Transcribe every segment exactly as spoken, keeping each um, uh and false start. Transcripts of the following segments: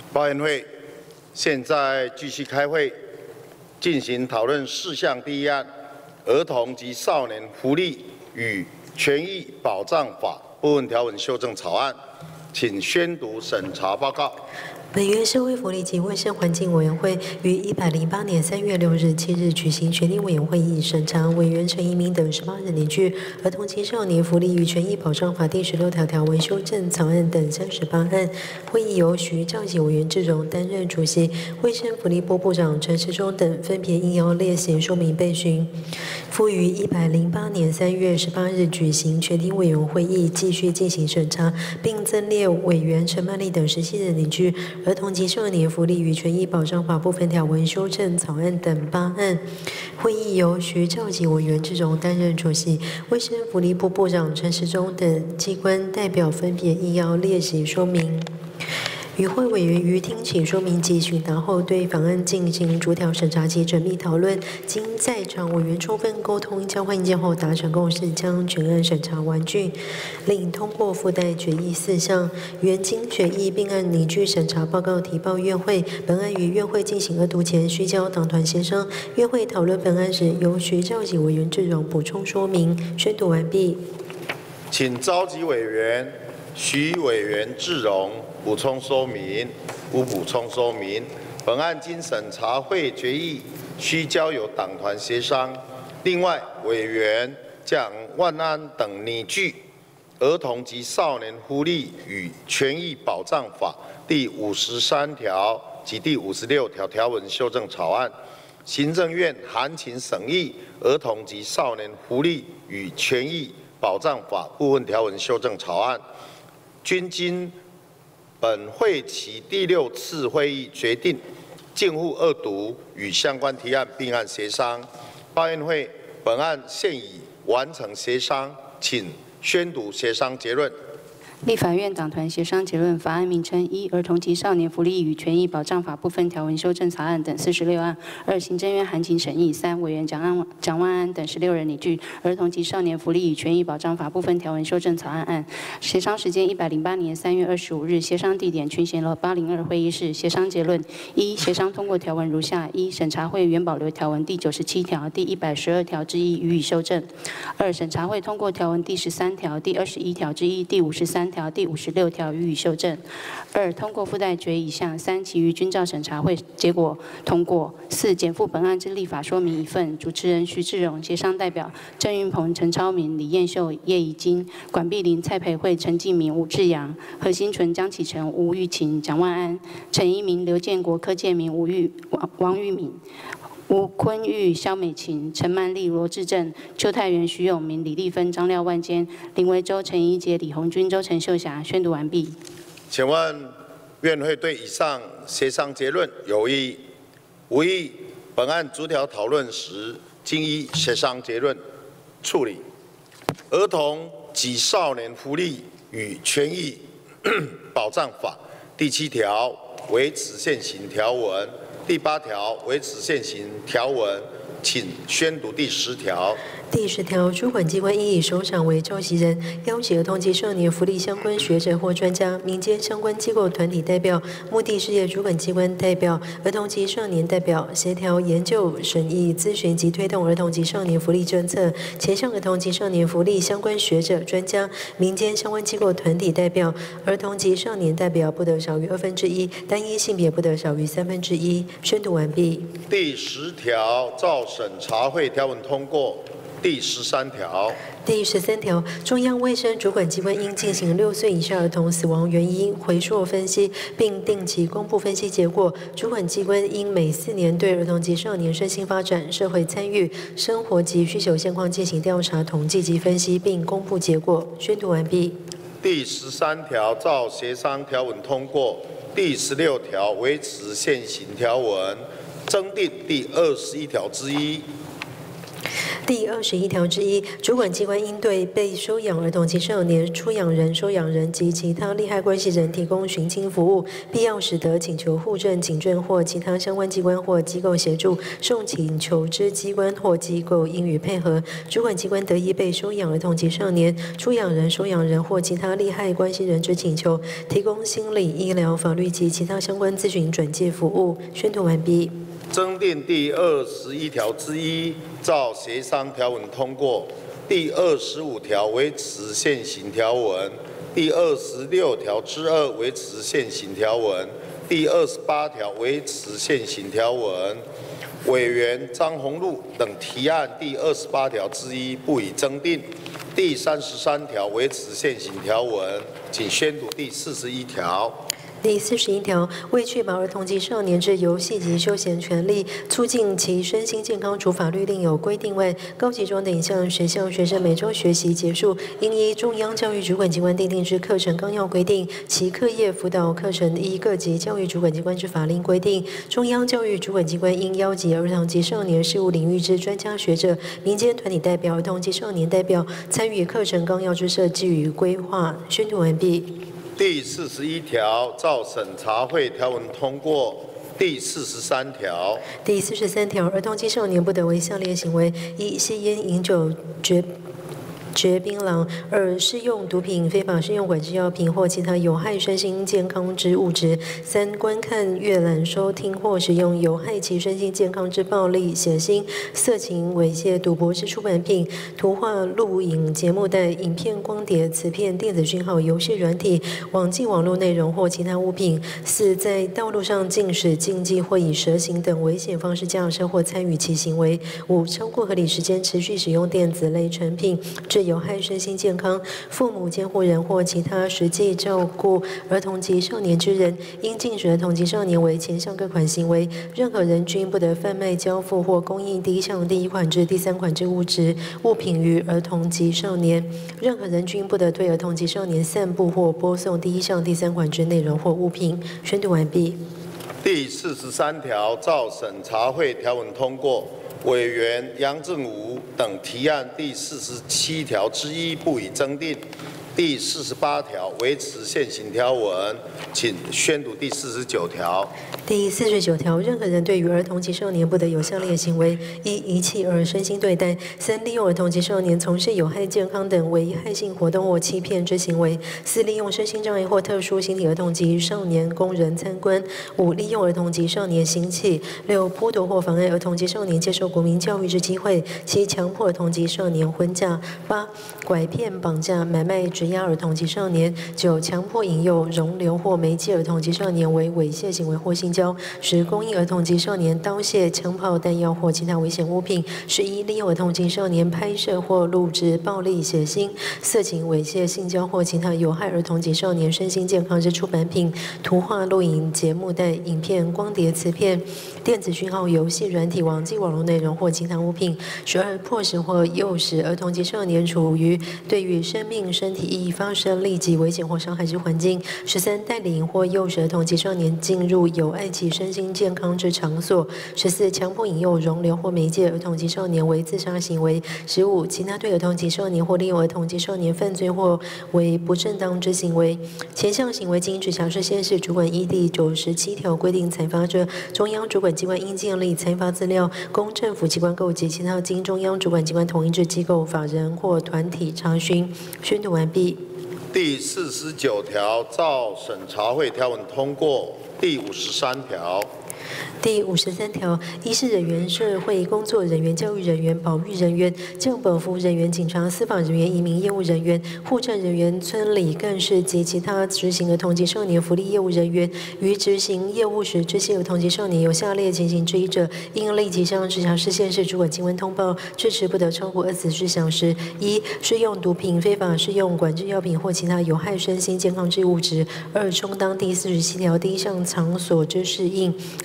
报员会现在继续开会，进行讨论事项第一案《儿童及少年福利与权益保障法》部分条文修正草案，请宣读审查报告。 本院社会福利及卫生环境委员会于一百零八年三月六日、七日举行权利委员会议，审查委员陈一鸣等十八人拟具《儿童青少年福利与权益保障法》第十六条条文修正草案等三十八案。会议由徐兆吉委员致荣担任主席，卫生福利部部长陈时中等分别应邀列席说明备询。复于一百零八年三月十八日举行权利委员会议，继续进行审查，并增列委员陈曼丽等十七人拟具。 儿童及少年福利与权益保障法部分条文修正草案等八案。会议由徐兆吉委员致荣担任主席，卫生福利部部长陈时中等机关代表分别应邀列席说明。 与会委员于听取说明及询答后，对法案进行逐条审查及缜密讨论。经在场委员充分沟通、交换意见后，达成共识，将全案审查完竣，另通过附带决议四项。原经决议并按拟具审查报告提报院会。本案于院会进行二读前，需交党团协商。院会讨论本案时，由徐兆吉委员致荣补充说明。宣读完毕。 请召集委员徐委员致荣。 补充说明，无补充说明。本案经审查会决议，需交由党团协商。另外，委员蒋万安等拟具《儿童及少年福利与权益保障法》第五十三条及第五十六条条文修正草案。行政院函请审议《儿童及少年福利与权益保障法》部分条文修正草案，均经 本会期第六次会议决定，逕付二读与相关提案并案协商。报院会本案现已完成协商，请宣读协商结论。 立法院党团协商结论：法案名称：一、儿童及少年福利与权益保障法部分条文修正草案等四十六案；二、行政院函请审议；三、委员蒋安蒋万安等十六人拟具《儿童及少年福利与权益保障法部分条文修正草案》案。协商时间：一百零八年三月二十五日。协商地点：群贤楼八零二会议室。协商结论：一、协商通过条文如下：一、审查会原保留条文第九十七条、第一百十二条之一予以修正；二、审查会通过条文第十三条、第二十一条之一、第五十三 条第五十六条予以修正。二、通过附带决议项。三、其余均照审查会结果通过。四、减附本案之立法说明一份。主持人徐致荣，协商代表郑运鹏、陈超明、李彦秀、叶怡金、管碧玲、蔡培慧、陈继明、吴志阳、何新纯、江启臣、吴玉琴、蒋万安、陈一鸣、刘建国、柯建明、吴玉、王王玉敏、 吴坤玉、萧美琴、陈曼丽、罗志正、邱泰元、徐永明、李丽芬、张廖万坚、林维洲、陈怡杰、李红军、周陈秀霞。宣读完毕。 请问院会对以上协商结论有异？无异。本案逐条讨论时，经依协商结论处理。儿童及少年福利与权益保障法第七条维持现行条文。 第八条维持现行条文，请宣读第十条。 第十条，主管机关应以首长为召集人，邀请儿童及少年福利相关学者或专家、民间相关机构团体代表、目的事业主管机关代表、儿童及少年代表，协调研究、审议、咨询及推动儿童及少年福利政策。前项儿童及少年福利相关学者、专家、民间相关机构团体代表、儿童及少年代表不得少于二分之一，单一性别不得少于三分之一。宣读完毕。 第十条，照审查会条文通过。 第十三条， 第十三条，中央卫生主管机关应进行六岁以下儿童死亡原因回溯分析，并定期公布分析结果。主管机关应每四年对儿童及少年身心发展、社会参与、生活及需求现况进行调查、统计及分析，并公布结果。宣读完毕。 第十三条，照协商条文通过。第十六条，维持现行条文，增订第二十一条之一。 第二十一条之一，主管机关应对被收养儿童及少年、出养人、收养人及其他利害关系人提供寻亲服务，必要时得请求户政、警政或其他相关机关或机构协助。受请求之机关或机构应予配合。主管机关得依被收养儿童及少年、出养人、收养人或其他利害关系人之请求，提供心理、医疗、法律及其他相关咨询转介服务。宣读完毕。 增订第二十一条之一，照协商条文通过。第二十五条维持现行条文。第二十六条之二维持现行条文。第二十八条维持现行条文。委员张宏禄等提案第二十八条之一不予增订。第三十三条维持现行条文。请宣读第四十一条。 第四十一条，为确保儿童及少年之游戏及休闲权利，促进其身心健康，除法律另有规定外，高级中等以上学校学生每周学习结束，应依中央教育主管机关订定之课程纲要规定，其课业辅导课程依各级教育主管机关之法令规定。中央教育主管机关应邀集儿童及少年事务领域之专家学者、民间团体代表、儿童及少年代表参与课程纲要之设计与规划。宣读完毕。 第四十一条，照审查会条文通过。第四十三条。 第四十三条，儿童及少年不得为下列行为：一、吸烟、饮酒、绝。嚼槟榔；二、施用毒品、非法施用管制药品或其他有害身心健康之物质；三、观看、阅览、收听或使用有害其身心健康之暴力、血腥、色情、猥亵、赌博之出版品、图画、录影节目带、影片、光碟、磁片、电子讯号、游戏软体、网际网络内容或其他物品；四、在道路上禁止、禁忌或以蛇行等危险方式驾车或参与其行为；五、超过合理时间持续使用电子类产品，致有害身心健康，父母、监护人或其他实际照顾儿童及少年之人，应禁止儿童及少年为前项各款行为。任何人均不得贩卖、交付或供应第一项第一款至第三款之物质、物品于儿童及少年。任何人均不得对儿童及少年散布或播送第一项第三款之内容或物品。宣读完毕。 第四十三条，照审查会条文通过。委员杨正武等提案第四十七条之一不予增订。第四十八条维持现行条文，请宣读第四十九条。 第四十九条，任何人对于儿童及少年不得有下列行为：一、遗弃而身心对待；三、利用儿童及少年从事有害健康等危害性活动或欺骗之行为；四、利用身心障碍或特殊心理儿童及少年供人参观；五、利用儿童及少年行乞；六、剥夺或妨碍儿童及少年接受国民教育之机会；七、强迫儿童及少年婚嫁；八、拐骗、绑架、买卖、质押儿童及少年；九、强迫、引诱、容留或媒介儿童及少年为猥亵行为或性交；十、供应儿童及少年刀械、枪炮、弹药或其他危险物品；十一、利用儿童及少年拍摄或录制暴力、血腥、色情、猥亵、性交或其他有害儿童及少年身心健康之出版品、图画、录影、节目带、影片、光碟、磁片、电子讯号、游戏软体、网际网络内容或其他物品；十二、迫使或诱使儿童及少年处于对于生命、身体易发生立即危险或伤害之环境；十三、带领或诱使儿童及少年进入有碍其身心健康之场所；十四、强迫引诱、容留或媒介儿童及少年为自杀行为；十五、其他对儿童及少年或利用儿童及少年犯罪或为不正当之行为。前项行为经直辖市、县市主管依第九十七条规定裁罚者，中央主管机关应建立裁罚资料，供政府机关构及其他经中央主管机关同意之机构、法人或团体查询。宣读完毕。 第四十九条，照审查会条文通过。第五十三条。 第五十三条，医事人员、社会工作人员、教育人员、保育人员、政保服务人员、警察、司法人员、移民业务人员、户政人员、村里干事及其他执行儿童及少年福利业务人员，于执行业务时知悉儿童及少年有下列情形之一者，应立即向直辖市、县市主管机关通报，至迟不得超过二十四小时。一、施用毒品、非法施用管制药品或其他有害身心健康之物质；二、充当第四十七条第一项场所之适应；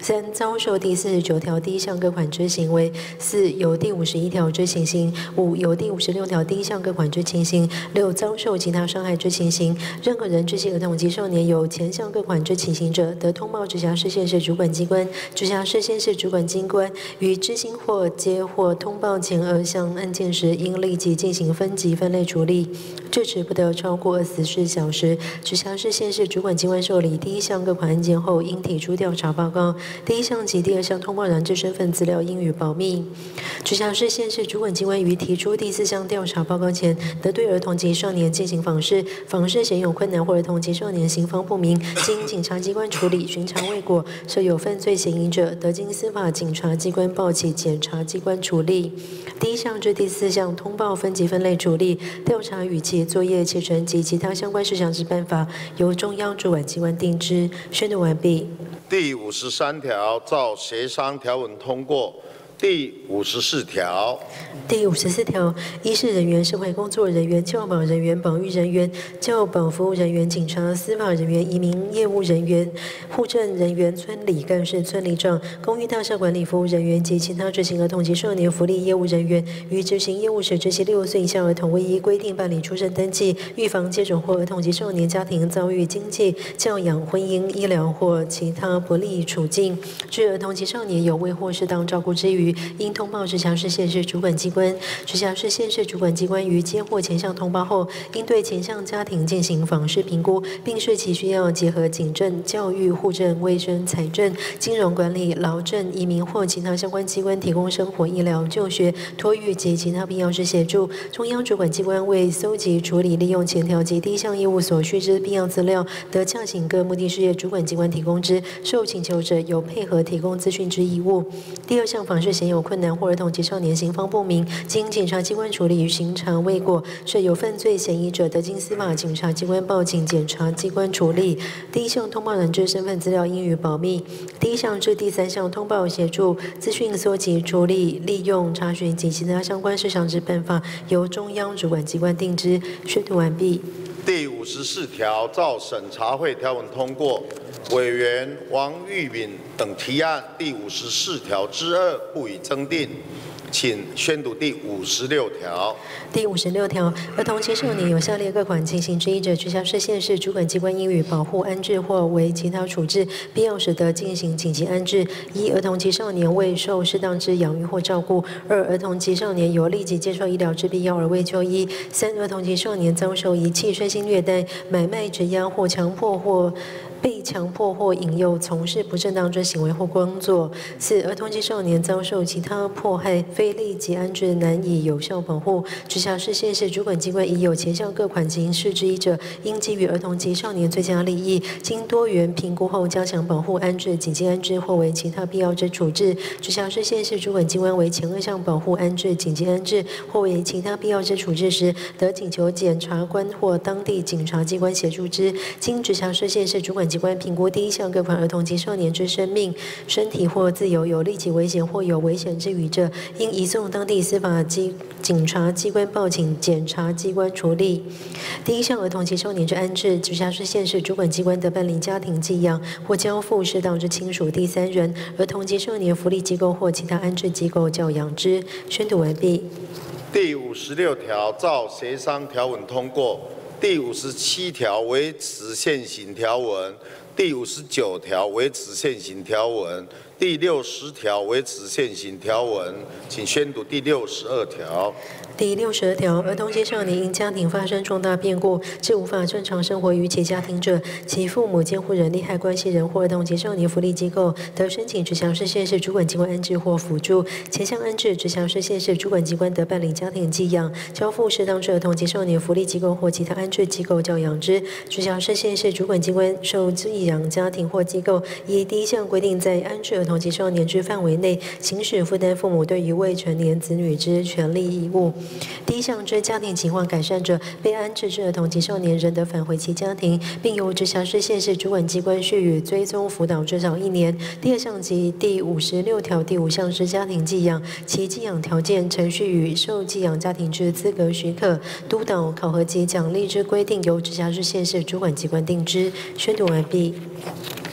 三、遭受第四十九条第一项各款之行为；四、有第五十一条之情形；五、有第五十六条第一项各款之情形；六、遭受其他伤害之情形。任何人知悉儿童及少年有前项各款之情形者，得通报直辖市、县市主管机关。直辖市、县市主管机关于知悉或接获通报前二项案件时，应立即进行分级分类处理，至迟不得超过二十四小时。直辖市、县市主管机关受理第一项各款案件后，应提出调查报告。第一项及第二项通报人之身份资料应予保密。直辖市、县市主管机关于提出第四项调查报告前，得对儿童及少年进行访视，访视显有困难或儿童及少年行方不明，经警察机关处理，巡查未果，设有犯罪嫌疑者，得经司法警察机关报起检察机关处理。第一项至第四项通报分级分类处理、调查与其作业期程及其他相关事项之办法，由中央主管机关定之。宣读完毕。 第五十三条照协商条文通过。第五十四条， 第五十四条，医事人员、社会工作人员、教保人员、保育人员、教保服务人员、警察、司法人员、移民业务人员、户政人员、村里干事、村里长、公寓大厦管理服务人员及其他执行儿童及少年福利业务人员，于执行业务时知悉六岁以下儿童，未依规定办理出生登记、预防接种或儿童及少年家庭遭遇经济、教养、婚姻、医疗或其他不利处境，致儿童及少年有未获适当照顾之余，应通报直辖市、县市主管机关。直辖市、县市主管机关于接获前项通报后，应对前项家庭进行访视评估，并视其需要结合警政、教育、户政、卫生、财政、金融管理、劳政、移民或其他相关机关提供生活、医疗、就学、托育及其他必要之协助。中央主管机关为搜集、处理、利用前条及第一项业务所需之必要资料，得洽请各目的事业主管机关提供之，受请求者有配合提供资讯之义务。第二项访视显有困难或儿童及少年行方不明，经检察机关处理与巡查未果，设有犯罪嫌疑者，得经司法警察机关报请检察机关处理。第一项通报人之身份资料应予保密。第一项至第三项通报协助、资讯搜集、处理、利用、查询及其他相关事项之办法，由中央主管机关定之。宣读完毕。 第五十四条照审查会条文通过。委员王玉敏等提案第五十四条之二不予增订，请宣读第五十六条。 第五十六条，儿童及少年有下列各款情形之一者，直辖市、县市主管机关应予保护、安置或为其他处置，必要时得进行紧急安置。一、儿童及少年未受适当之养育或照顾；二、儿童及少年有立即接受医疗之必要而未就医；三、儿童及少年遭受遗弃、身心虐待、买卖、质押或强迫或被强迫或引诱从事不正当之行为或工作；四、儿童及少年遭受其他迫害，非立即安置难以有效保护，直辖市、县市主管机关已有前项各款情事之一者，应基于儿童及少年最佳利益，经多元评估后加强保护、安置、紧急安置或为其他必要之处置。直辖市、县市主管机关为前二项保护、安置、紧急安置或为其他必要之处置时，得请求检察官或当地警察机关协助之。经直辖市、县市主管机关评估第一项各款儿童及少年之生命、身体或自由有立即危险或有危险之虞者，应移送当地司法机警察机关报请检察机关处理。第一项儿童及少年之安置，直辖市、县市主管机关得办理家庭寄养或交付适当之亲属第三人、儿童及少年福利机构或其他安置机构教养之。宣读完毕。 第五十六条照协商条文通过。第五十七条维持现行条文。第五十九条维持现行条文。第六十条维持现行条文。请宣读第六十二条。 第六十二条，儿童及少年因家庭发生重大变故，致无法正常生活于其家庭者，其父母、监护人、利害关系人或儿童及少年福利机构，得申请直辖市、县市主管机关安置或辅助。前项安置，直辖市、县市主管机关得办理家庭寄养，交付适当之儿童及少年福利机构或其他安置机构教养之。直辖市、县市主管机关受寄养家庭或机构，依第一项规定，在安置儿童及少年之范围内，行使负担父母对于未成年子女之权利义务。第一项之家庭情况改善者，被安置之儿童及少年仍得返回其家庭，并由直辖市、县市主管机关续予追踪辅导至少一年。第二项及第五十六条第五项之家庭寄养，其寄养条件、程序与受寄养家庭之资格许可、督导、考核及奖励之规定，由直辖市、县市主管机关定之。宣读完毕。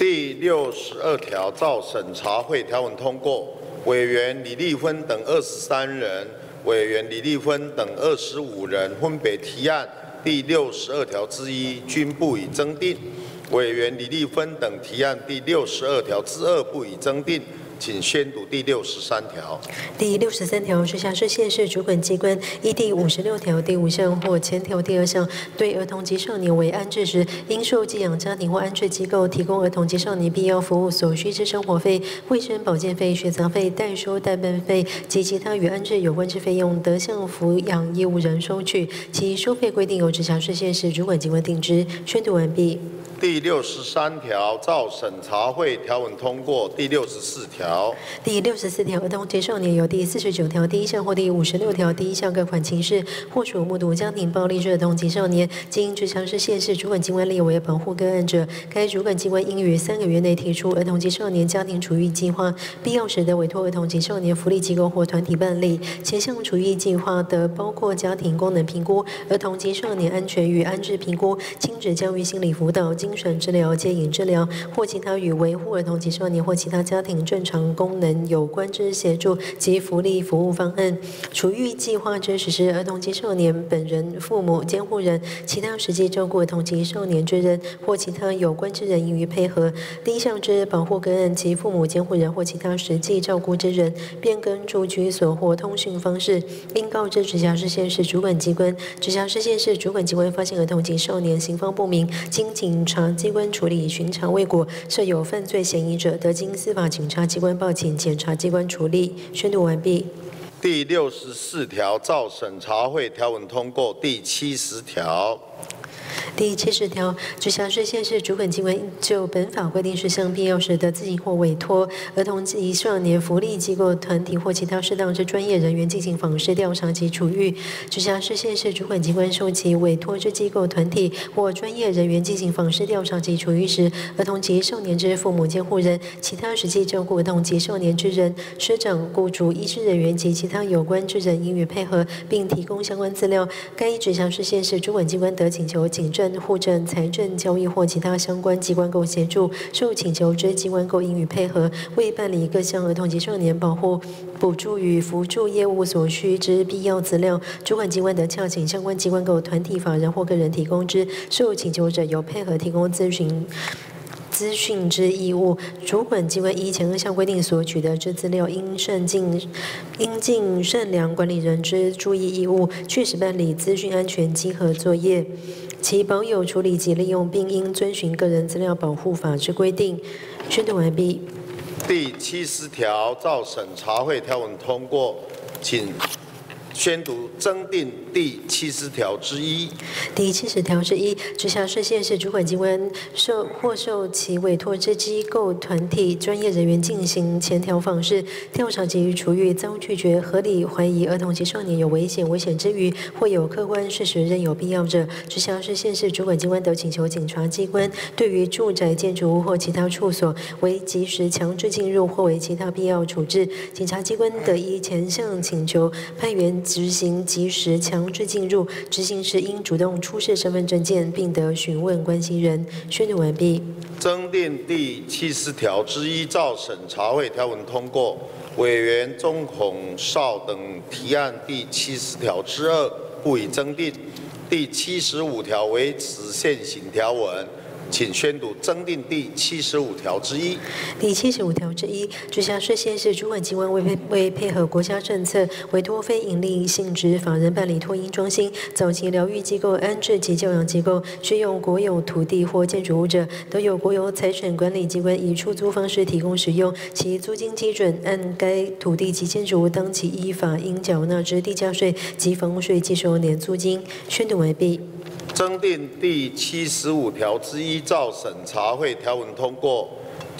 第六十二条，照审查会条文通过。委员李丽芬等二十三人，委员李丽芬等二十五人分别提案第六十二条之一，均不予增订。委员李丽芬等提案第六十二条之二，不予增订。请宣读第六十三条。 第六十三条，直辖市、县市主管机关依第五十六条第五项或前条第二项，对儿童及少年为安置时，应受寄养家庭或安置机构提供儿童及少年必要服务所需之生活费、卫生保健费、学杂费、代收代办费及其他与安置有关之费用，得向抚养义务人收取。其收费规定由直辖市、县市主管机关定之。宣读完毕。 第六十三条，照审查会条文通过。第六十四条， 第六十四条，儿童及少年由第四十九条第一项或第五十六条第一项各款情事，或属目睹家庭暴力之儿童及少年，经直辖市、县市主管机关列为保护个案者，该主管机关应于三个月内提出儿童及少年家庭处遇计划，必要时得委托儿童及少年福利机构或团体办理。前项处遇计划得包括家庭功能评估、儿童及少年安全与安置评估、亲子教育心理辅导、精神治疗、戒瘾治疗或其他与维护儿童及少年或其他家庭正常功能有关之协助及福利服务方案。处遇计划之实施，儿童及少年本人、父母、监护人、其他实际照顾儿童及少年之人或其他有关之人应予配合。第一项之保护个案，其父母、监护人或其他实际照顾之人变更住居所或通讯方式，应告知直辖市、县市主管机关。直辖市、县市主管机关发现儿童及少年行方不明，经警察机关处理巡查未果，设有犯罪嫌疑者，得经司法警察机关报请检察机关处理。宣读完毕。 第六十四条，照审查会条文通过。第七十条。 第七十条，直辖市、县市主管机关就本法规定事项必要时得自行或委托儿童及少年福利机构、团体或其他适当之专业人员进行访视、调查及处遇。直辖市、县市主管机关受其委托之机构、团体或专业人员进行访视、调查及处遇时，儿童及少年之父母、监护人、其他实际照顾儿童及少年之人、师长、雇主、医师人员及其他有关之人应予配合，并提供相关资料。该直辖市、县市主管机关得请求警政、户政、财政、教育或其他相关机关构协助，受请求之机关构应予配合，为办理各项儿童及少年保护、补助与扶助业务所需之必要资料，主管机关得洽请相关机关构、团体、法人或个人提供之，受请求者有配合提供咨询。资讯之义务，主管机关依前二项规定所取得之资料，应慎尽应尽善良管理人之注意义务，确实办理资讯安全稽核作业，其保有、处理及利用，并应遵循个人资料保护法之规定。宣读完毕。 第七十条，照审查会条文通过，请宣读增订第七十条之一。 第七十条之一，直辖市、县市主管机关受或受其委托之机构、团体、专业人员进行前条访视、调查及处遇遭拒绝，合理怀疑儿童及少年有危险、危险之余，或有客观事实认有必要者，直辖市、县市主管机关得请求警察机关对于住宅、建筑物或其他处所为即时强制进入或为其他必要处置，警察机关得依前项请求派员执行即时强制进入，执行时应主动出示身份证件，并得询问关系人。宣读完毕。 增订第七十条之一，照审查会条文通过。委员钟孔绍等提案第七十条之二，不予增订。第七十五条为此现行条文。请宣读增订第七十五条之一。 第七十五条之一，直辖市、县市主管机关为配为配合国家政策，委托非营利性质法人办理托婴中心、早期疗愈机构、安置及教养机构，需用国有土地或建筑物者，都有国有财产管理机关以出租方式提供使用，其租金基准按该土地及建筑物当期依法应缴纳之地价税及房屋税计收年租金。宣读完毕。增订第七十五条之一，照审查会条文通过，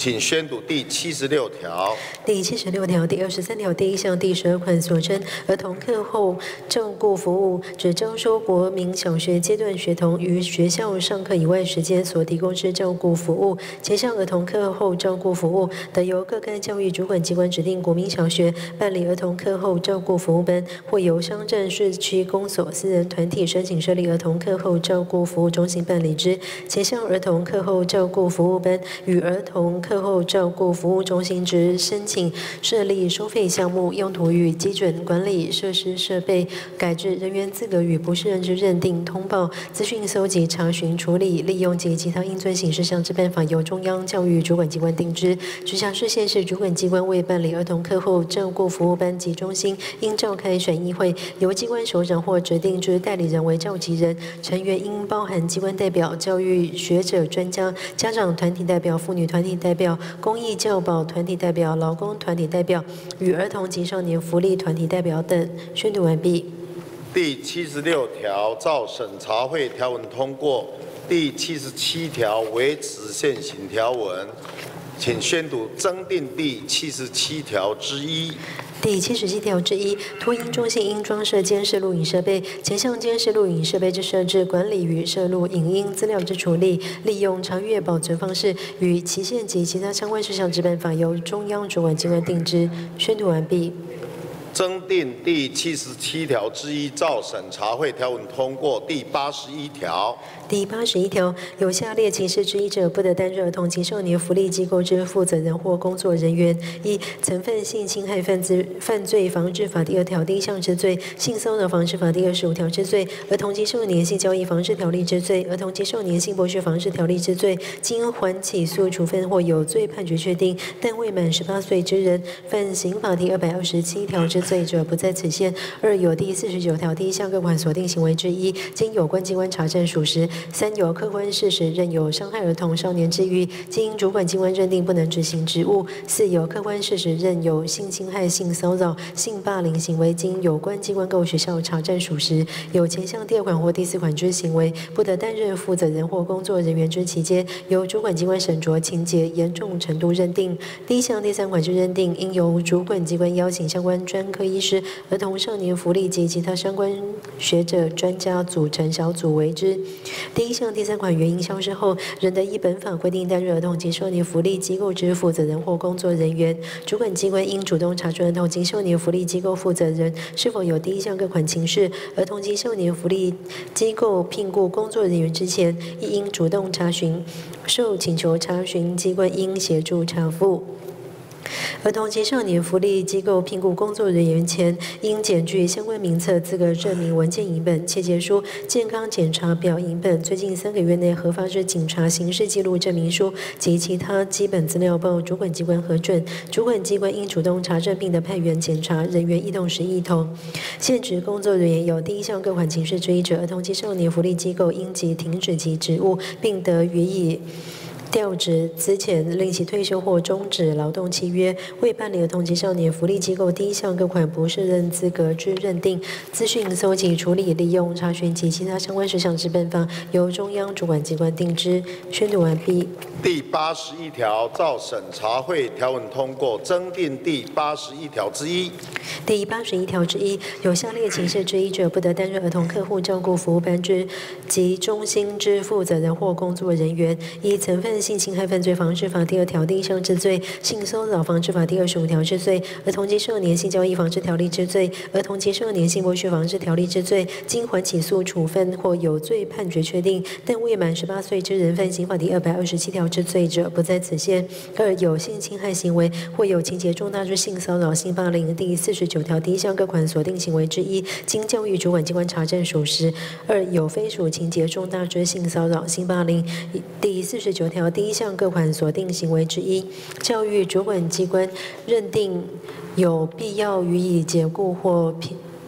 请宣读第七十六条。 第七十六条第二十三条第一项第十二款所称儿童课后照顾服务，指招收国民小学阶段学童于学校上课以外时间所提供之照顾服务。前项儿童课后照顾服务，得由各该教育主管机关指定国民小学办理儿童课后照顾服务班，或由乡镇市区公所、私人团体申请设立儿童课后照顾服务中心办理之。前项儿童课后照顾服务班与儿童课后照顾服务中心之申请设立收费项目、用途与基准、管理设施设备、改制、人员资格与不适任之认定、通报、资讯搜集、查询、处理、利用及其他应遵行事项之办法，由中央教育主管机关定之。直辖市、县市主管机关为办理儿童课后照顾服务班及中心，应召开审议会，由机关首长或指定之代理人为召集人，成员应包含机关代表、教育学者、专家、家长团体代表、妇女团体代表、公益教保团体代表、劳工团体代表与儿童及少年福利团体代表等。宣读完毕。 第七十六条照审查会条文通过。第七十七条维持现行条文，请宣读增订第七十七条之一。 第七十七条之一，托婴中心应装设监视录影设备，前项监视录影设备之设置、管理与摄录影音资料之处理、利用、查阅、保存方式与期限及其他相关事项之办法，由中央主管机关定之。宣读完毕。 增订第七十七条之一，照审查会条文通过。第八十一条。 第八十一条，有下列情事之一者，不得担任儿童及少年福利机构之负责人或工作人员：一、曾犯性侵害犯罪犯罪防治法第二条第一项之罪、性骚扰防治法第二十五条之罪、儿童及少年性交易防治条例之罪、儿童及少年性剥削防治条例之罪，经缓起诉处分或有罪判决确定，但未满十八岁之人，犯刑法第二百二十七条之罪者，不在此限。二、有第四十九条第一项各款所定行为之一，经有关机关查证属实。三、有客观事实认有伤害儿童少年之余，经主管机关认定不能执行职务。四、有客观事实认有性侵害、性骚扰、性霸凌行为，经有关机关购学校查证属实，有前项第二款或第四款之行为，不得担任负责人或工作人员之期间，由主管机关审酌情节严重程度认定。第一项第三款之认定，应由主管机关邀请相关专科医师、儿童少年福利及其他相关学者专家组成小组为之。第一项第三款原因消失后，仍得依本法规定担任儿童及少年福利机构之负责人或工作人员。主管机关应主动查询儿童及少年福利机构负责人是否有第一项各款情事。儿童及少年福利机构聘雇工作人员之前，亦应主动查询，受请求查询机关应协助查复。儿童及少年福利机构聘雇工作人员前，应检具相关名册、资格证明文件影本、切结书、健康检查表影本、最近三个月内核发之警察刑事记录证明书及其他基本资料报主管机关核准。主管机关应主动查证并得派员检查，人员异动时异同。现职工作人员有第一项各款情事之一者，儿童及少年福利机构应即停止其职务，并得予以调职、资遣、令其退休或终止劳动契约。为办理儿童及少年福利机构第一项各款不适任资格之认定、资讯搜集、处理、利用、查询及其他相关事项之办法，由中央主管机关定之。宣读完毕。 第八十一条照审查会条文通过，增订第八十一条之一。 第八十一条之一，有下列情事之一者，不得担任儿童客户照顾服务班之及中心之负责人或工作人员：一、曾犯性侵害犯罪防治法第二条第一项之罪、性骚扰防治法第二十五条之罪、儿童及少年性交易防治条例之罪、儿童及少年性剥削防治条例之罪，经缓起诉处分或有罪判决确定，但未满十八岁之人犯刑法第二百二十七条之罪者，不在此限。二、有性侵害行为或有情节重大之性骚扰、性霸凌第四十九条第一项各款所定行为之一，经教育主管机关查证属实。二、有非属情节重大之性骚扰、性霸凌第四十九条第一项各款所定行为之一，教育主管机关认定有必要予以解雇或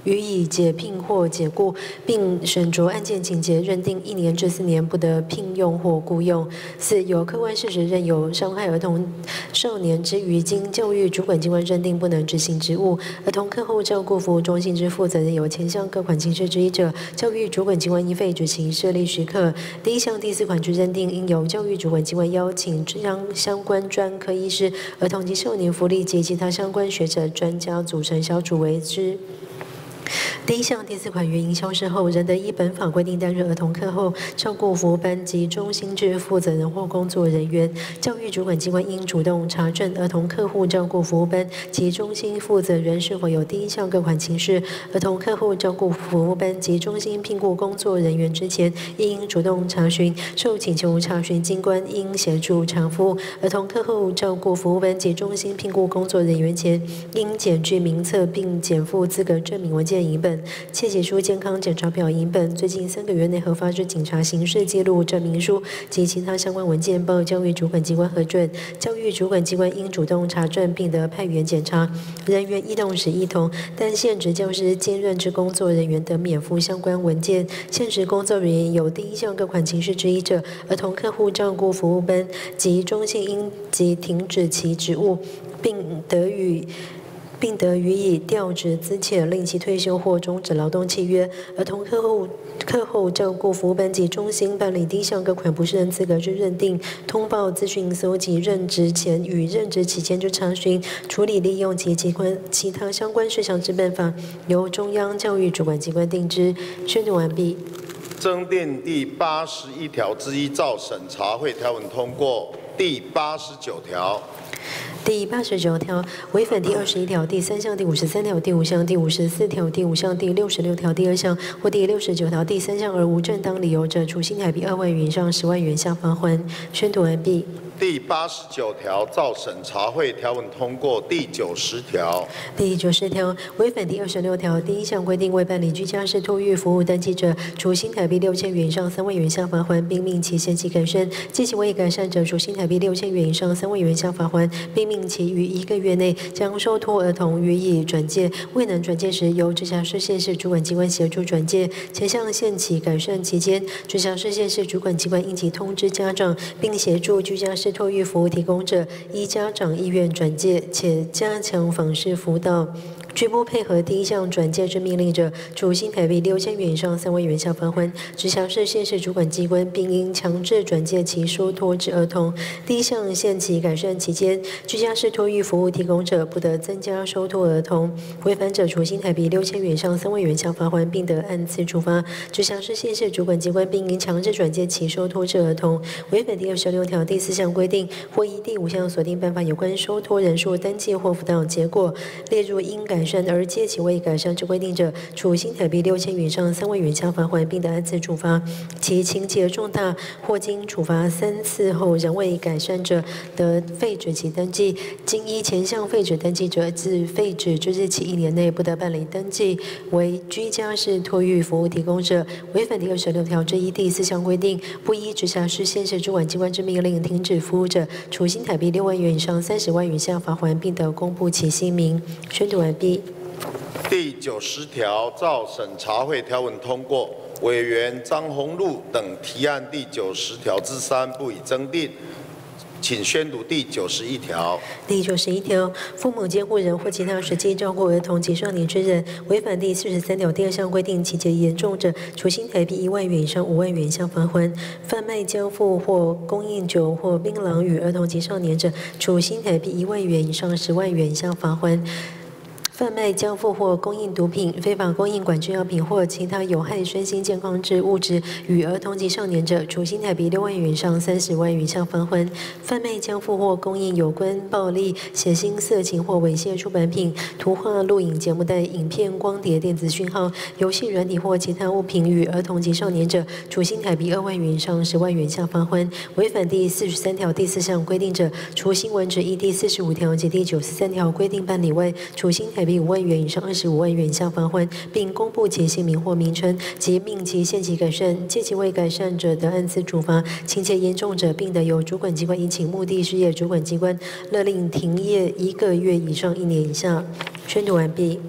予以解聘或解雇，并审酌案件情节，认定一年至四年不得聘用或雇用。四、有客观事实认有伤害儿童少年之余，经教育主管机关认定不能执行职务，儿童课后照顾服务中心之负责人有前项各款情事之一者，教育主管机关应废止其设立许可。第一项第四款之认定，应由教育主管机关邀请将相关专科医师、儿童及少年福利及其他相关学者专家组成小组为之。第一项第四款原因消失后，仍得依本法规定担任儿童课后照顾服务班及中心之负责人或工作人员。教育主管机关应主动查证儿童客户照顾服务班及中心负责人是否有第一项各款情事。儿童客户照顾服务班及中心聘雇工作人员之前，应主动查询；受请求查询机关应协助查复。儿童客后照顾服务班及中心聘雇工作人员前，应检具名册并检附资格证明文件影本、切结书、健康检查表影本、最近三个月内核发之警察刑事记录证明书及其他相关文件，报教育主管机关核准。教育主管机关应主动查证，并得派员检查。人员异动时异同，但现职教师兼任之工作人员得免附相关文件。现职工作人员有第一项各款情事之一者，儿童客户照顾服务班及中心应即停止其职务，并得与。并得予以调职资遣，令其退休或终止劳动契约。儿童课后课后照顾服务班及中心办理第一项各款不适任资格之认定、通报、资讯搜集、任职前与任职期间之查询、处理利用及其关其他相关事项之办法，由中央教育主管机关定之。宣读完毕。 增订第八十一条之一，照审查会条文通过。第八十九条。 第八十九条，违反第二十一条第三项、第五十三条第五项、第五十四条第五项、第六十六条第二项或第六十九条第三项而无正当理由者，处新台币二万元以上十万元下罚锾。宣读完毕。 第八十九条，照审查会条文通过。第九十条。 第九十条，违反第二十六条第一项规定，未办理居家式托育服务登记者，处新台币六千元以上三万元下罚锾，并命其限期改善；借其未改善者，处新台币六千元以上三万元下罚锾，并命其于一个月内将收托儿童予以转介，未能转介时，由直辖市、县市主管机关协助转介。前项限期改善期间，直辖市、县市主管机关应即通知家长，并协助居家式托育服务提供者依家长意愿转介，且加强访视辅导。拒不配合第一项转介之命令者，处新台币六千元以上三万元下罚锾。直辖市、县市主管机关并应强制转介其收托之儿童。第一项限期改善期间，居家式托育服务提供者不得增加收托儿童，违反者处新台币六千元以上三万元下罚锾，并得按次处罚。直辖市、县市主管机关并应强制转介其收托之儿童。违反第二十六条第四项规定，或依第五项锁定办法有关收托人数登记或辅导结果列入应改善而借其未改善之规定者，处新台币六千元以上三万元下罚锾，并得按次处罚。其情节重大或经处罚三次后仍未改善者，得废止其登记。经依前项废止登记者，自废止之日起一年内不得办理登记为居家式托育服务提供者。违反第二十六条之一第四项规定，不依直辖市、县市主管机关之命令停止服务者，处新台币六万元以上三十万元下罚锾，并得公布其姓名。宣读完毕。 第九十条，照审查会条文通过。委员张宏禄等提案第九十条之三不予增订。请宣读第九十一条。 第九十一条，父母、监护人或其他实际照顾儿童及少年之人，违反第四十三条第二项规定，情节严重者，处新台币一万元以上五万元以下罚锾；贩卖、交付或供应酒或槟榔与儿童及少年者，处新台币一万元以上十万元以下罚锾。贩卖、交付或供应毒品、非法供应管制药品或其他有害身心健康之物质与儿童及少年者，处新台币六万元以上三十万元以下罚锾；贩卖、交付或供应有关暴力、血腥、色情或猥亵出版品、图画、录影节目带、影片、光碟、电子讯号、游戏软体或其他物品与儿童及少年者，处新台币二万元以上十万元以下罚锾；违反第四十三条第四项规定者，除新闻指依第四十五条及第九十三条规定办理外，处新台币五万元以上二十五万元以下罚锾，并公布其姓名或名称，及命其限期改善；借其未改善者，得按次处罚；情节严重者，并得由主管机关引请目的事业主管机关勒令停业一个月以上一年以下。宣读完毕。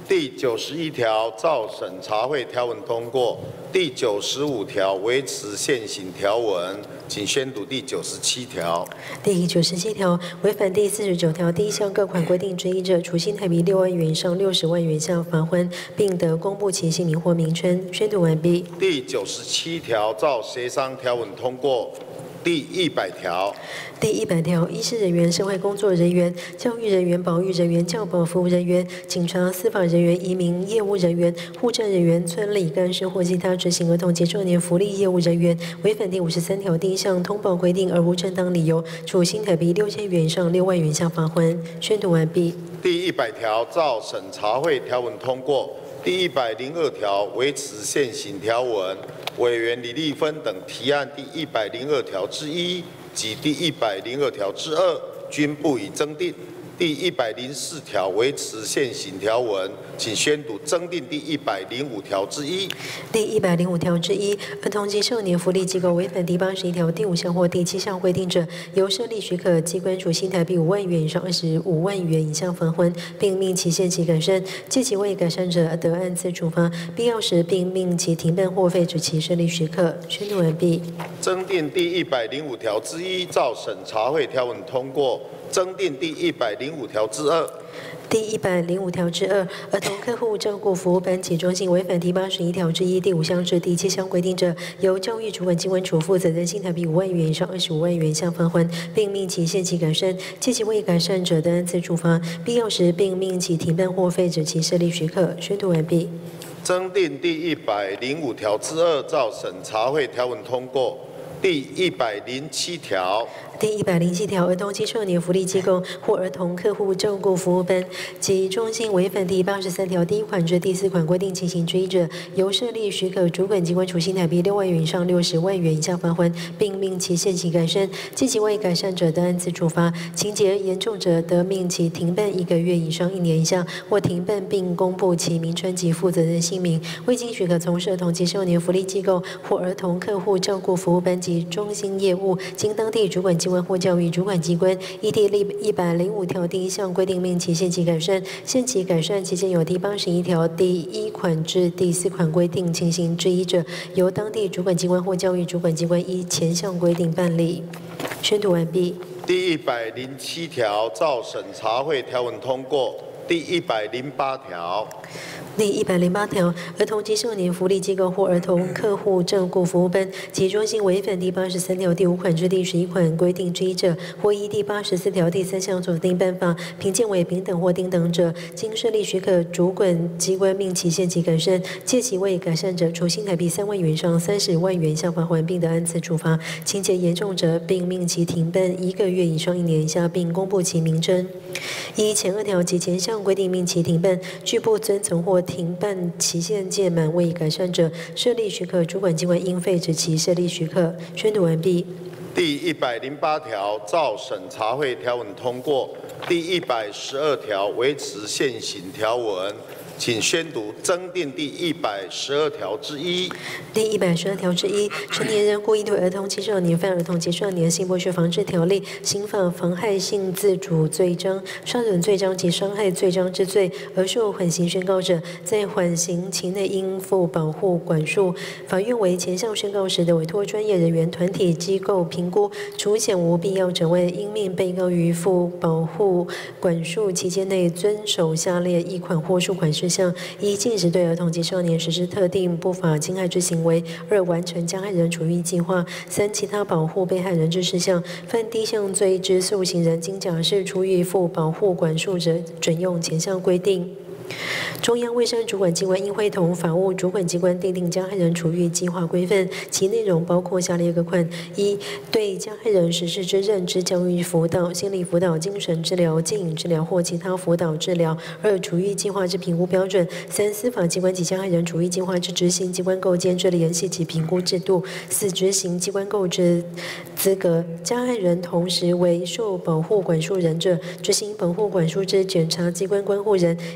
第九十一条照审查会条文通过。第九十五条维持现行条文，请宣读第九十七条。 第九十七条违反第四十九条第一项各款规定之一者，处新台币六万元以上六十万元以下罚锾，并得公布其姓名或名称。宣读完毕。 第九十七条照协商条文通过。第一百条， 第一百条，医事人员、社会工作人员、教育人员、保育人员、教保服务人员、警察、司法人员、移民业务人员、户政人员、村里干事或其他执行儿童及少年福利业务人员，违反第五十三条第一项通报规定而无正当理由，处新台币六千元以上六万元以下罚锾。宣读完毕。 第一百条，照审查会条文通过。第一百零二条，维持现行条文。委员李丽芬等提案第一百零二条之一及第一百零二条之二均不予增订。第一百零四条维持现行条文，请宣读增订第一百零五条之一。 第一百零五条之一，儿童及少年福利机构违反第八十一条第五项或第七项规定者，由设立许可机关处新台币五万元以上二十五万元以下罚锾，并命其限期改善；借其未改善者，得按次处罚，必要时并命其停办或废止其设立许可。宣读完毕。 增订第一百零五条之一，照审查会条文通过。增订第一百零五条之二。 第一百零五条之二，儿童客户照顾服务班及中心违反第八十一条之一第五项至第七项规定者，由教育主管机关处负责任新台币五万元以上二十五万元以下罚锾，并命其限期改善；借其未改善者，得按次处罚，必要时并命其停办或废止其设立许可。宣读完毕。 增订第一百零五条之二，照审查会条文通过。第一百零七条。 第一百零七条，儿童及少年福利机构或儿童客户照顾服务班及中心违反第八十三条第一款至第四款规定情形之一者，由设立许可主管机关处新台币六万元以上六十万元以下罚锾，并命其限期改善；借其未改善者，得按次处罚；情节严重者，得命其停办一个月以上一年以下，或停办并公布其名称及负责人姓名。未经许可从事儿童及少年福利机构或儿童客户照顾服务班及中心业务，经当地主管机关或教育主管机关依第一百零五条第一项规定命其限期改善，限期改善期间有第八十一条第一款至第四款规定情形之一者，由当地主管机关或教育主管机关依前项规定办理。宣读完毕。 第一百零七条，照审查会条文通过。第一百零八条。 第一百零八条，儿童及少年福利机构或儿童客户照顾服务班及中心违反第八十三条第五款至第十一款规定之一者，或依第八十四条第三项所定办法评鉴为平等或丁等者，经设立许可主管机关命其限期改善；借其未改善者，处新台币三万元以上三十万元以下罚锾，并得按次处罚；情节严重者，并命其停办一个月以上一年以下，并公布其名称。依前二条及前项规定命其停办，拒不遵从或停办期限届满未改善者，设立许可主管机关应废止其设立许可。宣读完毕。 第一百零八条，照审查会条文通过。第一百十二条，维持现行条文。请宣读增订第一百十二条之一。 第一百十二条之一，成年人故意对儿童、青少年犯儿童及少年性剥削防治条例、刑法妨害性自主罪章、杀人罪章及伤害罪章之罪而受缓刑宣告者，在缓刑期内应负保护管束。法院为前项宣告时的委托专业人员、团体、机构评估，除显无必要者外，应命被告于负保护管束期间内遵守下列一款或数款事项：一、禁止对儿童及少年实施特定不法侵害之行为；二、完成加害人处遇计划；三、其他保护被害人之事项。犯第一项罪之诉行人，经假释出狱负保护管束者，准用前项规定。中央卫生主管机关应会同法务主管机关订定加害人处遇计划规范，其内容包括下列各款：一、对加害人实施之认知教育辅导、心理辅导、精神治疗、戒瘾治疗或其他辅导治疗；二、处遇计划之评估标准；三、司法机关及加害人处遇计划之执行机关构建之联系及评估制度；四、执行机关构之资格。加害人同时为受保护管束人者，执行保护管束之检察机关关护人，应协调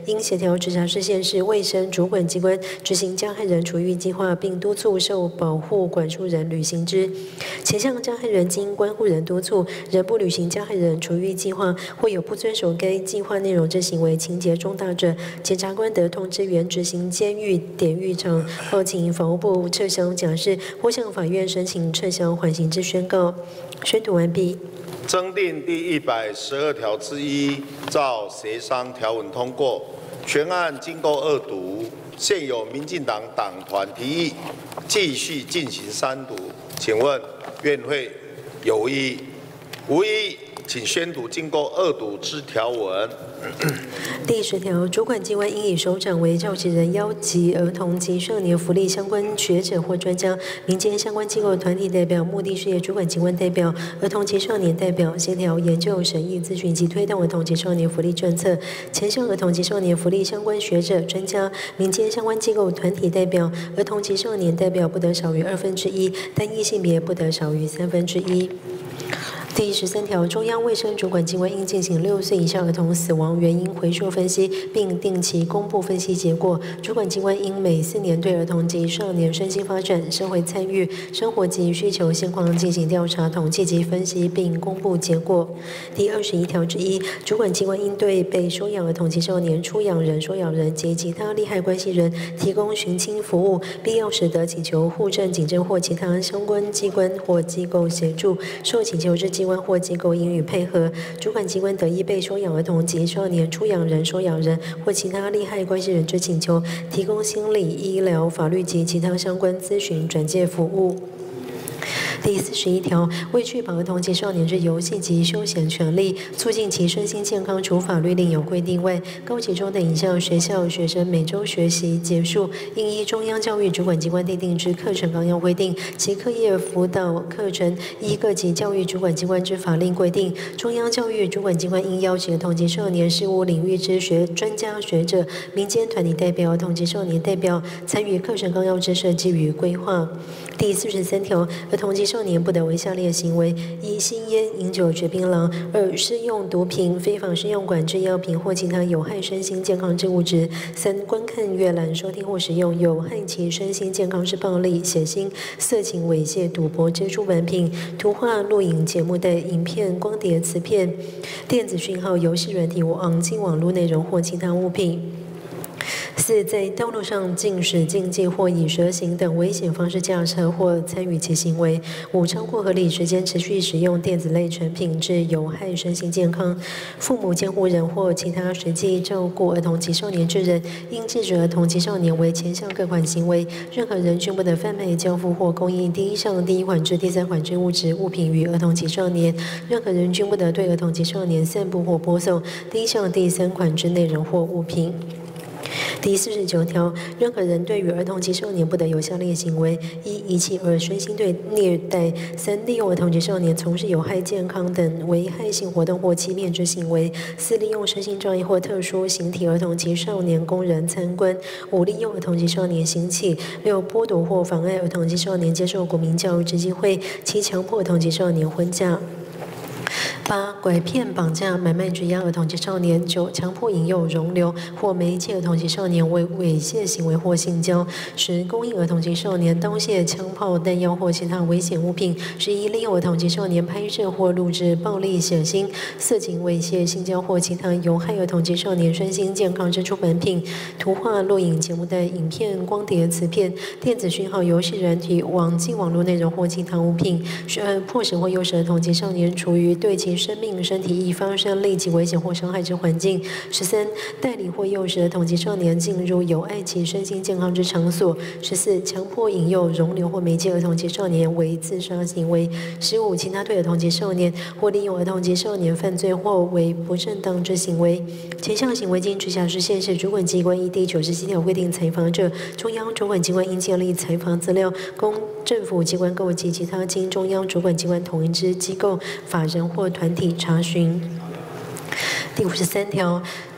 条，直辖市、县市卫生主管机关执行加害人处遇计划，并督促受保护管束人履行之。前项加害人经关护人督促，仍不履行加害人处遇计划，或有不遵守该计划内容之行为情节重大者，检察官得通知原执行监狱典狱长，报请法务部撤销假释，或向法院申请撤销缓刑之宣告。宣读完毕。 增订第一百十二条之一，照协商条文通过。全案经过二读，现有民进党党团提议继续进行三读，请问院会有异？无异，请宣读经过二读之条文。 第十条，主管机关应以首长为召集人，邀集儿童及少年福利相关学者或专家、民间相关机构团体代表、目的事业主管机关代表、儿童及少年代表，协调研究、审议、咨询及推动儿童及少年福利政策。前项儿童及少年福利相关学者、专家、民间相关机构团体代表、儿童及少年代表不得少于二分之一，单一性别不得少于三分之一。第十三条，中央卫生主管机关应进行六岁以下儿童死亡原因回溯分析，并定期公布分析结果。主管机关应每四年对儿童及少年身心发展、社会参与、生活及需求现况进行调查、统计及分析，并公布结果。第二十一条之一，主管机关应对被收养儿童及少年出养人、收养人及其他利害关系人提供寻亲服务，必要时得请求户政、警政或其他相关机关或机构协助。受请求之机关或机构应予配合，主管机关得依被收养儿童及少年出养人、收养人或其他利害关系人之请求，提供心理、医疗、法律及其他相关咨询转介服务。第四十一条，为确保儿童及少年之游戏及休闲权利，促进其身心健康，除法律另有规定外，高级中等以上学校学生每周学习结束，应依中央教育主管机关订定之课程纲要规定，其课业辅导课程依各级教育主管机关之法令规定。中央教育主管机关应邀请儿童及少年事务领域之学专家学者、民间团体代表、儿童及少年代表参与课程纲要之设计与规划。第四十三条，儿童及少年不得为下列行为：一、吸烟、饮酒、嚼槟榔；二、施用毒品、非法施用管制药品或其他有害身心健康之物质；三、观看、阅览、收听或使用有害其身心健康之暴力、血腥、色情、猥亵、赌博之出版品、图画、录影节目带、影片、光碟、磁片、电子讯号、游戏软体、网际网络内容或其他物品。四、在道路上禁止、竞技或以蛇行等危险方式驾车或参与其行为。五、超过合理时间持续使用电子类产品致有害身心健康。父母、监护人或其他实际照顾儿童及少年之人，应禁止儿童及少年为前项各款行为。任何人均不得贩卖、交付或供应第一项第一款至第三款之物质、物品与儿童及少年。任何人均不得对儿童及少年散布或播送第一项第三款之内容或物品。第四十九条，任何人对于儿童及少年不得有下列行为：一、遗弃而身心对虐待；三、利用儿童及少年从事有害健康等危害性活动或欺骗之行为；四、利用身心障碍或特殊形体儿童及少年供人参观；五、利用儿童及少年行乞；六、剥夺或妨碍儿童及少年接受国民教育之机会；七、强迫儿童及少年婚嫁。八、拐骗、绑架、买卖、拘押儿童及少年；九、强迫、引诱、容留或媒介儿童及少年为猥亵行为或性交；十、供应儿童及少年刀械、枪炮、弹药或其他危险物品；十一、利用儿童及少年拍摄或录制暴力、血腥、色情、猥亵、性交或其他有害儿童及少年身心健康之出版品、图画、录影节目带、影片、光碟、磁片、电子讯号、游戏软体、网际网络内容或其他物品；十二、迫使或诱使儿童及少年处于对其生命、身体易发生立即危险或伤害之环境；十三、代理或诱使儿童及少年进入有碍其身心健康之场所；十四、强迫、引诱、容留或媒介儿童及少年为自杀行为；十五、其他对儿童及少年或利用儿童及少年犯罪或为不正当之行为。前项行为经直辖市、县市主管机关依第九十七条规定裁罚者，中央主管机关应建立裁罚资料，供政府机关构及其他经中央主管机关同意之机构、法人或团体查询。第五十三条。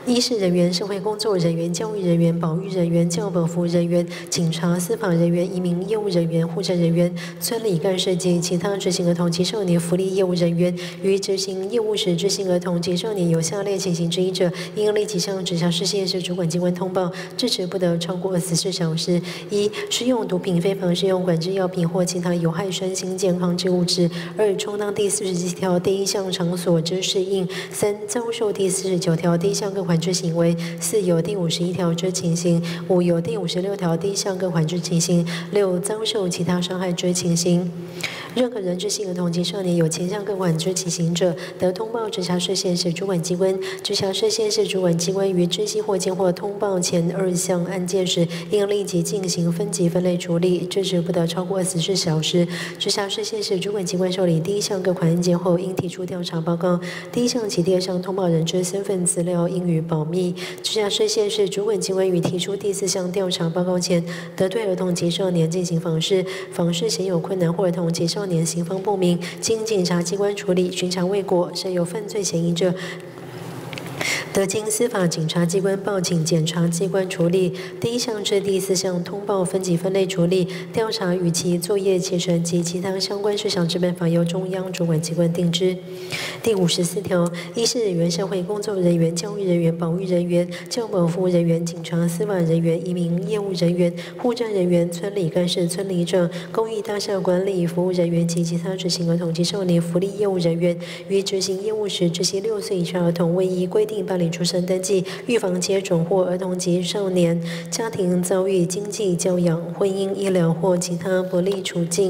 医事人员、社会工作人员、教育人员、保育人员、教保服人员、警察、司法人员、移民业务人员、护政人员、村里干事及其他执行儿童及少年福利业务人员，于执行业务时执行儿童及少年有下列情形之一者，应立即向直辖市、县市主管机关通报，至迟不得超过二十四小时。一、使用毒品、非法使用管制药品或其他有害身心健康之物质；二、充当第四十七条第一项场所之适应；三、遭受第四十九条第一项各款之行为；四、有第五十一条之情形；五、有第五十六条第一项各款之情形；六、遭受其他伤害之情形。任何人执行儿童及少年有前项各款之情形者，得通报直辖市、县市主管机关。直辖市、县市主管机关于知悉或见或通报前二项案件时，应立即进行分级分类处理，至迟不得超过二十四小时。直辖市、县市主管机关受理第一项各款案件后，应提出调查报告。第一项及第二项通报人之身份资料应予保密。直辖市、县市主管机关于提出第四项调查报告前，得对儿童及少年进行访视，访视显有困难或儿童及少年行方不明，经检察机关处理，巡查未果，设有犯罪嫌疑者，得经司法警察机关报请检察机关处理。第一项至第四项通报分级分类处理、调查与其作业期程及其他相关事项之办法，由中央主管机关定之。第五十四条，医事人员、社会工作人员、教育人员、保育人员、教保服务人员、警察、司法人员、移民业务人员、护政人员、村里干事、村里长、公益大厦管理服务人员及其他执行儿童及少年福利业务人员，于执行业务时，执行六岁以下儿童未依规定办理出生登记、预防接种或儿童及少年家庭遭遇经济、教养、婚姻、医疗或其他不利处境，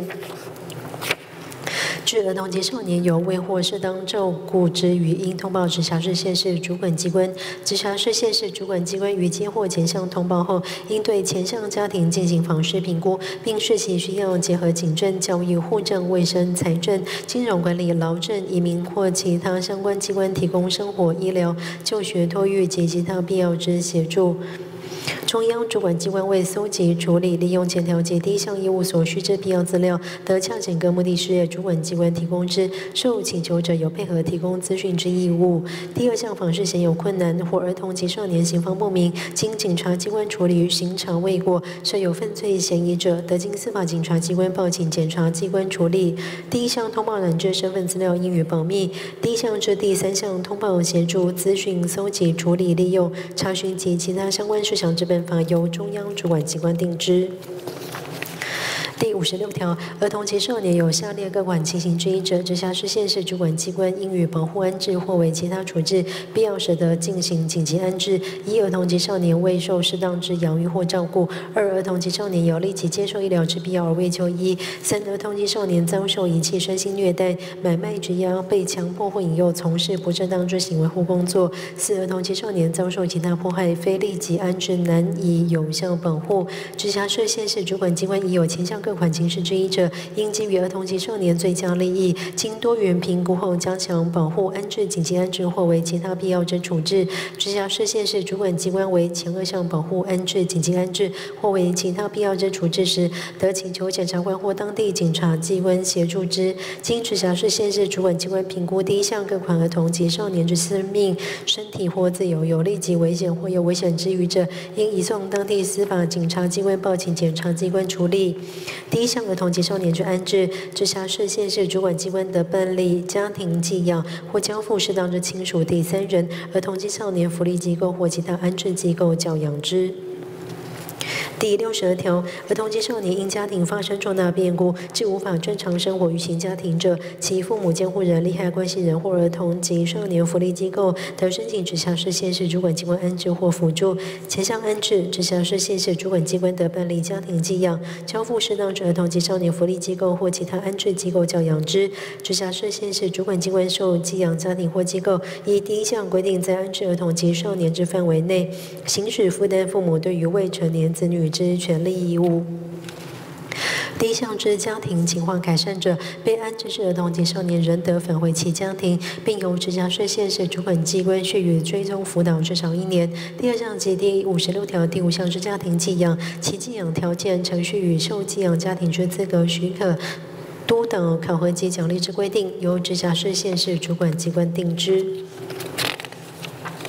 致儿童及少年有未获适当照顾之余，应通报直辖市、县市主管机关。直辖市、县市主管机关于接获前项通报后，应对前项家庭进行访视评估，并视其需要，结合警政、教育、护政、卫生、财政、金融管理、劳政、移民或其他相关机关提供生活、医疗、就学、托育及其他必要之协助。中央主管机关为搜集、处理、利用前条及第一项业务所需之必要资料，得洽请各目的事业主管机关提供之，受请求者有配合提供资讯之义务。第二项访视显有困难或儿童及少年行方不明，经警察机关处理，巡查未果，设有犯罪嫌疑者，得经司法警察机关报请检察机关处理。第一项通报人之身份资料应予保密。第一项至第三项通报协助、资讯搜集、处理、利用、查询及其他相关事项之办法，由中央主管机关定之。第五十六条，儿童及少年有下列各款情形之一者，直辖市、县市主管机关应予保护安置或为其他处置，必要时得进行紧急安置。一、儿童及少年未受适当之养育或照顾；二、儿童及少年有立即接受医疗之必要而未就医；三、儿童及少年遭受遗弃、身心虐待、买卖、质押、被强迫或引诱从事不正当之行为或工作；四、儿童及少年遭受其他迫害，非立即安置难以有效保护。直辖市、县市主管机关已有前项各款情事之一者，应基于儿童及少年最佳利益，经多元评估后加强保护、安置、紧急安置或为其他必要之处置。直辖市、县市主管机关为前二项保护、安置、紧急安置或为其他必要之处置时，得请求检察官或当地警察机关协助之。经直辖市、县市主管机关评估第一项各款儿童及少年之生命、身体或自由有立即危险或有危险之余者，应移送当地司法警察机关报请检察机关处理。第一项儿童及少年之安置，直辖市、县市主管机关得办理家庭寄养或交付适当之亲属第三人儿童及少年福利机构或其他安置机构教养之。第六十二条，儿童及少年因家庭发生重大变故，致无法正常生活于其家庭者，其父母、监护人、利害关系人或儿童及少年福利机构得申请直辖市、县市主管机关安置或辅助。前项安置，直辖市、县市主管机关得办理家庭寄养，交付适当之儿童及少年福利机构或其他安置机构教养之。直辖市、县市主管机关受寄养家庭或机构，依第一项规定在安置儿童及少年之范围内，行使负担父母对于未成年子女之权利义务。第一项之家庭情况改善者，被安置之儿童及少年仍得返回其家庭，并由直辖市、县市主管机关续予追踪辅导至少一年。第二项及第五十六条第五项之家庭寄养，其寄养条件、程序与受寄养家庭之资格许可、督导、考核及奖励之规定，由直辖市、县市主管机关定之。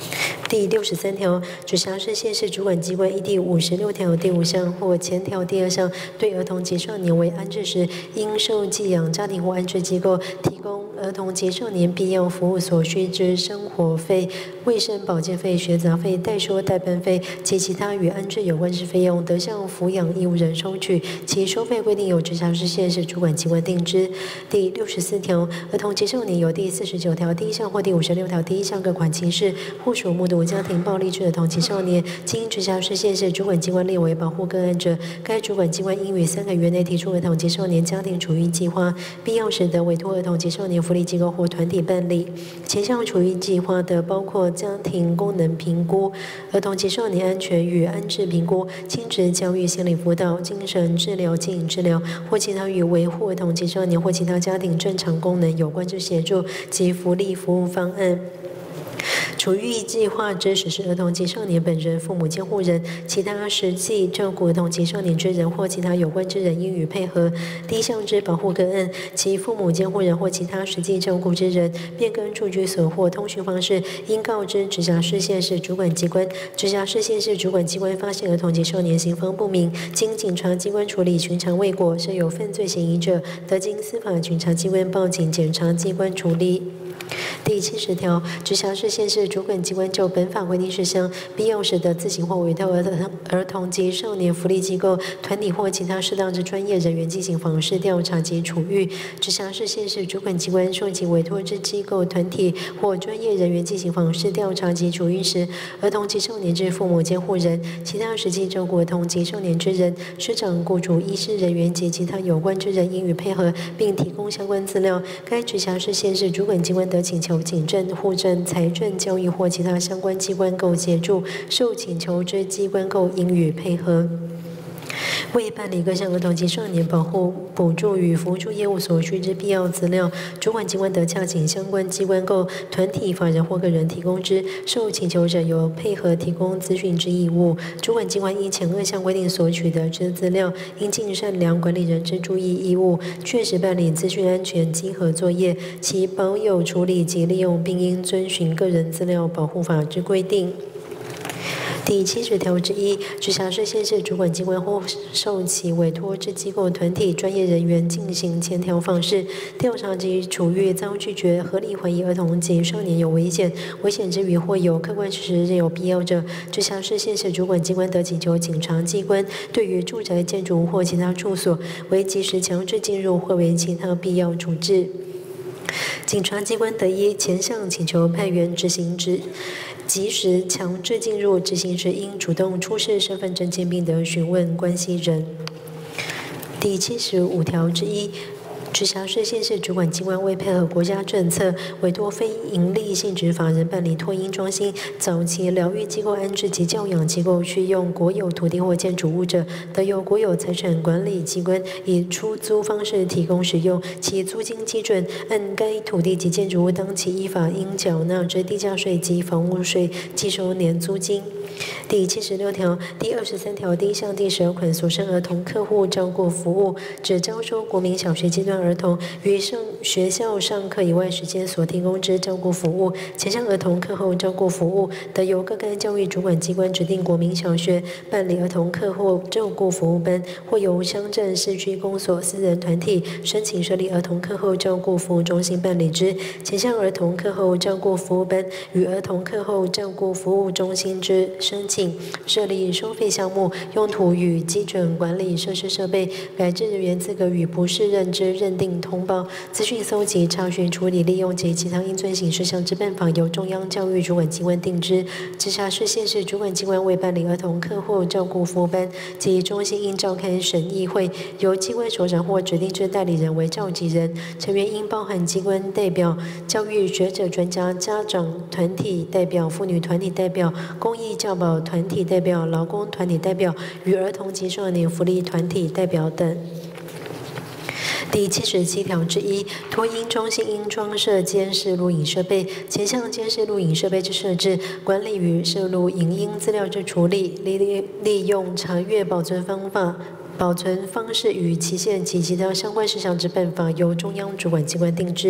第六十三条，直辖市、县市主管机关依第五十六条第五项或前条第二项，对儿童及少年为安置时，应受寄养家庭或安置机构提供儿童及少年必要服务所需之生活费、卫生保健费、学杂费、代收代办费及其他与安置有关之费用，得向抚养义务人收取，其收费规定由直辖市、县市主管机关定之。第六十四条，儿童及少年有第四十九条第一项或第五十六条第一项各款情事，或属目睹家庭暴力之儿童及少年，经直辖市、县市主管机关列为保护个案者，该主管机关应于三个月内提出儿童及少年家庭处遇计划，必要时得委托儿童及少年福利机构或团体办理。前项处遇计划的包括家庭功能评估、儿童及少年安全与安置评估、亲职教育、心理辅导、精神治疗、经营治疗或其他与维护儿童及少年或其他家庭正常功能有关之协助及福利服务方案。处遇计划之实施儿童及少年本人、父母监护人、其他实际照顾儿童及少年之人或其他有关之人应予配合。第一项之保护个案，其父母监护人或其他实际照顾之人变更住居所或通讯方式，应告知直辖市、县市主管机关。直辖市、县市主管机关发现儿童及少年行方不明，经警察机关处理寻常未果，设有犯罪嫌疑者，得经司法巡查机关报警检察机关处理。第七十条，直辖市、县市主管机关就本法规定事项，必要时得自行或委托儿童儿童及少年福利机构、团体或其他适当之专业人员进行访视调查及处遇。直辖市、县市主管机关受其委托之机构、团体或专业人员进行访视调查及处遇时，儿童及少年之父母监护人、其他实际照顾儿童及少年之人、师长、雇主、医师人员及其他有关之人应予配合，并提供相关资料。该直辖市、县市主管机关得请求警政、户政、财政、教育或其他相关机关构协助，受请求之机关构应予配合。为办理各项儿童及少年保护、补助与辅助业务所需之必要资料，主管机关得洽请相关机关构、团体、法人或个人提供之，受请求者有配合提供资讯之义务。主管机关依前二项规定所取得之资料，应尽善良管理人之注意义务，确实办理资讯安全稽核作业，其保有、处理及利用，并应遵循个人资料保护法之规定。第七十条之一，直辖市、县市主管机关或受其委托之机构、团体、专业人员进行前条访视、调查及处遇遭拒绝、合理怀疑儿童及少年有危险、危险之余或有客观事实认有必要者，直辖市、县市主管机关得请求警察机关对于住宅、建筑物或其他处所为即时强制进入或为其他必要处置。警察机关得依前项请求派员执行之。即时强制进入，执行时应主动出示身份证件，并得询问关系人。第七十五条之一，直辖市、县市主管机关为配合国家政策，委托非营利性质法人办理托婴中心、早期疗愈机构、安置及教养机构需用国有土地或建筑物者，得由国有财产管理机关以出租方式提供使用，其租金基准按该土地及建筑物当期依法应缴纳之地价税及房屋税计收年租金。第七十六条、第二十三条第一项第十二款所生儿童客户照顾服务，指招收国民小学阶段儿童于上学校上课以外时间所提供之照顾服务。前项儿童课后照顾服务，得由各该教育主管机关指定国民小学办理儿童课后照顾服务班，或由乡镇、市区公所、私人团体申请设立儿童课后照顾服务中心办理之。前项儿童课后照顾服务班与儿童课后照顾服务中心之申请、设立收费项目、用途与基准管理设施设备、改制人员资格与不适任之认定通报、资讯搜集、查询、处理、利用及其他应遵行事项之办法，由中央教育主管机关定之。直辖市、县市主管机关为办理儿童课后照顾服务班及中心，应召开审议会，由机关首长或指定之代理人为召集人，成员应包含机关代表、教育学者、专家、家长团体代表、妇女团体代表、公益教保团体代表、劳工团体代表与儿童及少年福利团体代表等。第七十七条之一，托婴中心应装设监视录影设备，前项监视录影设备之设置、管理与摄录影音资料之处理、利利用、查阅、保存方法、保存方式与期限及其他相关事项之办法，由中央主管机关定之。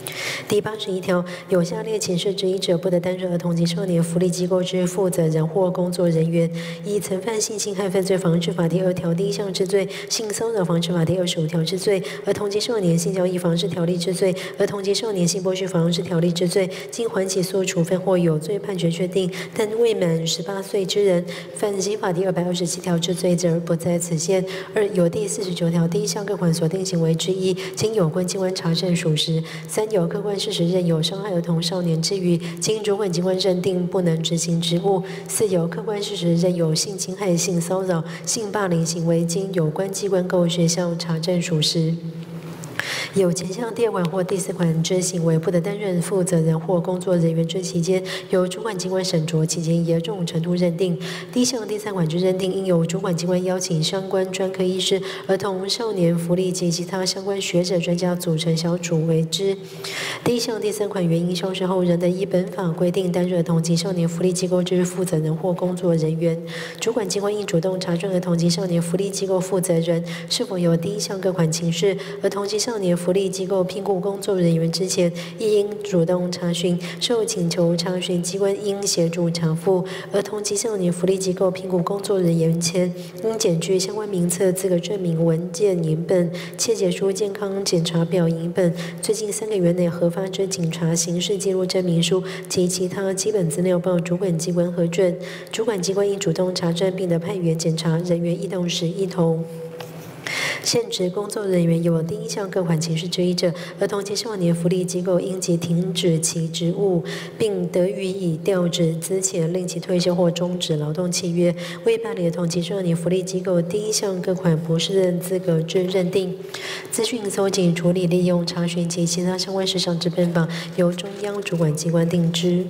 第八十一条，有下列情事之一者，不得担任儿童及少年福利机构之负责人或工作人员：一、曾犯性侵害犯罪防治法第二条第一项之罪、性骚扰防治法第二十五条之罪、儿童及少年性交易防治条例之罪、儿童及少年性剥削防治条例之罪，经缓起诉处分或有罪判决确定，但未满十八岁之人犯刑法第二百二十七条之罪者，不在此限。二、有第四十九条第一项各款所定行为之一，经有关机关查证属实；三、有客观事实认有伤害儿童少年之余，经主管机关认定不能执行职务；四、有客观事实认有性侵害、性骚扰、性霸凌行为，经有关机关购学校查证属实。有前项第二款或第四款之行为，不得担任负责人或工作人员之期间，由主管机关审酌其间严重程度认定。第一项第三款之认定，应由主管机关邀请相关专科医师、儿童少年福利及其他相关学者专家组成小组为之。第一项第三款原因消失后，仍得依本法规定担任儿童及少年福利机构之负责人或工作人员。主管机关应主动查证儿童及少年福利机构负责人是否有第一项各款情事。儿童及少年福利机构聘雇工作人员之前，亦应主动查询；受请求查询机关应协助查复。儿童及少年福利机构聘雇工作人员前，应检具相关名册、资格证明文件影本、切结书、健康检查表影本、最近三个月内核发之警察刑事记录证明书及其他基本资料报主管机关核准。主管机关应主动查证，并得派员检查，人员异动时一同。现职工作人员有第一项各款情事之一者，儿童及少年福利机构应即停止其职务，并得予以调职、资遣、令其退休或终止劳动契约。为办理儿童及少年福利机构第一项各款不适任资格之认定、资讯搜集、处理、利用、查询及其他相关事项之办法，由中央主管机关定之。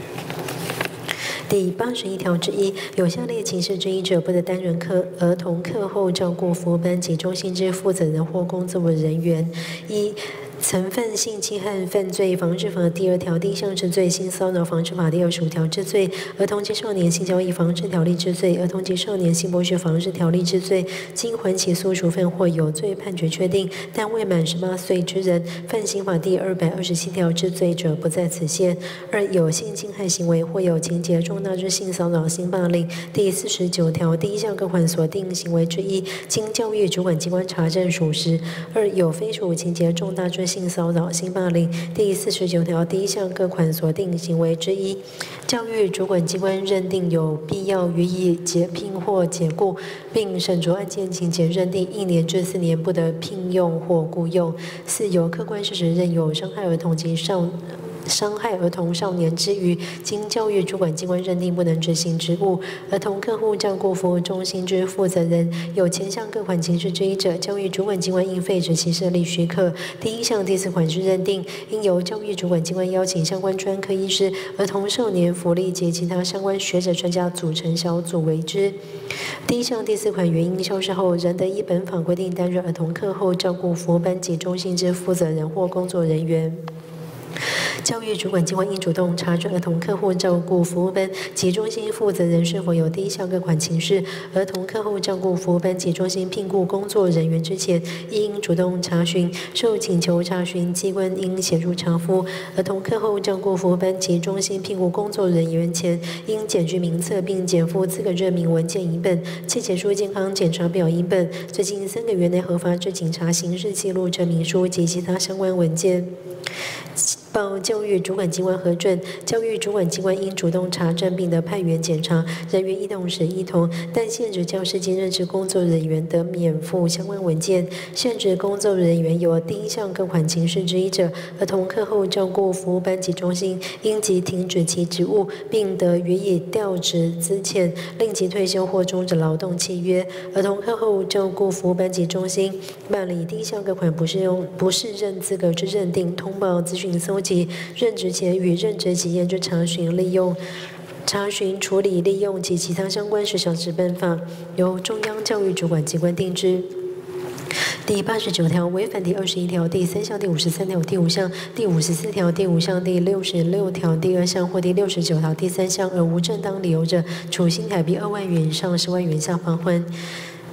第八十一条之一，有下列情事之一者，不得担任课儿童课后照顾服务班及中心之负责人或工作人员：一、曾犯性侵害犯罪防治法第二条第一项之罪、性骚扰防治法第二十五条之罪、儿童及少年性交易防治条例之罪、儿童及少年性剥削防治条例之罪，经缓起诉处分或有罪判决确定，但未满十八岁之人犯刑法第二百二十七条之罪者，不在此限。二、有性侵害行为或有情节重大之性骚扰、性霸凌第四十九条第一项各款所定行为之一，经教育主管机关查证属实。二、有非属情节重大之性骚扰、性霸凌第四十九条第一项各款所定行为之一，教育主管机关认定有必要予以解聘或解雇，并审酌案件情节，认定一年至四年不得聘用或雇用。四、有客观事实认有伤害儿童及少伤害儿童少年之余，经教育主管机关认定不能执行职务，儿童客户照顾服务中心之负责人有前项各款情事之一者，教育主管机关应废止其设立许可。第一项第四款之认定，应由教育主管机关邀请相关专科医师、儿童少年福利及其他相关学者专家组成小组为之。第一项第四款原因消失后，仍得依本法规定担任儿童课后照顾服务班及中心之负责人或工作人员。教育主管机关应主动查证儿童客户照顾服务班及中心负责人是否有第一项各款情事。儿童客户照顾服务班及中心聘雇工作人员之前，亦应主动查询；受请求查询机关应协助查复。儿童客户照顾服务班及中心聘雇工作人员前，应检具名册并检附资格证明文件一本、切结书、健康检查表一本、最近三个月内核发之警察刑事记录证明书及其他相关文件。报教育主管机关核准，教育主管机关应主动查证并得派员检查，人员异动时一同，但现职教师及任职工作人员得免附相关文件。现职工作人员有第一项各款情事之一者，儿童课后照顾服务班及中心应即停止其职务，并得予以调职、资遣、令其退休或终止劳动契约。儿童课后照顾服务班及中心办理第一项各款不适用不适任资格之认定、通报、资讯搜集、任职前与任职期间之查询、利用、查询、处理、利用及其他相关事项之办法，由中央教育主管机关定之。第八十九条，违反第二十一条第三项、第五十三条第五项、第五十四条第五项、第六十六条第二项或第六十九条第三项而无正当理由者，处新台币二万元以上十万元以下罚锾。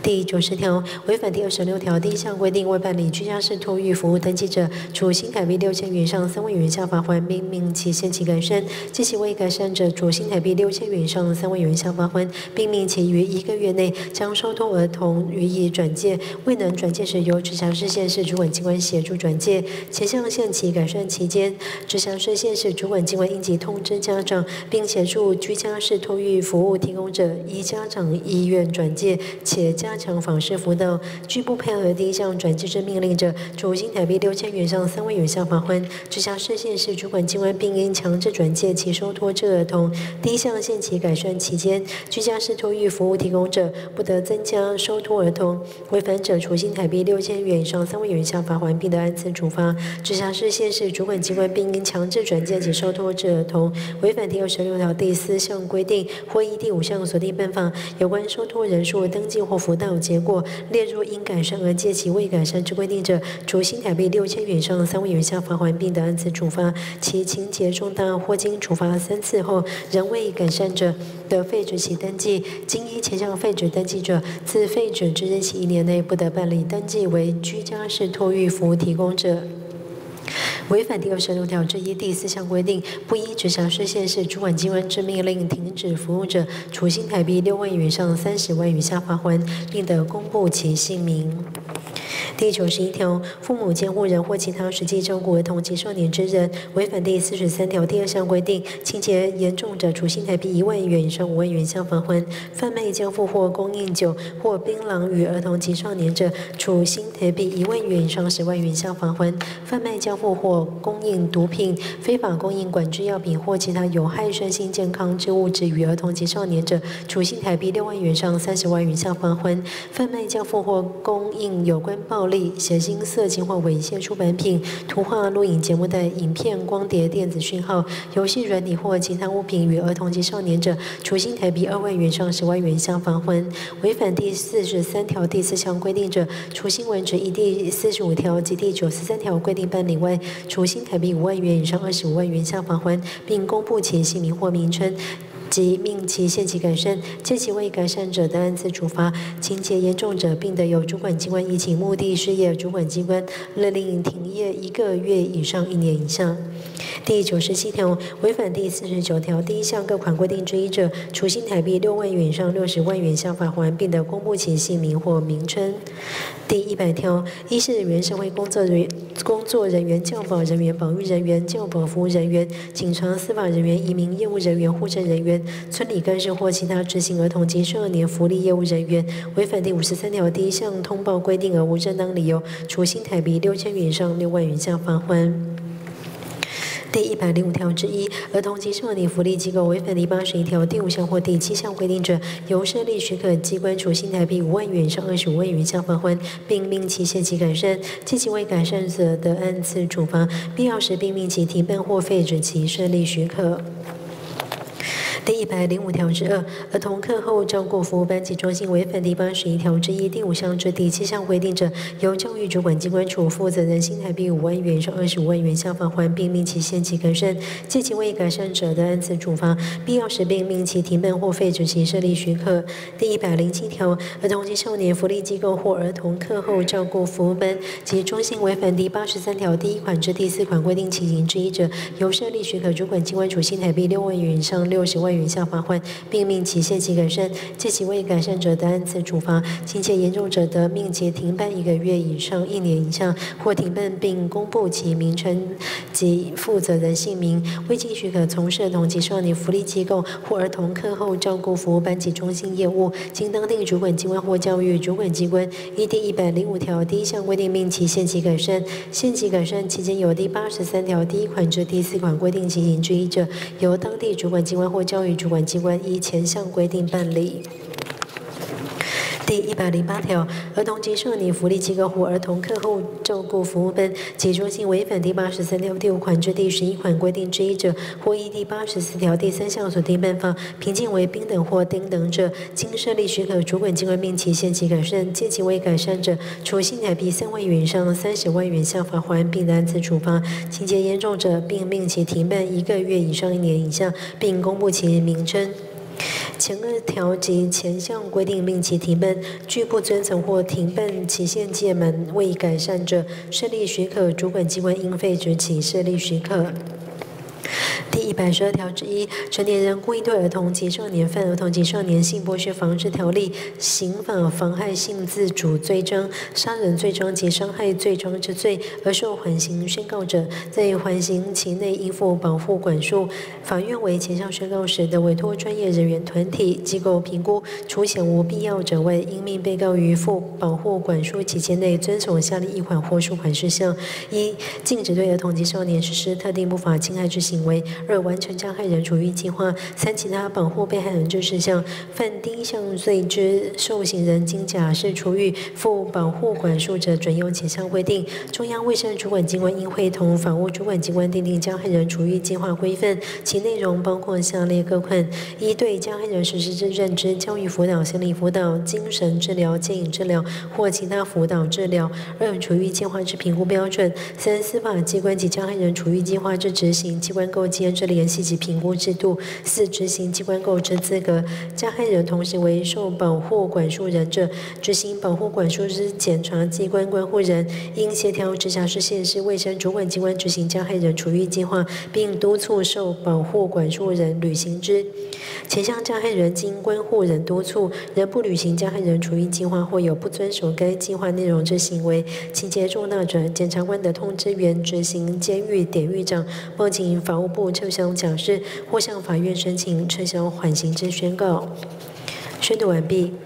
第九十条，违反第二十六条第一项规定，未办理居家式托育服务登记者，处新台币六千元以上三万元以下罚锾，并命其限期改善；借其未改善者，处新台币六千元以上三万元以下罚锾，并命其于一个月内将收托儿童予以转介。未能转介时，由直辖市、县市主管机关协助转介。前项限期改善期间，直辖市、县市主管机关应即通知家长，并协助居家式托育服务提供者依家长意愿转介，且加强访视辅导。拒不配合第一项转介之命令者，处新台币六千元上三万元以下罚锾。直辖市、县市主管机关并应强制转介其收托之儿童。第一项限期改善期间，居家式托育服务提供者不得增加收托儿童，违反者处新台币六千元以上三万元以下罚锾，并得按次处罚。直辖市、县市主管机关并应强制转介其收托之儿童，违反第二十六条第四项规定，或依第五项锁定办法有关收托人数、登记或辅导结果列入应改善而借其未改善之规定者，处新台币六千元以上三万元以下罚锾，并得按次处罚。其情节重大或经处罚三次后仍未改善者，得废止其登记。经依前项废止登记者，自废止之日起一年内不得办理登记为居家式托育服务提供者。违反第二十六条之一第四项规定，不依直辖市、县市主管机关之命令停止服务者，处新台币六万元上三十万元以下罚锾，并得公布其姓名。第九十一条，父母、监护人或其他实际照顾儿童及少年之人，违反第四十三条第二项规定，情节严重者，处新台币一万元以上五万元以下罚锾；贩卖、交付或供应酒或槟榔与儿童及少年者，处新台币一万元以上十万元以下罚锾；贩卖、交付或供应毒品、非法供应管制药品或其他有害身心健康之物质与儿童及少年者，处新台币六万元上三十万元以下罚锾；贩卖、交付或供应有关暴力、血腥、色情或猥亵出版品、图画、录影节目带、影片、光碟、电子讯号、游戏软体或其他物品与儿童及少年者，处新台币二万元上十万元以下罚锾；违反第四十三条第四项规定者，处新文指依第四十五条及第九十三条规定办理外，处新台币五万元以上二十五万元以下罚锾，并公布其姓名或名称。即命其限期改善，借其未改善者的按次处罚；情节严重者，并得由主管机关以其目的事业主管机关勒令停业一个月以上一年以下。第九十七条，违反第四十九条第一项各款规定之一者，处新台币六万元以上六十万元以下罚锾，并得公布其姓名或名称。第一百条，医事人员、社会工作人员、工作人员、教保人员、保育人员、教保服务人员、警察、司法人员、移民业务人员、户政人员、村里干事或其他执行儿童及少年福利业务人员，违反第五十三条第一项通报规定而无正当理由，处新台币六千元以上六万元以下罚锾。第一百零五条之一，儿童及少年福利机构违反第八十一条第五项或第七项规定者，由设立许可机关处新台币五万元以上二十五万元以下罚锾，并命其限期改善；借其未改善者得按次处罚，必要时并命其停办或废止其设立许可。第一百零五条之二，儿童课后照顾服务班及中心违反第八十一条之一第五项至第七项规定者，由教育主管机关处负责人新台币五万元以上二十五万元以下罚锾，并命其限期改善；借其未改善者的按次处罚，必要时并命其停办或废止其设立许可。第一百零七条，儿童及少年福利机构或儿童课后照顾服务班及中心违反第八十三条第一款至第四款规定情形之一者，由设立许可主管机关处新台币六万元以上六十万元以下罚锾，并命其限期改善；借其未改善者的按次处罚；情节严重者得命其停办一个月以上一年以下，或停办并公布其名称及负责人姓名。未经许可从事儿童及少年福利机构或儿童课后照顾服务班及中心业务，经当地主管机关或教育主管机关依第一百零五条第一项规定命其限期改善。限期改善期间有第八十三条第一款至第四款规定情形之一者，由当地主管机关或教育主管机关依前项规定办理。第一百零八条，儿童及少年福利机构或儿童课后照顾服务班及中心违反第八十三条第五款至第十一款规定之一者，或依第八十四条第三项所定办法评鉴为丙等或丁等者，经设立许可主管机关命其限期改善；借其未改善者，处新台币三万元以上三十万元以下罚锾，并得按次处罚；情节严重者，并命其停办一个月以上一年以下，并公布其名称。 前二条及前项规定令其停办，拒不遵从或停办期限届满未改善者，设立许可，主管机关应废止其设立许可。第一百十二条之一，成年人故意对儿童及少年犯儿童及少年性剥削防治条例、刑法妨害性自主罪章、杀人罪章及伤害罪章之罪而受缓刑宣告者，在缓刑期内应负保护管束。法院为前项宣告时的委托专业人员团体机构评估，除显无必要者外，应命被告于负保护管束期间内遵守下列一款或数款事项：一、禁止对儿童及少年实施特定不法侵害之行为；二、完成加害人处遇计划；三、其他保护被害人之事项。犯第一项罪之受刑人经假释处遇负保护管束者，准用前项规定。中央卫生主管机关应会同法务主管机关订定加害人处遇计划规范，其内容包括下列各款：一、对加害人实施之认知、教育辅导、心理辅导、精神治疗、戒瘾治疗或其他辅导治疗；二、处遇计划之评估标准；三、司法机关及加害人处遇计划之执行机关构建之联系及评估制度；四、执行机关构之资格。加害人同时为受保护管束人者，执行保护管束之检察机关关护人，应协调直辖市、县市卫生主管机关执行加害人处遇计划，并督促受保护管束人履行之。前项加害人经关护人督促，仍不履行加害人处遇计划或有不遵守该计划内容之行为，情节重大者，检察官得通知原执行监狱典狱长，报请法务部撤销假释，或向法院申请撤销缓刑之宣告。宣读完毕。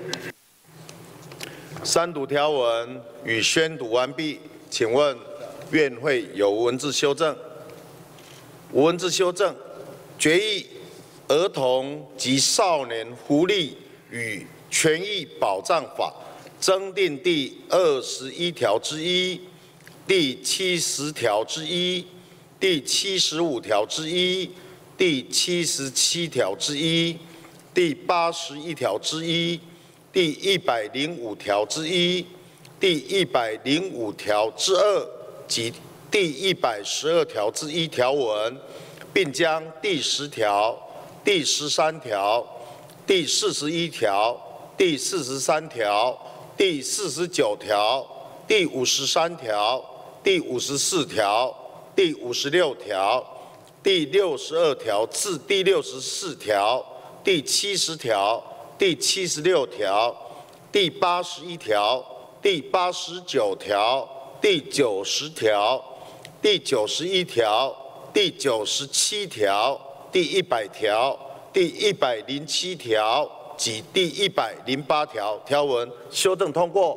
三读条文与宣读完毕，请问院会有无文字修正？无文字修正。决议儿童及少年福利与权益保障法增订第二十一条之一、第七十条之一、第七十五条之一、第七十七条之一、第八十一条之一、第一百零五条之一、第一百零五条之二及第一百十二条之一条文，并将第十条、第十三条、第四十一条、第四十三条、第四十九条、第五十三条、第五十四条、第五十六条、第六十二条至第六十四条、第七十条、第七十六条、第八十一条、第八十九条、第九十条、第九十一条、第九十七条、第一百条、第一百零七条及第一百零八条条文修正通过。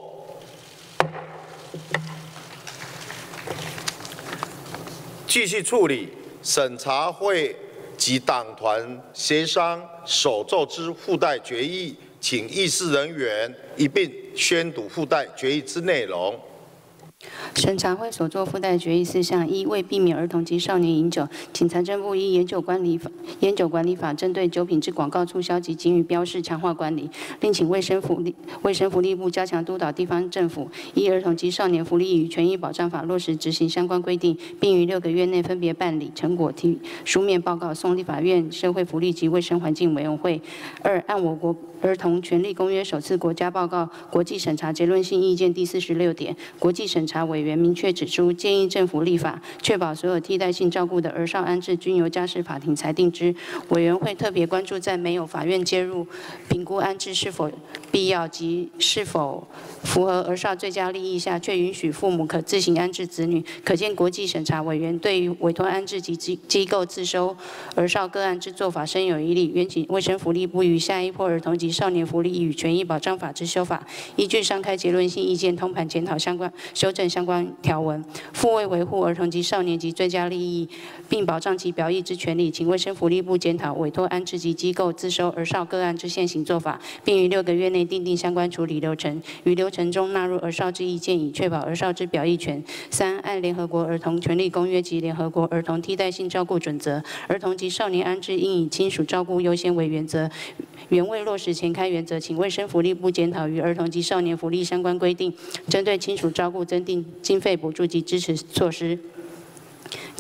继续处理审查会及党团协商首奏之附带决议，请议事人员一并宣读附带决议之内容。 审查会所作附带决议事项：一、为避免儿童及少年饮酒，请财政部依烟酒管理法、烟酒管理法针对酒品之广告促销及警语标示强化管理，另请卫生福利卫生福利部加强督导地方政府依儿童及少年福利与权益保障法落实执行相关规定，并于六个月内分别办理成果提书面报告送立法院社会福利及卫生环境委员会。二、按我国儿童权利公约首次国家报告国际审查结论性意见第四十六点，国际审查委员明确指出，建议政府立法，确保所有替代性照顾的儿少安置均由家事法庭裁定之。委员会特别关注在没有法院介入评估安置是否必要及是否符合儿少最佳利益下，却允许父母可自行安置子女，可见国际审查委员对于委托安置及机机构自收儿少个案之做法深有疑虑，愿请卫生福利部于下一波儿童及少年福利与权益保障法之修法，依据上开结论性意见通盘检讨相关修正相关条文，复为维护儿童及少年及最佳利益，并保障其表意之权利，请卫生福利部检讨委托安置及机构自收儿少个案之现行做法，并于六个月内订定相关处理流程，于流程中纳入儿少之意见，以确保儿少之表意权。三、按联合国儿童权利公约及联合国儿童替代性照顾准则，儿童及少年安置应以亲属照顾优先为原则。原未落实前开原则，请卫生福利部检讨于儿童及少年福利相关规定，针对亲属照顾增订经费补助及支持措施。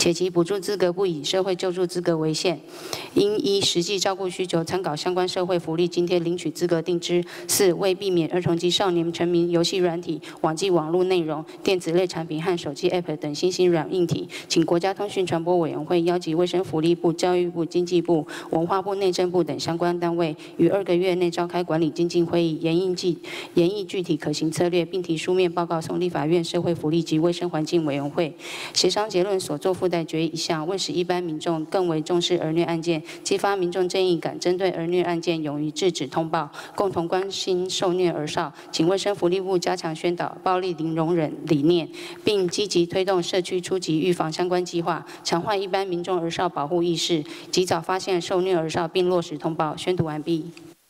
且其补助资格不以社会救助资格为限，应依实际照顾需求，参考相关社会福利津贴领取资格定之。四、为避免儿童及少年沉迷游戏软体、网际网络内容、电子类产品和手机 App 等新兴软硬体，请国家通讯传播委员会邀集卫生福利部、教育部、经济部、文化部、内政部等相关单位，于二个月内召开管理精进会议，研议具研议具体可行策略，并提书面报告送立法院社会福利及卫生环境委员会。协商结论所作附带决议一项，为使一般民众更为重视儿虐案件，激发民众正义感，针对儿虐案件勇于制止通报，共同关心受虐儿少，请卫生福利部加强宣导暴力零容忍理念，并积极推动社区初级预防相关计划，强化一般民众儿少保护意识，及早发现受虐儿少并落实通报。宣读完毕。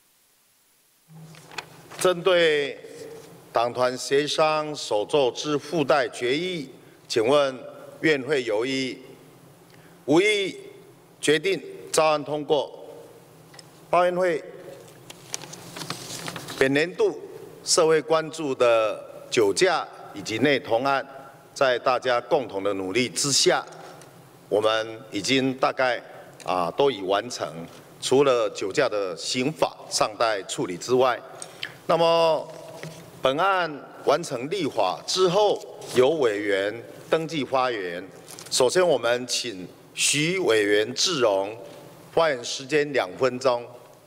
针对党团协商所作之附带决议，请问院会有异议？无异议，决定照案通过。报院会本年度社会关注的酒驾以及内同案，在大家共同的努力之下，我们已经大概啊都已完成。除了酒驾的刑法尚待处理之外，那么本案完成立法之后，由委员登记发言。首先，我们请徐委员致荣发言时间两分钟。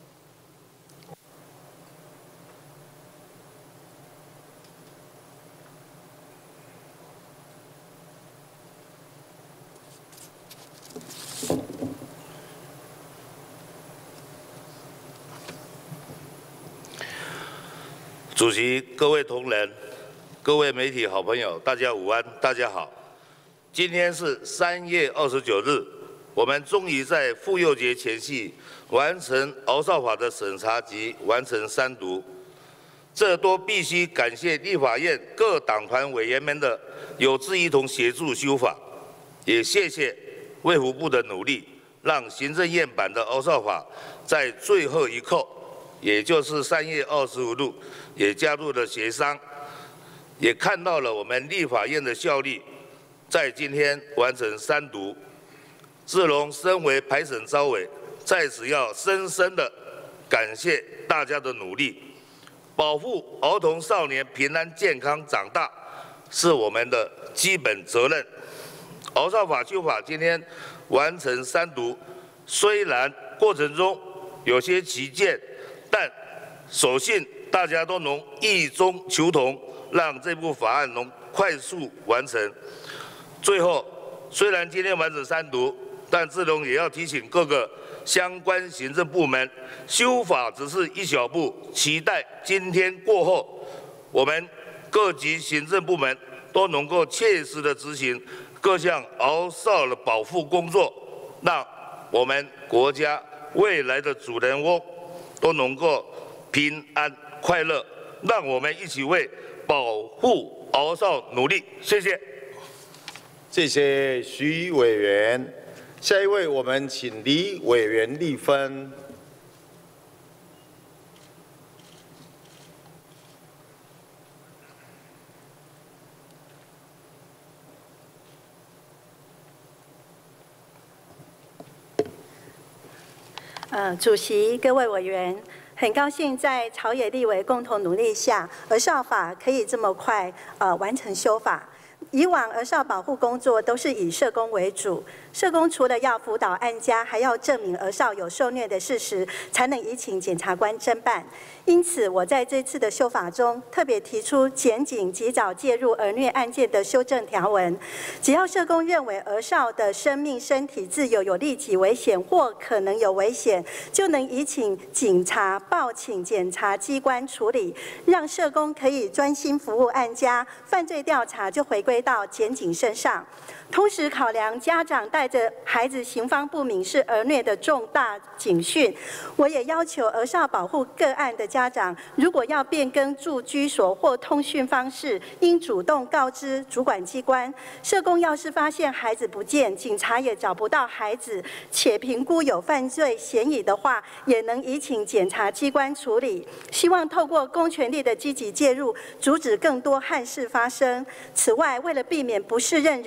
主席、各位同仁、各位媒体好朋友，大家午安，大家好。今天是三月二十九日，我们终于在妇幼节前夕完成《儿少法》的审查及完成三读，这都必须感谢立法院各党团委员们的有志一同协助修法，也谢谢卫福部的努力，让行政院版的《儿少法》在最后一刻，也就是三月二十五日，也加入了协商，也看到了我们立法院的效力，在今天完成三读。志荣身为排审召委，在此要深深的感谢大家的努力，保护儿童少年平安健康长大是我们的基本责任。儿少法修法今天完成三读，虽然过程中有些歧见，但所幸大家都能异中求同，让这部法案能快速完成。最后，虽然今天完成三读，但志荣也要提醒各个相关行政部门，修法只是一小步，期待今天过后，我们各级行政部门都能够切实的执行各项儿少的保护工作，让我们国家未来的主人翁都能够平安快乐，让我们一起为保护儿少努力。谢谢。 谢谢徐委员。下一位，我们请李委员立分。 呃，主席、各位委员，很高兴在朝野立委共同努力下，儿少法可以这么快呃完成修法。以往儿少保护工作都是以社工为主，社工除了要辅导案家，还要证明儿少有受虐的事实，才能移请检察官侦办。因此，我在这次的修法中特别提出检警及早介入儿虐案件的修正条文。只要社工认为儿少的生命、身体自由有立即危险或可能有危险，就能移请警察报请检察机关处理，让社工可以专心服务案家，犯罪调查就回归到检警身上。同时考量家长带着孩子行方不明是儿虐的重大警讯，我也要求儿少保护个案的家长，如果要变更住居所或通讯方式，应主动告知主管机关。社工要是发现孩子不见，警察也找不到孩子，且评估有犯罪嫌疑的话，也能移请检察机关处理。希望透过公权力的积极介入，阻止更多憾事发生。此外，为了避免不适任人员在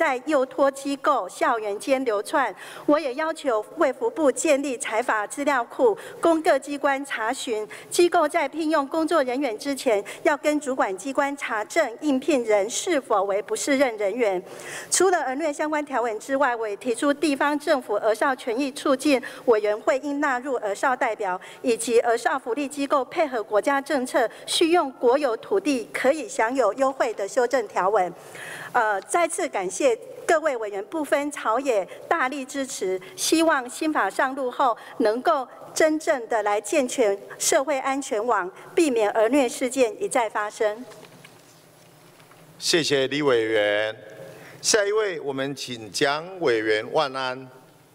在幼托机构、校园间流窜。我也要求卫福部建立财法资料库，供各机关查询。机构在聘用工作人员之前，要跟主管机关查证应聘人是否为不适任人员。除了儿虐相关条文之外，我也提出地方政府儿少权益促进委员会应纳入儿少代表，以及儿少福利机构配合国家政策续用国有土地可以享有优惠的修正条文。呃，再次感谢各位委员不分朝野大力支持，希望新法上路后能够真正的来健全社会安全网，避免儿虐事件一再发生。 谢谢李委员。下一位，我们请蒋委员万安。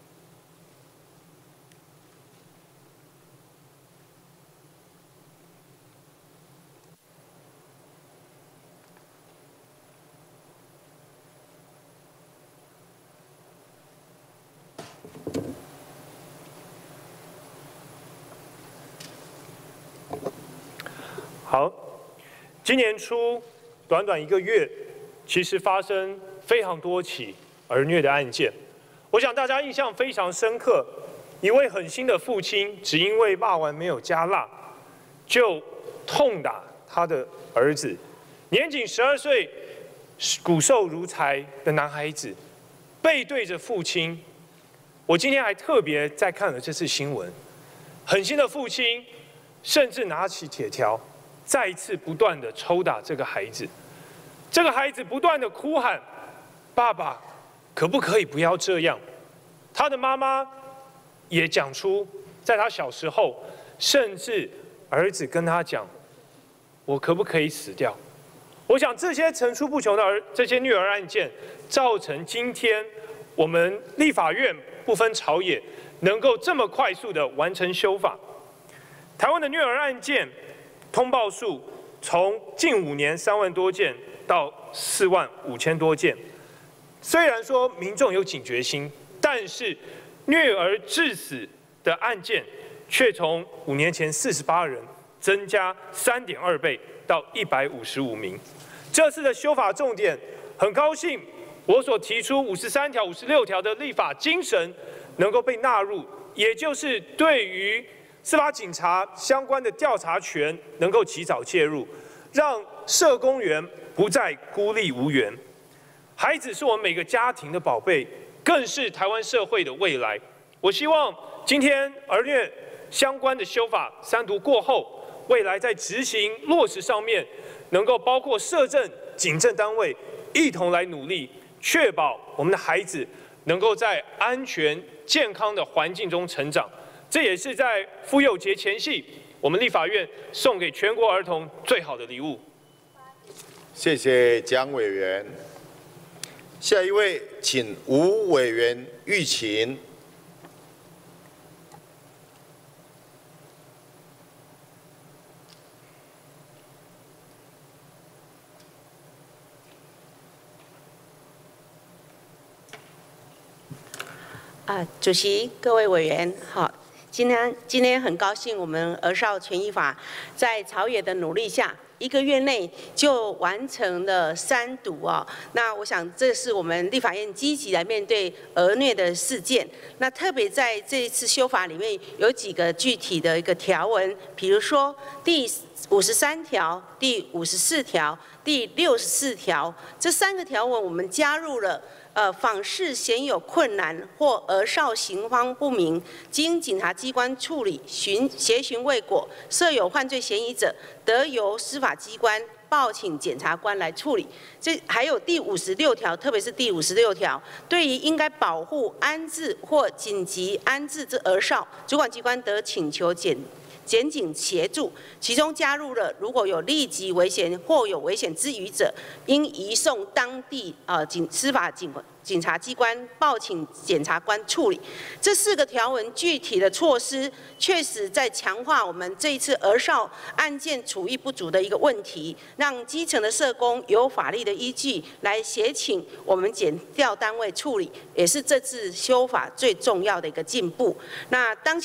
好，今年初短短一个月，其实发生非常多起儿虐的案件。我想大家印象非常深刻，一位狠心的父亲只因为骂完没有加辣，就痛打他的儿子，年仅十二岁、骨瘦如柴的男孩子，背对着父亲。我今天还特别在看了这次新闻，狠心的父亲甚至拿起铁条，再一次不断的抽打这个孩子。这个孩子不断的哭喊：“爸爸，可不可以不要这样？”他的妈妈也讲出，在他小时候，甚至儿子跟他讲：“我可不可以死掉？”我想这些层出不穷的儿这些虐儿案件，造成今天我们立法院不分朝野能够这么快速的完成修法。台湾的虐儿案件通报数从近五年三万多件到四万五千多件。虽然说民众有警觉心，但是虐儿致死的案件却从五年前四十八人增加三点二倍到一百五十五名。这次的修法重点，很高兴我所提出五十三条、五十六条的立法精神能够被纳入，也就是对于司法警察相关的调查权能够及早介入，让社工员不再孤立无援。孩子是我们每个家庭的宝贝，更是台湾社会的未来。我希望今天儿虐相关的修法三读过后，未来在执行落实上面，能够包括社政、警政单位一同来努力，确保我们的孩子能够在安全健康的环境中成长。这也是在妇幼节前夕，我们立法院送给全国儿童最好的礼物。 谢谢蒋委员。下一位，请吴委员玉琴。 啊，主席、各位委员，好，今天今天很高兴，我们儿少权益法在朝野的努力下，一个月内就完成了三读哦。那我想这是我们立法院积极来面对儿虐的事件。那特别在这一次修法里面有几个具体的一个条文，比如说第五十三条、第五十四条、第六十四条这三个条文，我们加入了。呃，访视显有困难或儿少行方不明，经警察机关处理寻协寻未果，设有犯罪嫌疑者，得由司法机关报请检察官来处理。这还有第五十六条，特别是第五十六条，对于应该保护安置或紧急安置之儿少，主管机关得请求检。检警协助，其中加入了如果有立即危险或有危险之余者，应移送当地呃警司法警警察机关报请检察官处理。这四个条文具体的措施，确实在强化我们这一次儿少案件处遇不足的一个问题，让基层的社工有法律的依据来协请我们检调单位处理，也是这次修法最重要的一个进步。那当前。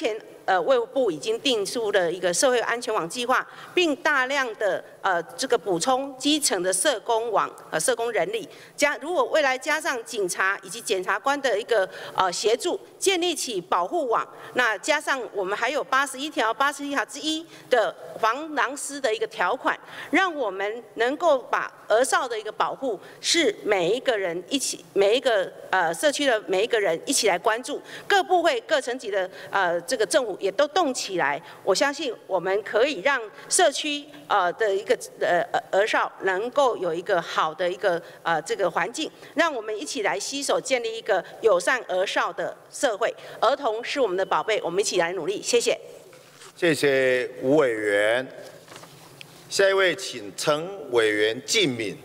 呃卫福部已经定出了一个社会安全网计划，并大量的呃这个补充基层的社工网和社工人力，加如果未来加上警察以及检察官的一个呃协助，建立起保护网，那加上我们还有八十一条、八十一条之一的防狼师的一个条款，让我们能够把儿少的一个保护是每一个人一起，每一个呃社区的每一个人一起来关注，各部会、各层级的呃这个政府也都动起来，我相信我们可以让社区呃的一个呃儿少能够有一个好的一个呃这个环境，让我们一起来携手建立一个友善儿少的社会。儿童是我们的宝贝，我们一起来努力。谢谢。 谢谢吴委员。下一位，请陈委员进敏。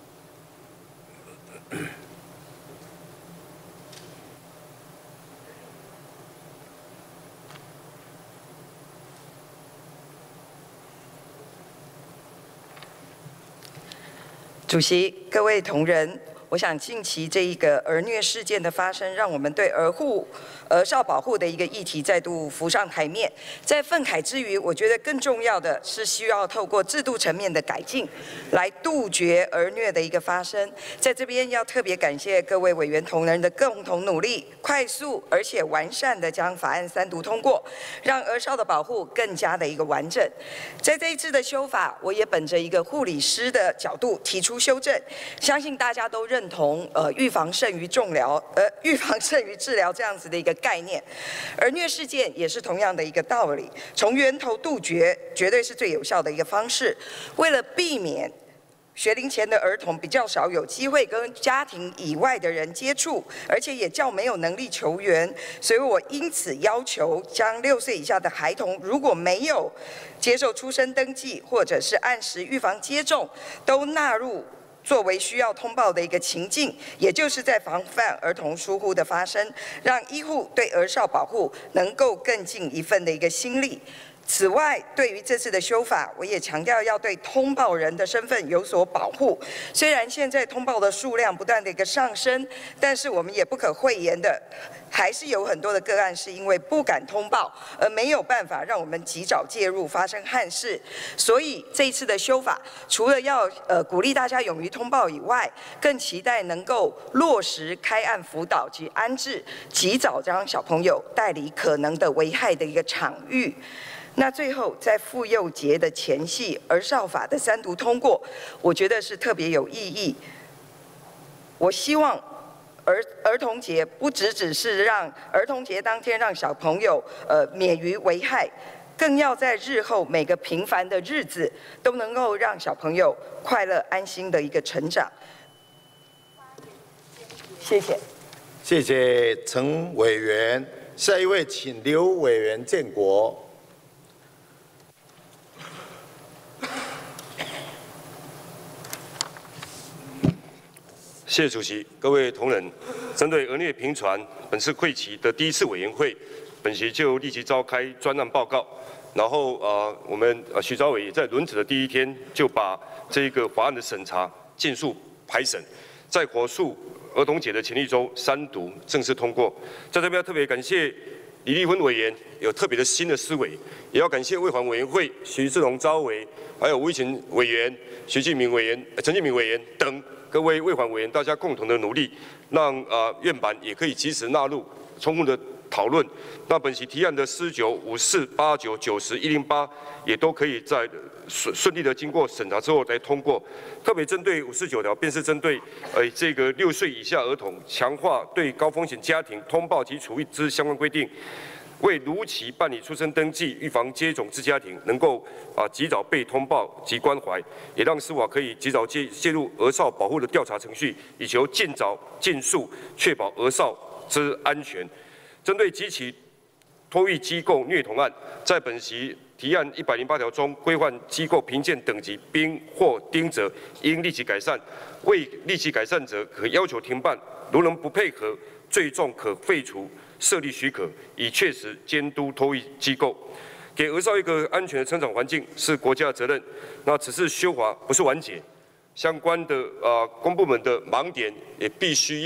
主席、各位同仁，我想近期这一个儿虐事件的发生，让我们对儿护、儿少保护的一个议题再度浮上台面。在愤慨之余，我觉得更重要的是需要透过制度层面的改进，来杜绝儿虐的一个发生。在这边要特别感谢各位委员同仁的共同努力，快速而且完善的将法案三读通过，让儿少的保护更加的一个完整。在这一次的修法，我也本着一个护理师的角度提出修正，相信大家都认同，呃，预防胜于重疗，呃，预防胜于治疗这样子的一个概念。儿虐事件也是同样的一个道理，从源头杜绝绝对是最有效的一个方式。为了避免学龄前的儿童比较少有机会跟家庭以外的人接触，而且也较没有能力求援，所以我因此要求将六岁以下的孩童如果没有接受出生登记或者是按时预防接种，都纳入作为需要通报的一个情境，也就是在防范儿童疏忽的发生，让医护对儿少保护能够更尽一份的一个心力。此外，对于这次的修法，我也强调要对通报人的身份有所保护。虽然现在通报的数量不断的一个上升，但是我们也不可讳言的，还是有很多的个案是因为不敢通报，而没有办法让我们及早介入发生憾事。所以这一次的修法，除了要呃鼓励大家勇于通报以外，更期待能够落实开案辅导及安置，及早将小朋友带离可能的危害的一个场域。那最后，在妇幼节的前夕，儿少法的三读通过，我觉得是特别有意义。我希望儿儿童节不只只是让儿童节当天让小朋友呃免于危害，更要在日后每个平凡的日子都能够让小朋友快乐安心的一个成长。谢谢。 谢谢陈委员。下一位，请刘委员建国。 谢谢主席，各位同仁，针对儿虐频传本次会期的第一次委员会，本席就立即召开专案报告，然后呃，我们呃徐召委也在轮值的第一天就把这个法案的审查尽速排审，在火速儿童节的前一周三读正式通过。在这边要特别感谢李丽芬委员有特别的新的思维，也要感谢卫环委员会徐志荣召委，还有吴怡群委员、徐敬明委员、陈敬明委员等。各位卫环委员，大家共同的努力，让呃院版也可以及时纳入充分的讨论。那本席提案的四九、五四、八九、九十、一零八也都可以在顺顺利的经过审查之后来通过。特别针对五四九条，便是针对呃这个六岁以下儿童强化对高风险家庭通报及处遇之相关规定。为如期办理出生登记、预防接种之家庭，能够啊及早被通报及关怀，也让司法可以及早介介入儿少保护的调查程序，以求尽早尽速确保儿少之安全。针对几起托育机构虐童案，在本席提案一百零八条中规范机构评鉴等级，并或丁责应立即改善，未立即改善者可要求停办，如能不配合，最重可废除设立许可，以确实监督托育机构，给儿少一个安全的成长环境是国家的责任。那此次修法不是完结，相关的呃公部门的盲点也必须要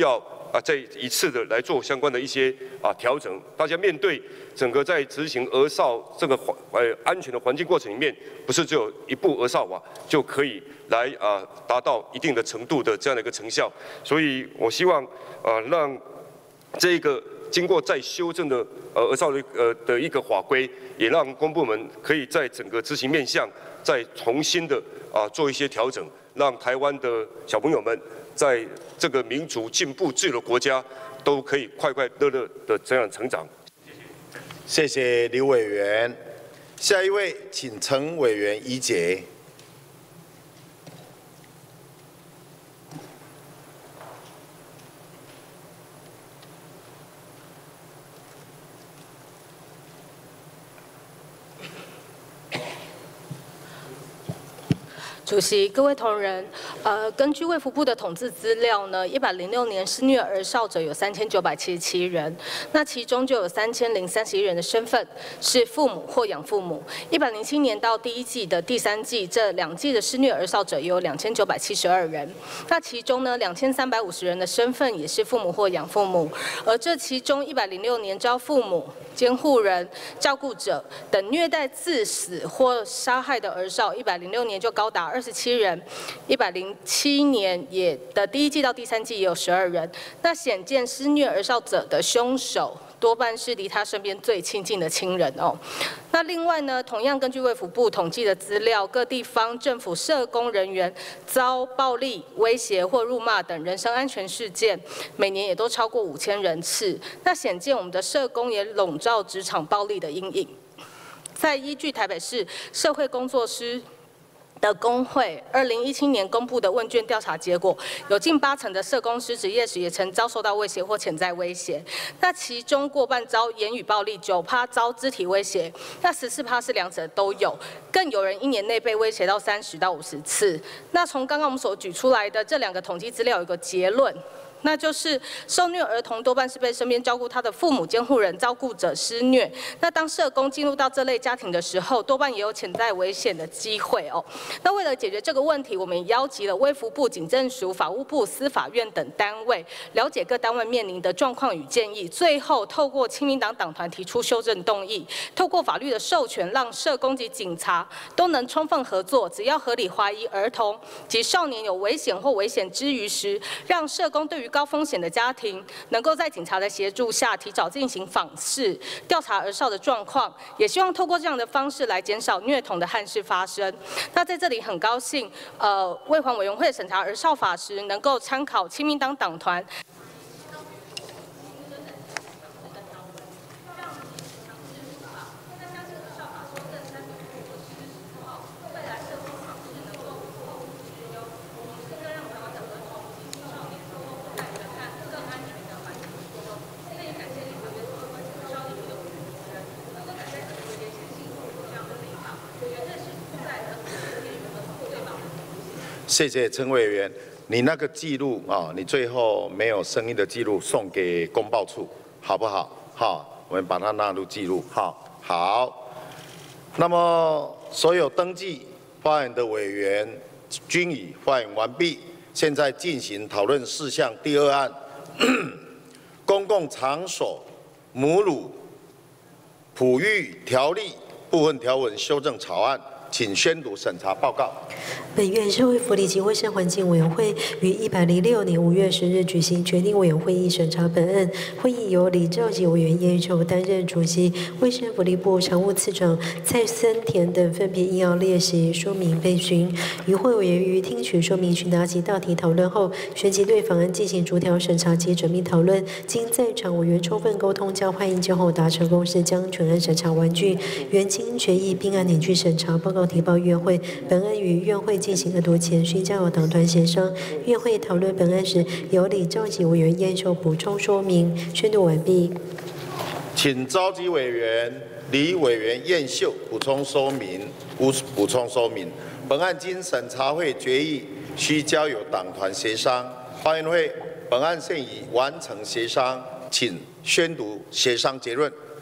啊再一次的来做相关的一些啊调整。大家面对整个在执行儿少这个环呃安全的环境过程里面，不是只有一部儿少法就可以来啊达到一定的程度的这样的一个成效。所以我希望啊让这个经过再修正的呃儿少的呃的一个法规，也让公部门可以在整个执行面向再重新的啊做一些调整，让台湾的小朋友们在这个民主进步自由的国家都可以快快乐乐的这样成长。 谢谢刘委员，下一位请陈委员宜洁。 主席、各位同仁，呃，根据卫福部的统计资料呢，一百零六年施虐儿少者有三千九百七十七人，那其中就有三千零三十一人的身份是父母或养父母。一百零七年到第一季的第三季，这两季的施虐儿少者也有两千九百七十二人，那其中呢，两千三百五十人的身份也是父母或养父母，而这其中一百零六年遭父母、监护人、照顾者等虐待致死或杀害的儿少，一百零六年就高达二十七人，一百零七年也的第一季到第三季也有十二人。那显见施虐儿少者的凶手多半是离他身边最亲近的亲人哦。那另外呢，同样根据卫福部统计的资料，各地方政府社工人员遭暴力、威胁或辱骂等人身安全事件，每年也都超过五千人次。那显见我们的社工也笼罩职场暴力的阴影。再依据台北市社会工作师的工会二零一七年公布的问卷调查结果，有近八成的社工师职业时也曾遭受到威胁或潜在威胁。那其中过半遭言语暴力，九趴遭肢体威胁，那十四趴是两者都有，更有人一年内被威胁到三十到五十次。那从刚刚我们所举出来的这两个统计资料，有一个结论。那就是受虐儿童多半是被身边照顾他的父母、监护人、照顾者施虐。那当社工进入到这类家庭的时候，多半也有潜在危险的机会哦。那为了解决这个问题，我们也邀集了卫福部、警政署、法务部、司法院等单位，了解各单位面临的状况与建议。最后，透过亲民党党团提出修正动议，透过法律的授权，让社工及警察都能充分合作，只要合理怀疑儿童及少年有危险或危险之余时，让社工对于高风险的家庭，能够在警察的协助下提早进行访视、调查儿少的状况，也希望透过这样的方式来减少虐童的憾事发生。那在这里很高兴，呃，卫环委员会审查儿少法时，能够参考亲民党党团。 谢谢陈委员，你那个记录啊，你最后没有声音的记录送给公报处，好不好？好，我们把它纳入记录。好，好。那么所有登记发言的委员均已发言完毕，现在进行讨论事项第二案，公共场所母乳哺育条例部分条文修正草案。请宣读审查报告。 本院社会福利及卫生环境委员会于一百零六年五月十日举行决定委员会议审查本案。会议由李兆吉委员叶玉秋担任主席，卫生福利部常务次长蔡森田等分别应邀列席说明备询。与会委员于听取说明询答及大体讨论后，旋即对法案进行逐条审查及缜密讨论。经在场委员充分沟通交换意见后，达成共识，将全案审查完竣。原经决议并案拟具审查报告提报院会。本案与院会进行二读前，需交由党团协商。院会讨论本案时，由李召集委员验收补充说明。宣读完毕。 请召集委员李委员验秀补充说明。无补充说明。本案经审查会决议，需交由党团协商。发言会，本案现已完成协商，请宣读协商结论。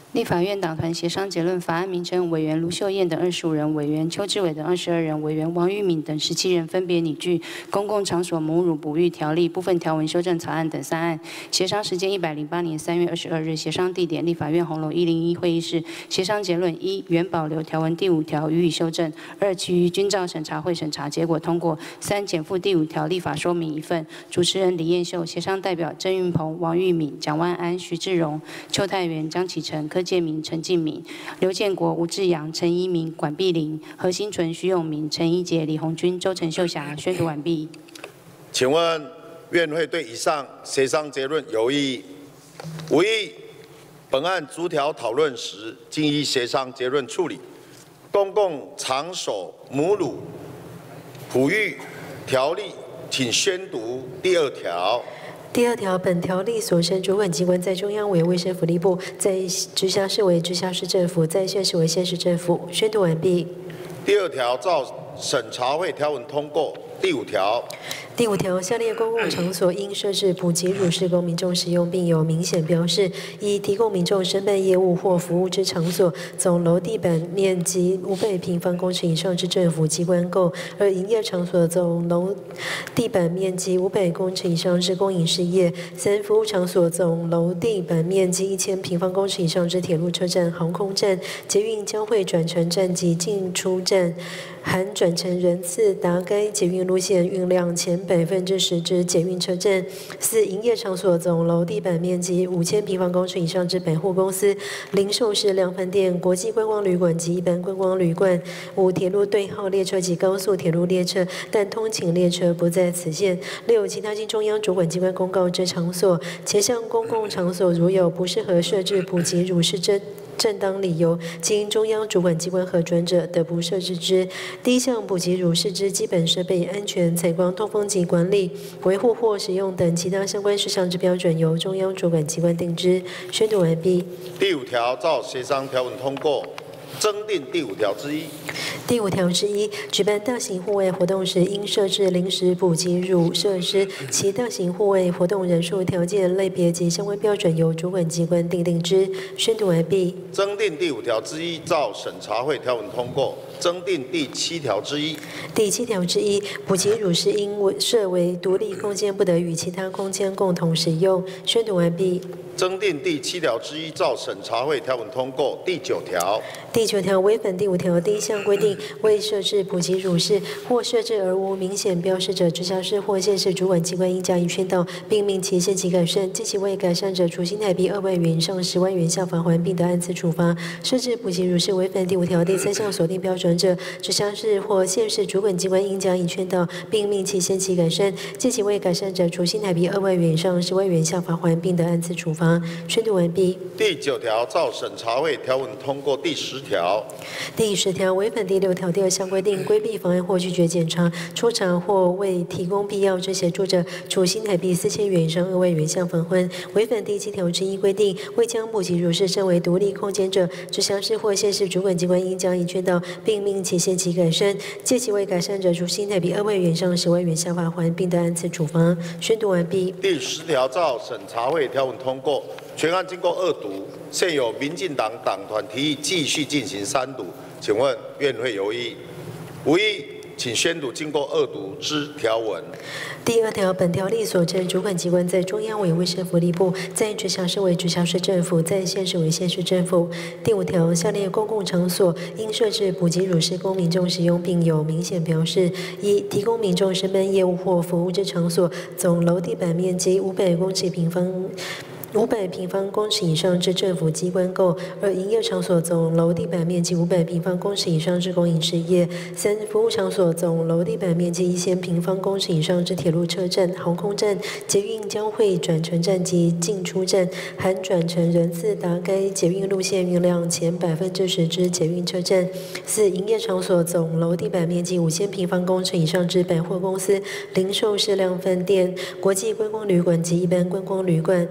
立法院党团协商结论法案名称：委员卢秀燕等二十五人，委员邱志伟等二十二人，委员王玉敏等十七人分别拟具《公共场所母乳哺育条例》部分条文修正草案等三案。协商时间：一百零八年三月二十二日。协商地点：立法院红楼一零一会议室。协商结论：一、原保留条文第五条予以修正；二、其余均照审查会审查结果通过；三、减负第五条立法说明一份。主持人李彦秀，协商代表郑运鹏、王玉敏、蒋万安、徐志荣、邱泰源、张启成、柯建明、陈敬敏、刘建国、吴志阳、陈一鸣、管碧玲、何新纯、徐永明、陈一杰、李红军、周陈秀霞。宣读完毕。 请问院会对以上协商结论有异议？无异议。本案逐条讨论时，经依协商结论处理。公共场所母乳哺育条例，请宣读第二条。 第二条，本条例所称主管机关在中央为卫生福利部，在直辖市为直辖市政府，在县市为县市政府。宣读完毕。 第二条照审查会条文通过。第五条。 第五条，下列公共场所应设置普及乳适供民众使用，并有明显标示：一、提供民众申办业务或服务之场所，总楼地板面积五百平方公尺以上之政府机关构；二、营业场所总楼地板面积五百公尺以上之公营事业；三、服务场所总楼地板面积一千平方公尺以上之铁路车站、航空站、捷运交汇转乘站及进出站，含转乘人次达该捷运路线运量前百分之十之捷运车站；四、营业场所总楼地板面积五千平方公尺以上之百货公司、零售式量贩店、国际观光旅馆及一般观光旅馆；五、铁路对号列车及高速铁路列车，但通勤列车不在此线；六、其他经中央主管机关公告之场所，前项公共场所如有不适合设置普及乳适正正当理由，经中央主管机关核准者，得不设置之。第一项普及乳适之基本设备安全、采光、通风及管理、维护或使用等其他相关事项之标准，由中央主管机关定之。宣读完毕。 第五条照协商条文通过。增订第五条之一。 第五条之一，举办大型户外活动时，应设置临时补给乳设施，其大型户外活动人数条件、类别及相关标准由主管机关订定之。宣读完毕。 增订第五条之一，照审查会条文通过。增订第七条之一。 第七条之一，补给乳是应设为独立空间，不得与其他空间共同使用。宣读完毕。 增订第七条之一，照审查会条文通过。第九条。 第九条违反第五条第一项规定，未设置普及乳室或设置而无明显标示者，直辖市或县市主管机关应加以宣导，并命其限期改善。即其未改善者，处新台币二万元以上十万元下罚锾，并得按次处罚。设置普及乳室违反第五条第三项锁定标准者，直辖市或县市主管机关应加以劝导，并命其限期改善。即其未改善者，处新台币二万元以上十万元下罚锾，并得按次处罚。宣读完毕。 第九条照审查会条文通过。第十条。 第十条违反第六条第二项规定，规避、妨碍或拒绝检查、抽查或未提供必要之协助者，处新台币四千元以上二万元下罚锾。违反第七条之一规定，未将补给乳室设为独立空间者，直辖市或县市主管机关应加以劝导，并命其限期改善。借其未改善者，处新台币二万元以上十万元下罚锾，并得按次处罚。宣读完毕。 第十条照审查会条文通过。全案经过二读，现有民进党党团提议继续进行三读，请问院会有异议？无异议，请宣读经过二读之条文。 第二条，本条例所称主管机关在中央为卫生福利部，在直辖市为直辖市政府，在县市为县市政府。第五条，下列公共场所应设置补给乳室供民众使用，并有明显标示：一、提供民众申办业务或服务之场所，总楼地板面积五百公尺平方。五百平方公尺以上之政府机关构；二、营业场所总楼地板面积五百平方公尺以上之公营事业；三、服务场所总楼地板面积一千平方公尺以上之铁路车站、航空站、捷运交汇转乘站及进出站，含转乘人次达该捷运路线运量前百分之十之捷运车站；四、营业场所总楼地板面积五千平方公尺以上之百货公司、零售式量贩店、国际观光旅馆及一般观光旅馆；五、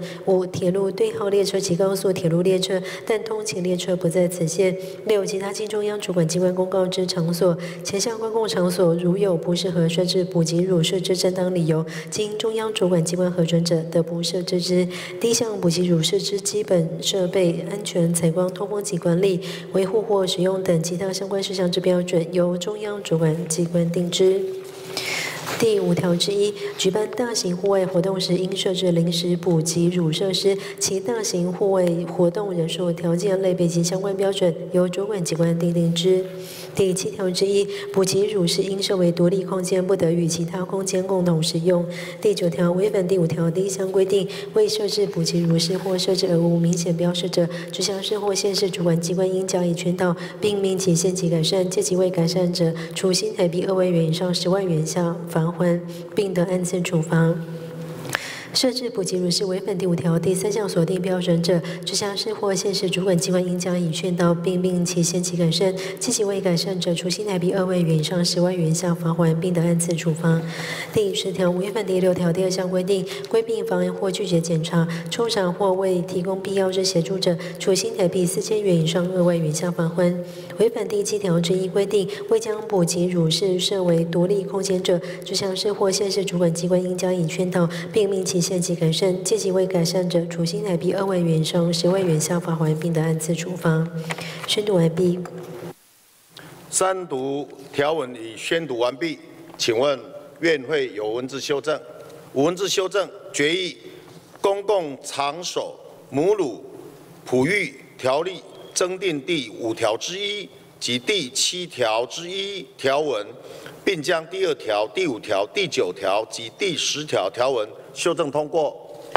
铁路对号列车及高速铁路列车，但通勤列车不在此线。六、其他经中央主管机关公告之场所，前项公共场所如有不适合设置补给乳设之正当理由，经中央主管机关核准者，得不设置之。第一项补给乳设之基本设备、安全、采光、通风及管理、维护或使用等其他相关事项之标准，由中央主管机关定之。第五条之一，举办大型户外活动时，应设置临时补给乳设施，其大型户外活动人数、条件、类别及相关标准，由主管机关订定之。第七条之一，补给乳室应设为独立空间，不得与其他空间共同使用。第九条，违反第五条第一项规定，未设置补给乳室或设置而无明显标示者，直辖市或县市主管机关应加以劝导，并命其限期改善，届期未改善者，处新台币二万元以上十万元以下罚锾，并得按次处罚。设置补给乳室违反第五条第三项锁定标准者，直辖市或县市主管机关应加以劝导，并命其限期改善；届期未改善者，处新台币二万元以上十万元以下罚锾，并得按次处罚。第十条违反第六条第二项规定，规避妨碍或拒绝检查、抽查或未提供必要之协助者，处新台币四千元以上二万元以下罚锾。违反第七条之一规定，未将补给乳室设为独立空间者，直辖市或县市主管机关应加以劝导，并命其限期改善；届期未改善者，处新台币二万元以上十万元以下罚锾，并得按次处罚。宣读完毕。 三读条文已宣读完毕，请问院会有文字修正？无文字修正，决议公共场所母乳哺育条例增订第五条之一及第七条之一条文，并将第二条、第五条、第九条及第十条条文修正通过。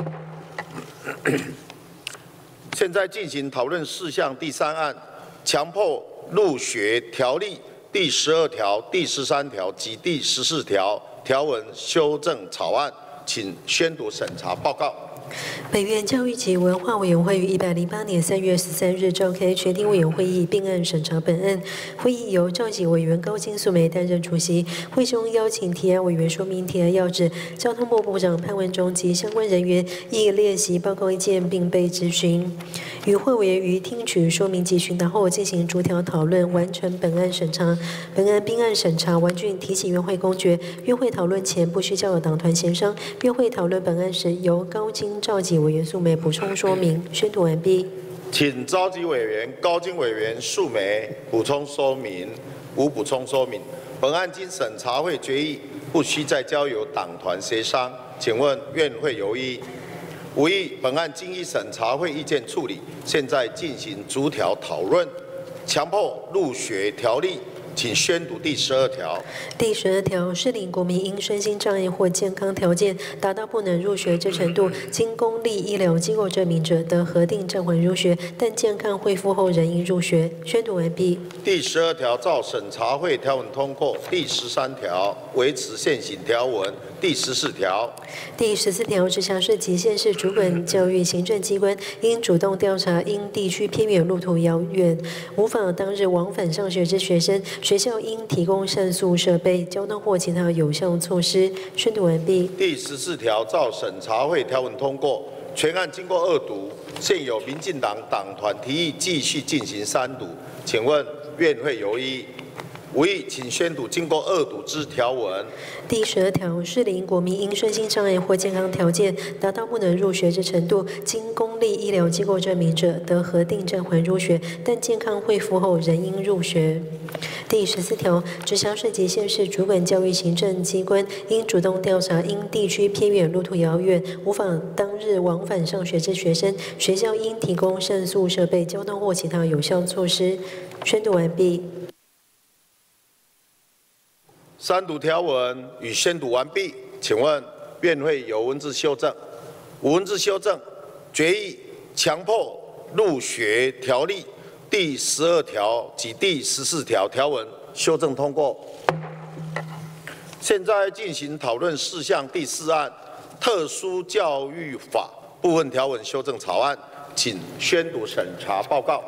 现在进行讨论事项第三案，强迫入学条例第十二条、第十三条及第十四条条文修正草案，请宣读审查报告。 本院教育及文化委员会于一百零八年三月十三日召开全体委员会议，并案审查本案。会议由召集委员高金素梅担任主席。会中邀请提案委员说明提案要旨，交通部部长潘文忠及相关人员亦列席报告意见，并被质询。与会委员于听取说明及询答后，进行逐条讨论，完成本案审查。本案并案审查完竣，提起院会公决。院会讨论前不需交由党团协商。院会讨论本案时，由高金召集委员素梅补充说明。宣读完毕。 请召集委员高金委员素梅补充说明。无补充说明。本案经审查会决议，不需再交由党团协商。请问院会有异？无异。本案经依审查会意见处理，现在进行逐条讨论。强迫入学条例。请宣读第十二条。 第十二条，适龄国民因身心障碍或健康条件达到不能入学之程度，经公立医疗机构证明者，得核定暂缓入学，但健康恢复后仍应入学。宣读完毕。 第十二条照审查会条文通过。第十三条维持现行条文。第十四条。 第十四条，直辖市及县市主管教育行政机关应主动调查因地区偏远、路途遥远无法当日往返上学之学生。学校应提供膳宿设备、交通或其他有效措施。宣读完毕。 第十四条照审查会条文通过。全案经过二读，现有民进党党团提议继续进行三读，请问院会有异？无异，请宣读经过二读之条文。 第十二条，适龄国民因身心障碍或健康条件达到不能入学之程度，经公立医疗机构证明者，得核定暂缓入学，但健康恢复后仍应入学。第十四条，直辖市及县市主管教育行政机关应主动调查因地区偏远、路途遥远无法当日往返上学之学生，学校应提供膳宿设备、交通或其他有效措施。宣读完毕。 三读条文与宣读完毕，请问院会有文字修正？无文字修正，决议强迫入学条例第十二条及第十四条条文修正通过。现在进行讨论事项第四案特殊教育法部分条文修正草案，请宣读审查报告。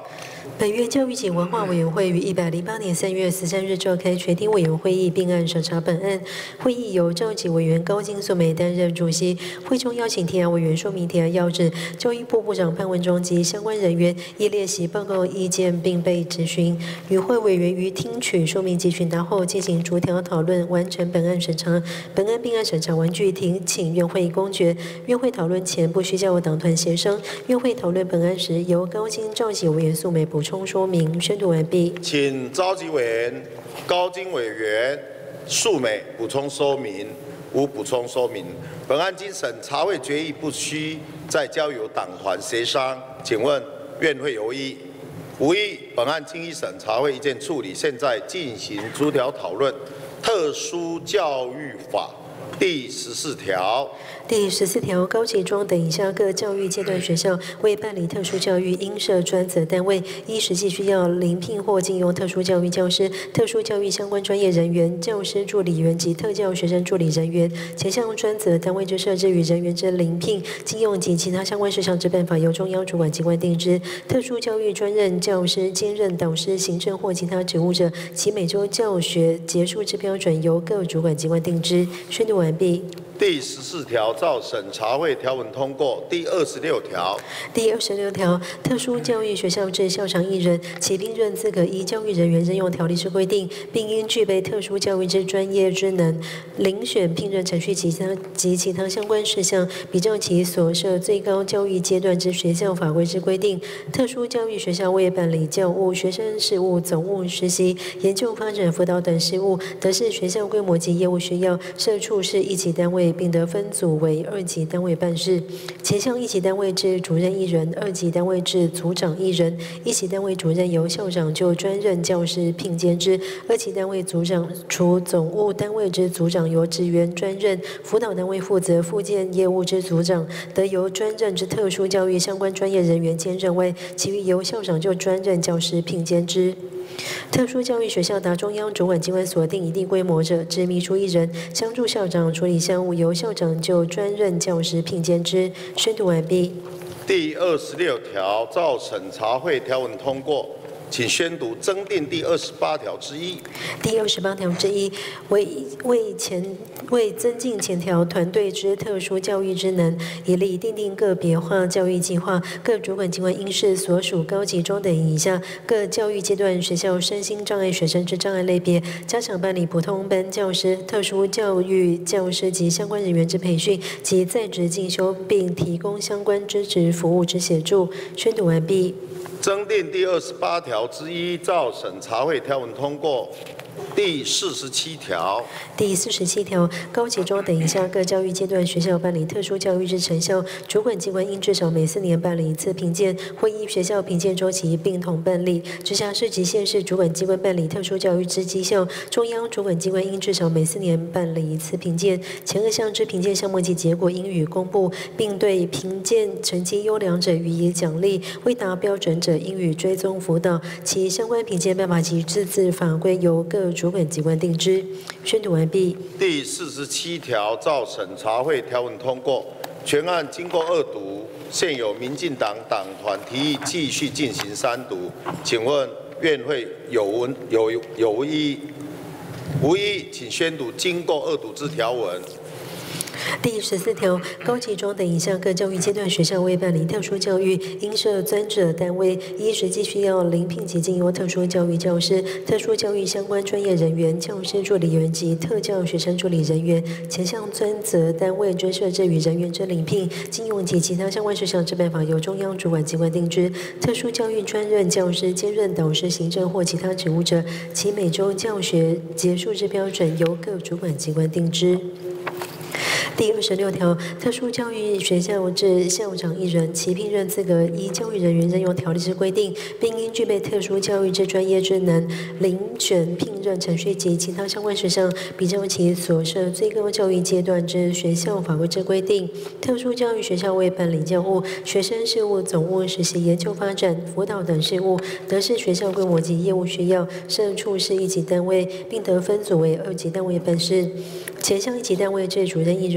本院教育及文化委员会于一百零八年三月十三日召开全体委员会议，并案审查本案。会议由召集委员高金素梅担任主席。会中邀请提案委员说明提案要旨，教育部部长潘文忠及相关人员依列席报告意见，并被质询。与会委员于听取说明及询答后，进行逐条讨论，完成本案审查。本案并案审查完具庭，请院会公决。院会讨论前不需交由党团协商。院会讨论本案时，由高金召集委员素梅补充说明。宣读完毕。 请召集委员高金委员素梅补充说明。无补充说明。本案经审查会决议，不需再交由党团协商。请问院会有异？无异。本案经依审查会意见处理，现在进行逐条讨论。特殊教育法第十四条。 第十四条，高级中等以下各教育阶段学校为办理特殊教育，应设专责单位，依实际需要遴聘或聘用特殊教育教师、特殊教育相关专业人员、教师助理员及特教学生助理人员。前项专责单位之设置与人员之遴聘、聘用及其他相关事项之办法，由中央主管机关定之。特殊教育专任教师兼任导师、行政或其他职务者，其每周教学结束之标准，由各主管机关定之。宣读完毕。 第十四条照审查会条文通过。第二十六条。 第二十六条，特殊教育学校至校长一人，其聘任资格依教育人员任用条例之规定，并应具备特殊教育之专业职能。遴选聘任程序及其他及其他相关事项，比照其所设最高教育阶段之学校法规之规定。特殊教育学校为办理教务、学生事务、总务、实习、研究发展、辅导等事务，得视学校规模及业务需要，设处室一级单位，并得分组为二级单位办事。前项一级单位之主任一人，二级单位之组长一人。一级单位主任由校长就专任教师聘兼之，二级单位组长除总务单位之组长由职员专任，辅导单位负责附件业务之组长得由专任之特殊教育相关专业人员兼任外，其余由校长就专任教师聘兼之。特殊教育学校达中央主管机关所定一定规模者，之秘书一人，相助校长处理项务，由校长就专任教师聘兼之。宣读完毕。 第二十六条照审查会条文通过。请宣读增订第二十八条之一。 第二十八条之一，为为前为增进前条团队之特殊教育职能，以立订定个别化教育计划，各主管机关应视所属高级中等以下各教育阶段学校身心障碍学生之障碍类别，加强办理普通班教师、特殊教育教师及相关人员之培训及在职进修，并提供相关支持服务之协助。宣读完毕。 增订第二十八条之一，照审查会条文通过。第四十七条。 第四十七条，高级中等以下各教育阶段学校办理特殊教育之成效，主管机关应至少每四年办理一次评鉴，会依学校评鉴周期并同办理。直辖市及县市主管机关办理特殊教育之绩效，中央主管机关应至少每四年办理一次评鉴。前二项之评鉴项目及结果应予公布，并对评鉴成绩优良者予以奖励，未达标准者应予追踪辅导。其相关评鉴办法及自治法规由各主管机关定之。宣读完毕。 第四十七条照审查会条文通过。全案经过二读，现有民进党党团提议继续进行三读，请问院会有文有有无异议？无异议，请宣读经过二读之条文。 第十四条，高级中等以下各教育阶段学校为办理特殊教育，应设专责单位，依实际需要遴聘及聘用特殊教育教师、特殊教育相关专业人员、教师助理员及特教学生助理人员。前项专责单位之设置与人员之遴聘、聘用及其他相关事项之办法，由中央主管机关定之。特殊教育专任教师兼任导师、行政或其他职务者，其每周教学结束之标准，由各主管机关定之。第二十六条，特殊教育学校至校长一人，其聘任资格依教育人员任用条例之规定，并应具备特殊教育之专业职能。遴选聘任程序及其他相关事项，比照其所设最高教育阶段之学校法规之规定。特殊教育学校为办理教务、学生事务、总务、实习、研究发展、辅导等事务，得视学校规模及业务需要，设处室一级单位，并得分组为二级单位办事。前项一级单位之主任一人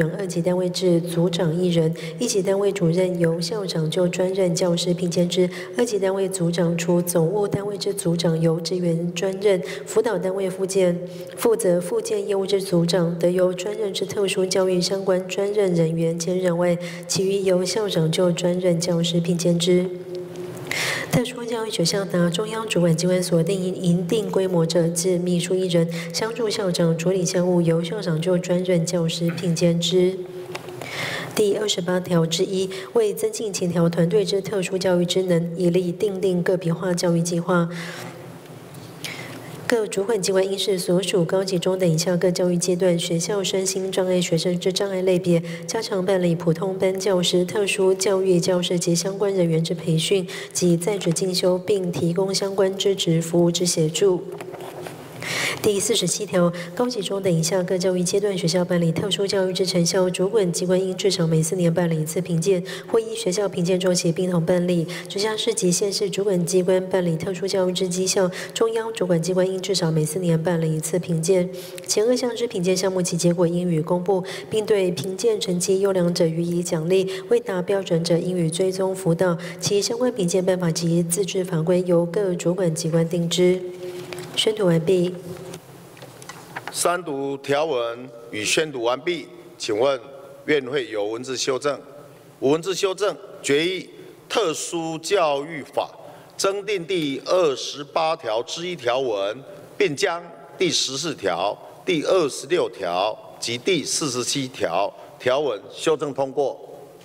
人，二级单位至组长一人，一级单位主任由校长就专任教师聘兼之，二级单位组长除总务单位之组长由职员专任，辅导单位附件负责附件业务之组长得由专任之特殊教育相关专任人员兼任外，其余由校长就专任教师聘兼之。特殊教育学校达中央主管机关所定一定规模者，至秘书一人，相助校长处理校务，由校长就专任教师聘兼之。第二十八条之一，为增进协调团队之特殊教育职能，以利订定个别化教育计划。各主管机关应视所属高级中等以下各教育阶段学校身心障碍学生之障碍类别，加强办理普通班教师、特殊教育教师及相关人员之培训及在职进修，并提供相关支持服务之协助。第四十七条，高级中等以下各教育阶段学校办理特殊教育之成效，主管机关应至少每四年办理一次评鉴，或依学校评鉴周期并同办理。直辖市及县市主管机关办理特殊教育之绩效，中央主管机关应至少每四年办理一次评鉴。前二项之评鉴项目其结果应予公布，并对评鉴成绩优良者予以奖励，未达标准者应予追踪辅导。其相关评鉴办法及自治法规由各主管机关定之。宣读完毕。 三读条文与宣读完毕，请问院会有文字修正？无文字修正，决议特殊教育法增订第二十八条之一条文，并将第十四条、第二十六条及第四十七条条文修正通过。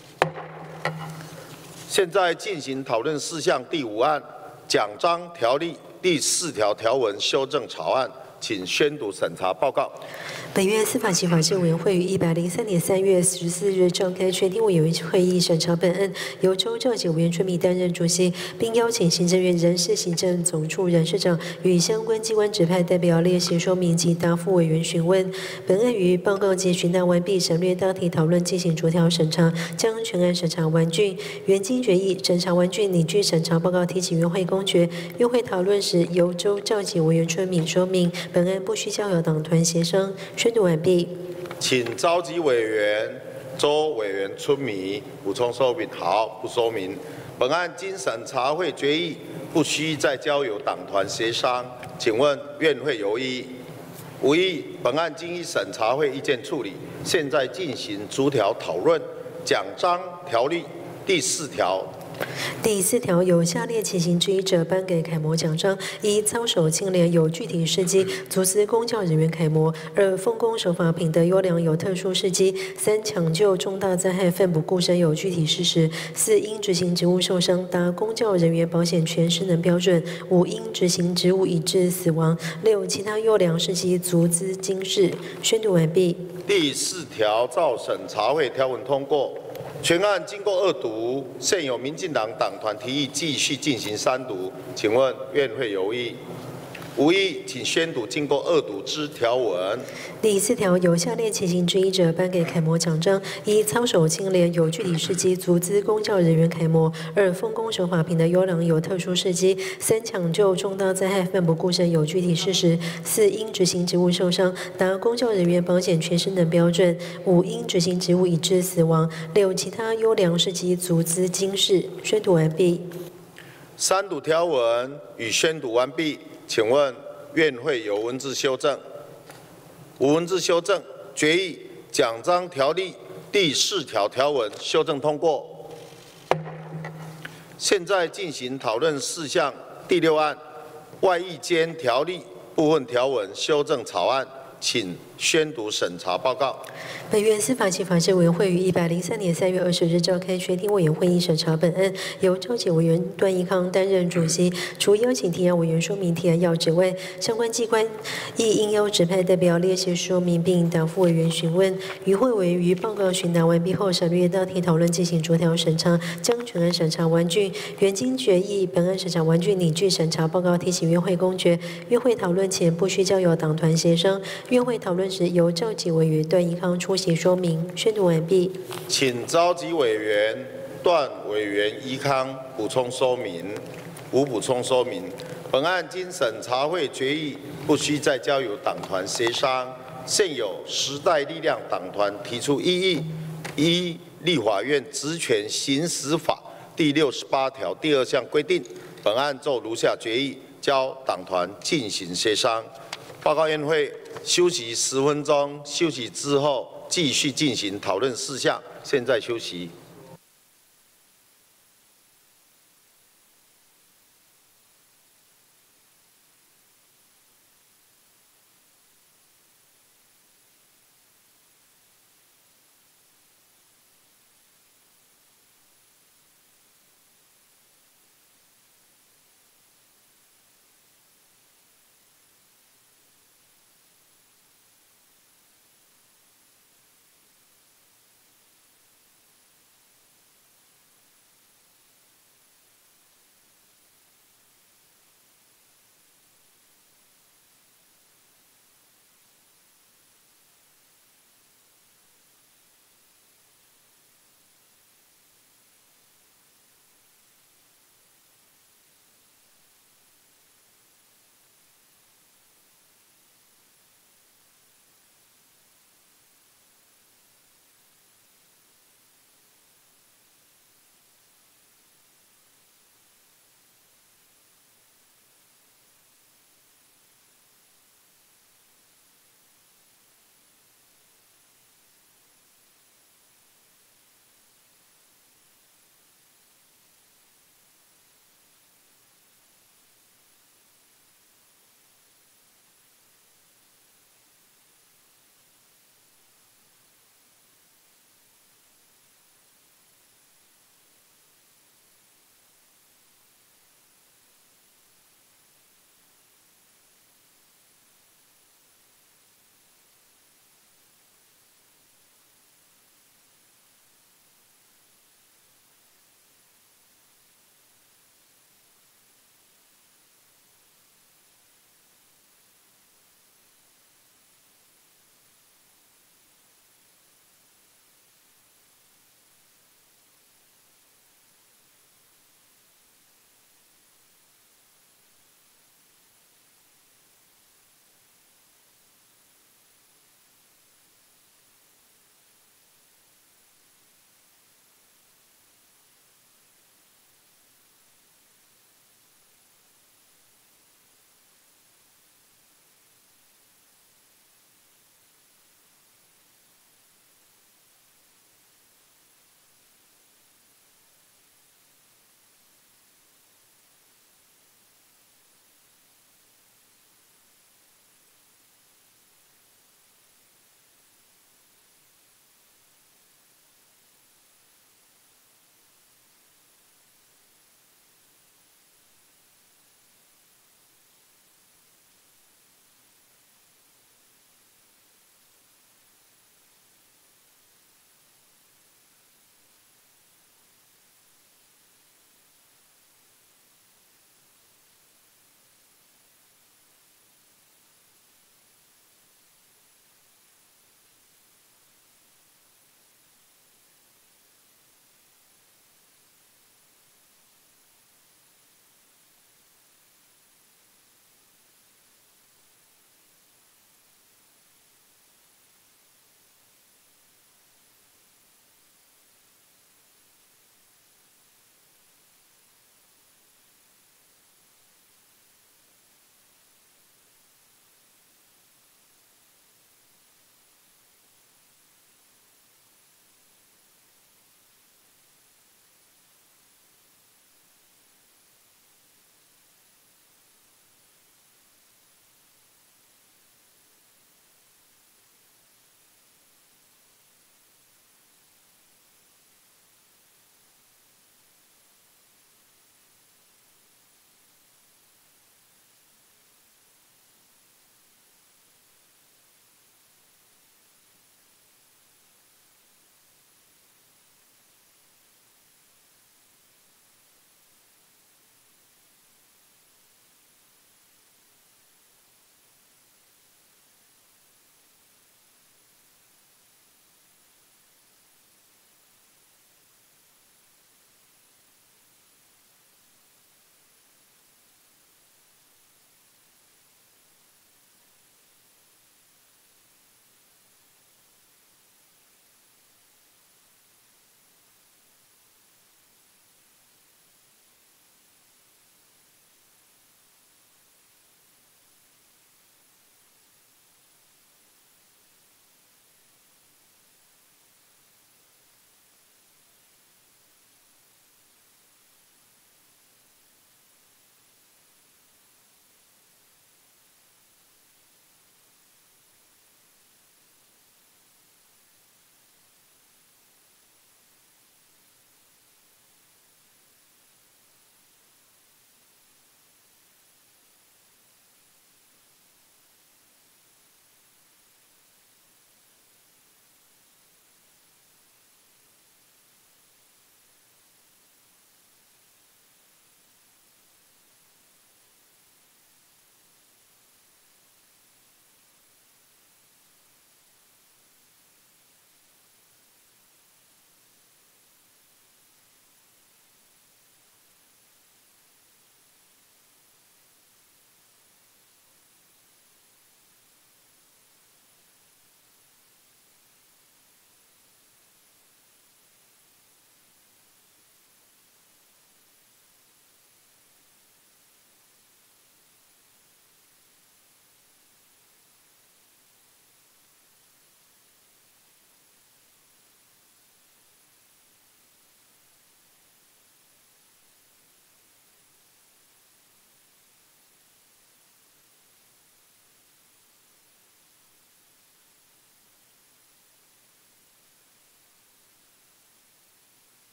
现在进行讨论事项第五案奖章条例第四条条文修正草案。请宣读审查报告。 本院司法及法制委员会于一百零三年三月十四日召开全体委员会议审查本案，由周召集委员春米担任主席，并邀请行政院人事行政总处人事长与相关机关指派代表列席说明及答复委员询问。本案于报告及询答完毕，省略大题讨论进行逐条审查，将全案审查完竣。原经决议审查完竣，拟据审查报告提起院会公决。院会讨论时，由周召集委员春米说明。本案不需交由党团协商。宣读完毕。 请召集委员周委员春米补充说明。好，不说明。本案经审查会决议，不需再交由党团协商。请问院会有异议？无异议。本案经依审查会意见处理，现在进行逐条讨论。奖章条例第四条。 第四条，有下列情形之一者，颁给楷模奖章：一、操守清廉有具体事迹，足资公教人员楷模；二、奉公守法品德优良有特殊事迹；三、抢救重大灾害奋不顾身有具体事实；四、因执行职务受伤达公教人员保险权失能标准；五、因执行职务以致死亡；六、其他优良事迹足资经世。宣读完毕。 第四条照审查会条文通过。全案经过二读，现有民进党党团提议继续进行三读，请问院会有异议？无异议，请宣读经过二读之条文。 第四条，有下列情形之一者，颁给楷模奖章：一、操守清廉有具体事迹，足资公教人员楷模；二、奉公守法品德优良有特殊事迹；三、抢救重大灾害奋不顾身有具体事实；四、因执行职务受伤达公教人员保险权失能标准；五、因执行职务以致死亡；六、其他优良事迹足资经世。宣读完毕。 三读条文与宣读完毕。请问院会有文字修正？无文字修正，决议奖章条例第四条条文修正通过。现在进行讨论事项第六案外役监条例部分条文修正草案，请宣读审查报告。 本院司法及法制委员会于一百零三年三月二十日召开全体委员会议审查本案，由召集委员段宜康担任主席。除邀请提案委员说明提案要旨外，相关机关亦应邀指派代表列席说明并答复委员询问。与会委员于报告询答完毕后，省略大题讨论进行逐条审查，将全案审查完竣。原经决议本案审查完竣，拟据审查报告提起院会公决。院会讨论前不需交由党团协商。院会讨论时，由召集委员段宜康出席说明。宣读完毕。 请召集委员段委员宜康补充说明。无补充说明。本案经审查会决议，不需再交由党团协商。 现有时代力量党团提出异议，依立法院职权行使法第六十八条第二项规定，本案就如下决议，交党团进行协商。报告院会休息十分钟，休息之后继续进行讨论事项。现在休息。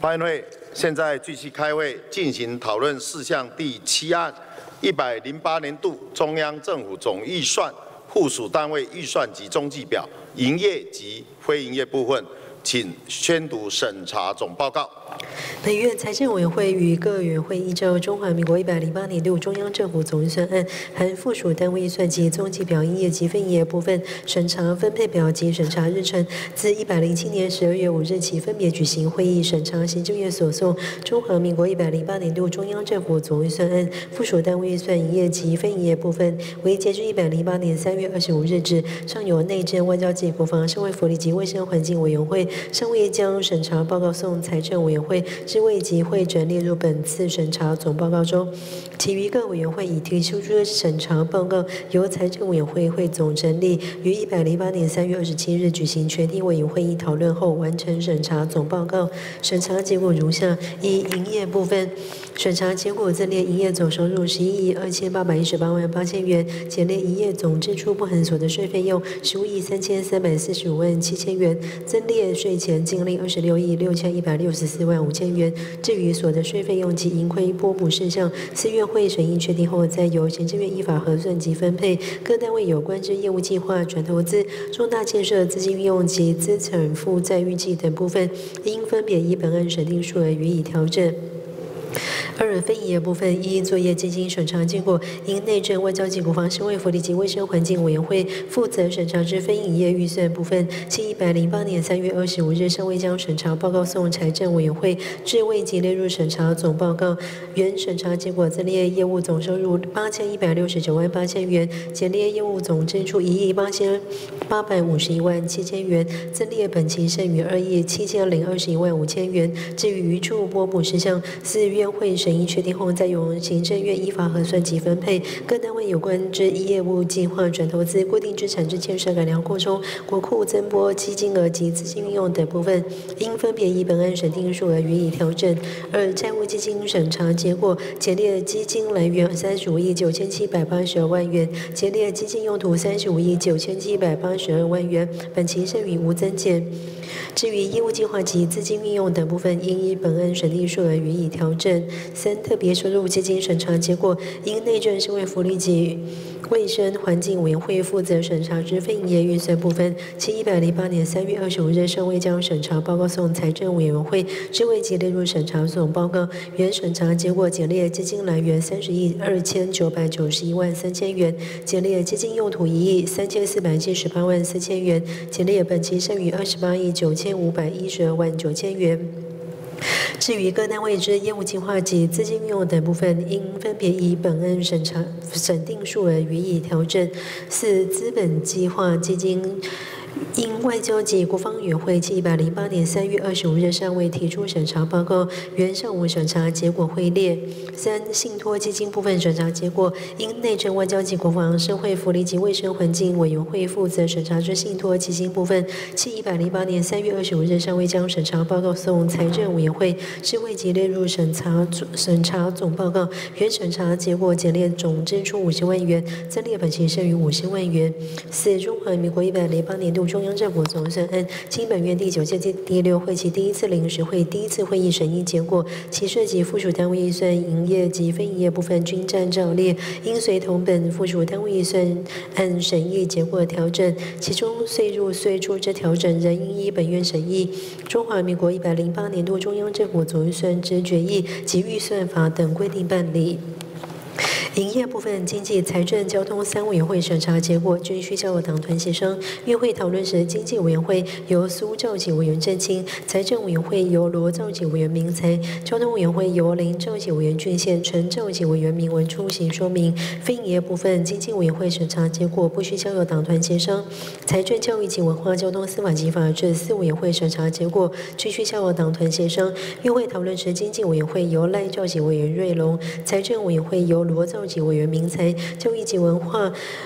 法案会现在继续开会，进行讨论事项第七案一百零八年度中央政府总预算附属单位预算及中计表营业及非营业部分，请宣读审查总报告。 本院财政委员会与各委员会依照中华民国一百零八年度中央政府总预算案含附属单位预算及中计表营业及非营业部分审查分配表及审查日程，自一百零七年十二月五日起分别举行会议审查行政院所送中华民国一百零八年度中央政府总预算案附属单位预算营业及非营业部分，为截至一百零八年三月二十五日止，尚有内政、外交及国防、社会福利及卫生环境委员会尚未将审查报告送财政委员会，是未及会诊列入本次审查总报告中。其余各委员会已提出的审查报告，由财政委员会汇总整理，于一百零八年三月二十七日举行全体委员会议讨论后，完成审查总报告。审查结果如下：一、营业部分，审查结果增列营业总收入十一亿二千八百一十八万八千元，减列营业总支出不含所得税费用十五亿三千三百四十五万七千元，增列税前净利二十六亿六千一百六十四万五千元。至于所得税费用及盈亏拨补事项，司院会审议确定后，再由行政院依法核算及分配。各单位有关之业务计划、转投资、重大建设资金运用及资产负债预计等部分，应分别依本案审定数额予以调整。二、非营业部分，一、作业进行审查结果，因内政、外交及国防、社会福利及卫生环境委员会负责审查之非营业预算部分，其一百零八年三月二十五日尚未将审查报告送财政委员会，至未及列入审查总报告。原审查结果增列业务总收入八千一百六十九万八千元，减列业务总支出一亿八千八百五十一万七千元，增列本期剩余二亿七千零二十一万五千元。至于余处拨补事项，司院会审议确定后，再由行政院依法核算及分配。各单位有关之业务计划、转投资、固定资产之建设、改良扩充、国库增拨基金额及资金运用等部分，应分别依本案审定数额予以调整。二、债务基金审查结果，减列基金来源三十五亿九千七百八十二万元，减列基金用途三十五亿九千七百八十二万元，本期剩余无增减。至于业务计划及资金运用等部分，应依本案审定数额予以调整。三、特别收入基金审查结果，因内政、社会福利及卫生环境委员会负责审查之非营业预算部分，其一百零八年三月二十五日尚未将审查报告送财政委员会，至未及列入审查总报告。原审查结果减列基金来源三十亿二千九百九十一万三千元，减列基金用途一亿三千四百七十八万四千元，减列本期剩余二十八亿九千五百一十二万九千元。至于各单位之业务计划及资金运用等部分，应分别依本案审查审定数额予以调整。四、资本计划基金。因外交及国防委员会其一百零八年三月二十五日尚未提出审查报告，原上午审查结果会列。三、信托基金部分审查结果，因内政、外交及国防、社会福利及卫生环境委员会负责审查之信托基金部分，其一百零八年三月二十五日尚未将审查报告送财政委员会，是未及列入审查审查总报告。原审查结果减列总支出五十万元，增列本期剩余五十万元。四、中华民国一百零八年度中央政府总预算案经本院第九届第六会期第一次临时会第一次会议审议结果，其涉及附属单位预算营业及非营业部分均照照列，应随同本附属单位预算案审议结果调整，其中税入税出之调整仍应依本院审议。中华民国一百零八年度中央政府总预算之决议及预算法等规定办理。营业部分，经济、财政、交通三委员会审查结果均需交由党团协商。院会讨论时，经济委员会由苏兆禧委员证清，财政委员会由罗兆禧委员明才，交通委员会由林兆禧委员郡县、陈兆禧委员明文出席说明。非营业部分，经济委员会审查结果不需交由党团协商。财政、教育及文化、交通、司法及法制四委员会审查结果均需交由党团协商。院会讨论时，经济委员会由赖兆禧委员瑞隆，财政委员会由罗兆禧委员明才，教育及文化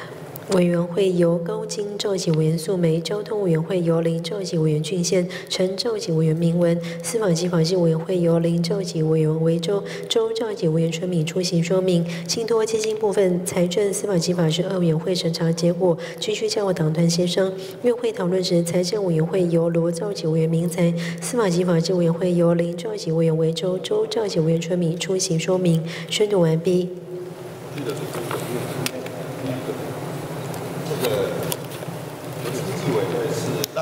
委员会由高金召集委员素梅，交通委员会由林召集委员俊宪，陈召集委员明文，司法及法制委员会由林召集委员维洲，周召集委员春米出席说明。信托基金部分，财政、司法及法制二委员会审查结果均需交由党团协商。院会讨论时，财政委员会由罗召集委员明才，司法及法制委员会由林召集委员维洲，周召集委员春米出席说明。宣读完毕。 这个经济委员会是赖。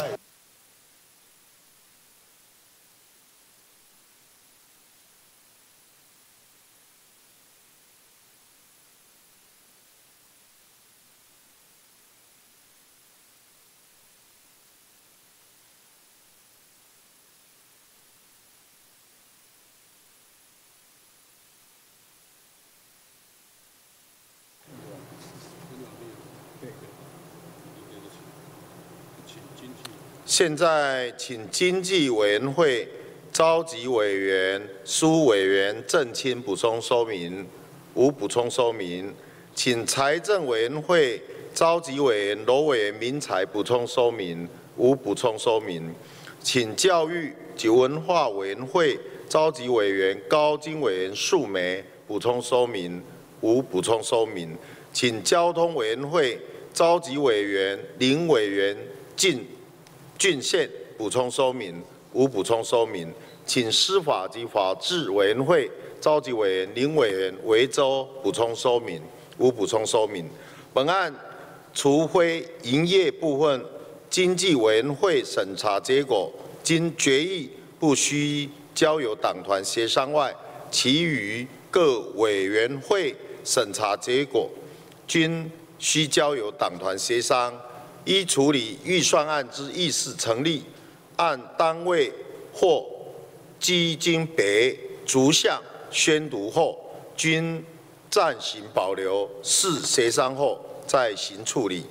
现在请经济委员会召集委员苏委员郑清补充说明，无补充说明。请财政委员会召集委员罗委员明才补充说明，无补充说明。请教育及文化委员会召集委员高金委员素梅补充说明，无补充说明。请交通委员会召集委员林委员进。 郡县补充说明，无补充说明，请司法及法制委员会召集委员林委员维州补充说明，无补充说明。本案除非营业部分经济委员会审查结果经决议不需交由党团协商外，其余各委员会审查结果均需交由党团协商。 依处理预算案之议事成立，按单位或基金别逐项宣读后，均暂行保留，视协商后再行处理。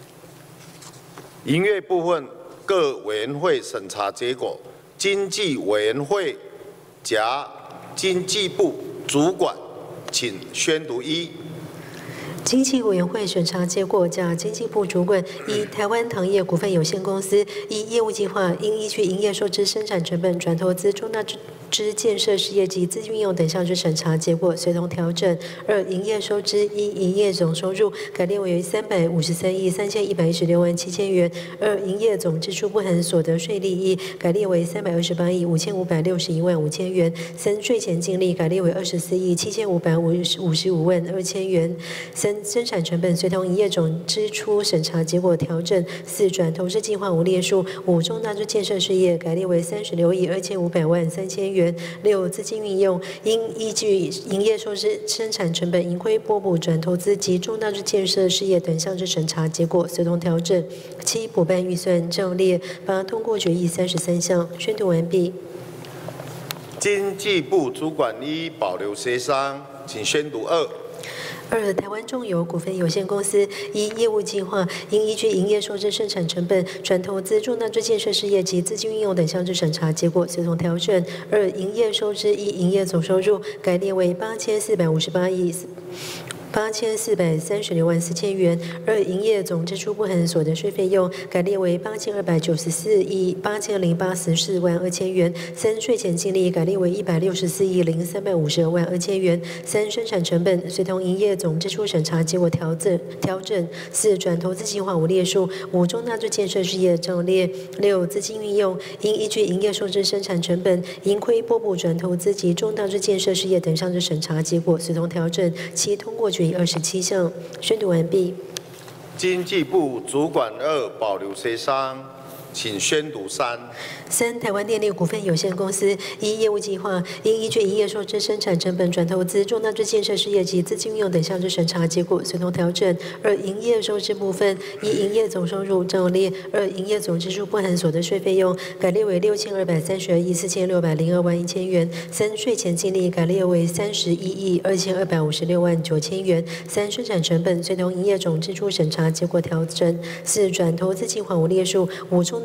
营业部分各委员会审查结果，经济委员会甲经济部主管，请宣读一。 经济委员会审查结果：甲经济部主管依台湾糖业股份有限公司依业务计划，应依据营业收支、生产成本、转投资、重大之建设事业及资金运用等项之审查结果，随同调整。二、营业收支依营业总收入改列为三百五十三亿三千一百一十六万七千元。二、营业总支出不含所得税利益改列为三百二十八亿五千五百六十一万五千元。三、税前净利改列为二十四亿七千五百五十五十五万二千元。三、生产成本随同营业总支出审查结果调整。四、转投资计划无列数。五、重大之建设事业改列为三十六亿二千五百万三千元。六、资金运用应依据营业收支、生产成本、盈亏拨补、转投资及重大之建设事业等项之审查结果随同调整。七、补办预算照列。八、通过决议三十三项。宣读完毕。 经济部主管一保留协商，请宣读二。 二、台湾中油股份有限公司依业务计划，应依据营业收支、生产成本、转投资、重大之建设事业及资金运用等项之审查结果随同调整。二、营业收支依营业总收入改列为八千四百五十八亿。 八千四百三十六万四千元。二、营业总支出不含所得税费用改列为八千二百九十四亿八千零八十四万二千元。三、税前净利改列为一百六十四亿零三百五十二万二千元。三、生产成本随同营业总支出审查结果调整调整。四、转投资计划无列数。五、重大之建设事业照列。六、资金运用应依据营业收支、生产成本、盈亏拨补、转投资及重大之建设事业等项之审查结果随同调整。七、通过决议二十七项。宣读完毕。 经济部主管二保留协商，请宣读三。 三、台湾电力股份有限公司依业务计划，应依据营业收支、生产成本、转投资、重大之建设事业及资金运用等项之审查结果随同调整。二、营业收支部分依营业总收入照列。二、营业总支出不含所得税费用改列为六千二百三十二亿四千六百零二万一千元。三、税前净利改列为三十一亿二千二百五十六万九千元。三、生产成本随同营业总支出审查结果调整。四、转投资计划无列数。五、重大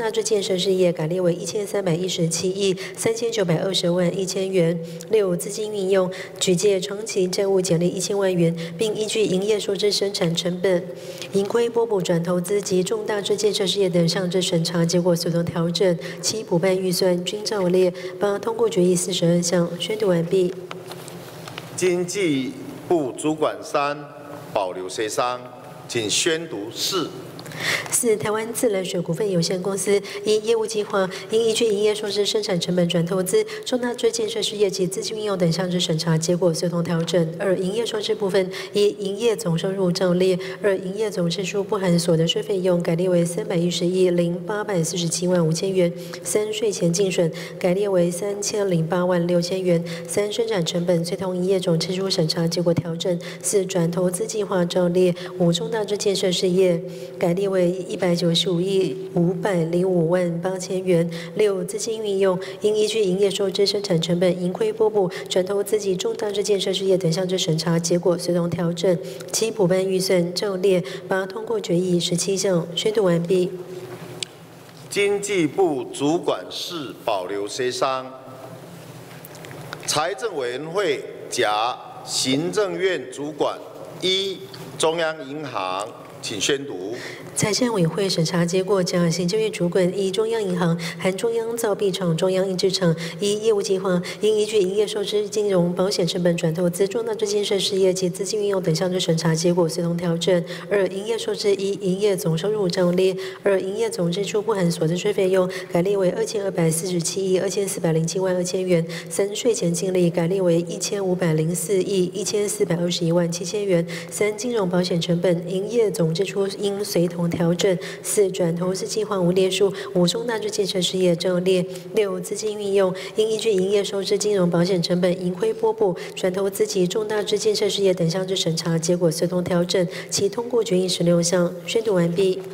大支建设事业改列为一千三百一十七亿三千九百二十万一千元。六、资金运用举借长期债务减列一千万元，并依据营业收支、生产成本、盈亏拨补转投资及重大支建设事业等上支审查结果，随同调整。七、补办预算均照列。八、通过决议四十二项，宣读完毕。 经济部主管三保留协商，请宣读四。 四、台湾自来水股份有限公司依业务计划，应依据营业收支、生产成本转投资、重大支建设事业及资金运用等项之审查结果，随同调整。二、营业收支部分依营业总收入照列。二、营业总支出不含所得税费用改列为三百一十亿零八百四十七万五千元。三、税前净损改列为三千零八万六千元。三、生产成本随同营业总支出审查结果调整。四、转投资计划照列。五、重大支建设事业改列为一百九十五亿五百零五万八千元。六、资金运用应依据营业收支、生产成本、盈亏拨补、转投资及重大支建设事业等项之审查结果，随同调整。七、补办预算照列。八、通过决议十七项，宣读完毕。 经济部主管室保留协商。财政委员会甲行政院主管一中央银行，请宣读。 财政委员会审查结果：甲行政院主管依中央银行含中央造币厂、中央印制厂依业务计划，应依据营业收支、金融、保险成本转投资、重大支建设事业及资金运用等项之审查结果，随同调整。二、营业收支依营业总收入照列。二、营业总支出不含所得税费用改列为二千二百四十七亿二千四百零七万二千元。三、税前净利改列为一千五百零四亿一千四百二十一万七千元。三、金融保险成本、营业总支出应随同调整。四、转投资计划无列数。五、重大支建设事业照列。六、资金运用应依据营业收支、金融保险成本、盈亏拨补、转投资及重大支建设事业等项之审查结果，随同调整。其通过决议十六项，宣读完毕。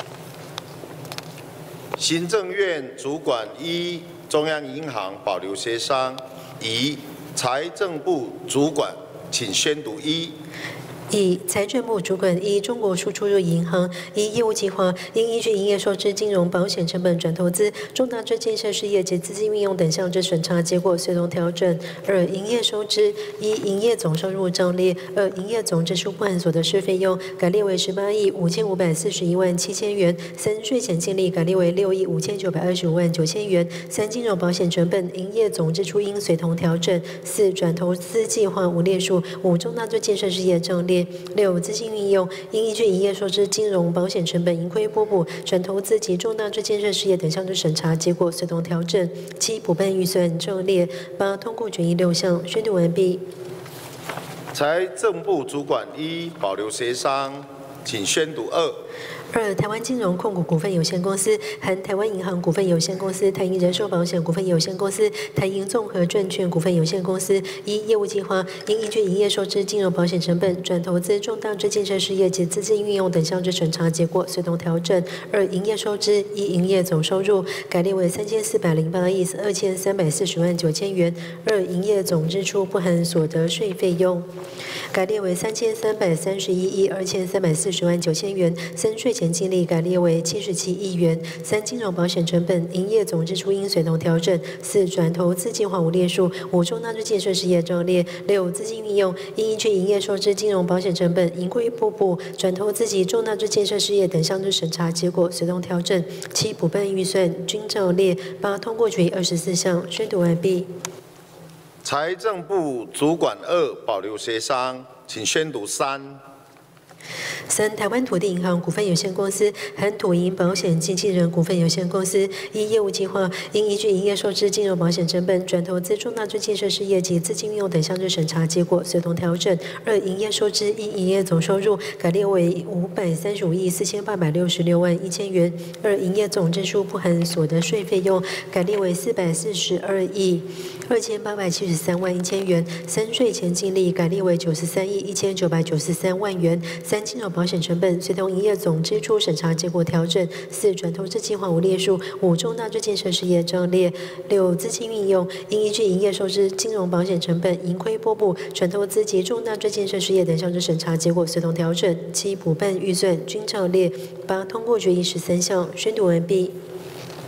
行政院主管一中央银行保留协商。乙财政部主管，请宣读一。 以财政部主管依中国输出入银行依业务计划，应依据营业收支、金融保险成本转投资、重大支建设事业及资金运用等项之审查结果，随同调整。二、营业收支依营业总收入照列。二、营业总支出不含所得税费用改列为十八亿五千五百四十一万七千元。三、税前净利改列为六亿五千九百二十五万九千元。三、金融保险成本、营业总支出应随同调整。四、转投资计划无列数。五、重大支建设事业照列。六、资金运用应依据营业收支、金融保险成本、盈亏拨补、转投资及重大支建设事业等项之审查结果，随同调整。七、补办预算照列。八、通过决议六项，宣读完毕。 财政部主管一保留协商，请宣读二。 二、台湾金融控股股份有限公司含台湾银行股份有限公司、台银人寿保险股份有限公司、台银综合证券股份有限公司依业务计划，应依据营业收支、金融保险成本、转投资、重大支建设事业及资金运用等项之审查结果，随同调整。二、营业收支依营业总收入改列为三千四百零八亿二千三百四十万九千元。二、营业总支出不含所得税费用改列为三千三百三十一亿二千三百四十万九千元。三、税前净利改列为七十七亿元。三、金融保险成本、营业总支出应随同调整。四、转投资计划无列数。五、重大支建设事业照列。六、资金运用应依据营业收支、金融保险成本、盈亏拨补、转投资及重大支建设事业等项之审查结果，随同调整。七、补办预算均照列。八、通过决议二十四项，宣读完毕。 财政部主管二保留协商，请宣读三。 三、台湾土地银行股份有限公司含土银保险经纪人股份有限公司依业务计划，应依据营业收支、金融保险成本、转投资、重大支建设事业及资金运用等项之审查结果，随同调整。二、营业收支依营业总收入改列为五百三十五亿四千八百六十六万一千元。二、营业总支出不含所得税费用改列为四百四十二亿二千八百七十三万一千元。三、税前净利改列为九十三亿一千九百九十三万元。三、金融保险成本随同营业总支出审查结果调整。四、转投资计划无列数。五、重大支建设事业照列。六、资金运用应依据营业收支、金融保险成本、盈亏拨补、转投资及重大支建设事业等项之审查结果，随同调整。七、补办预算均照列。八、通过决议十三项，宣读完毕。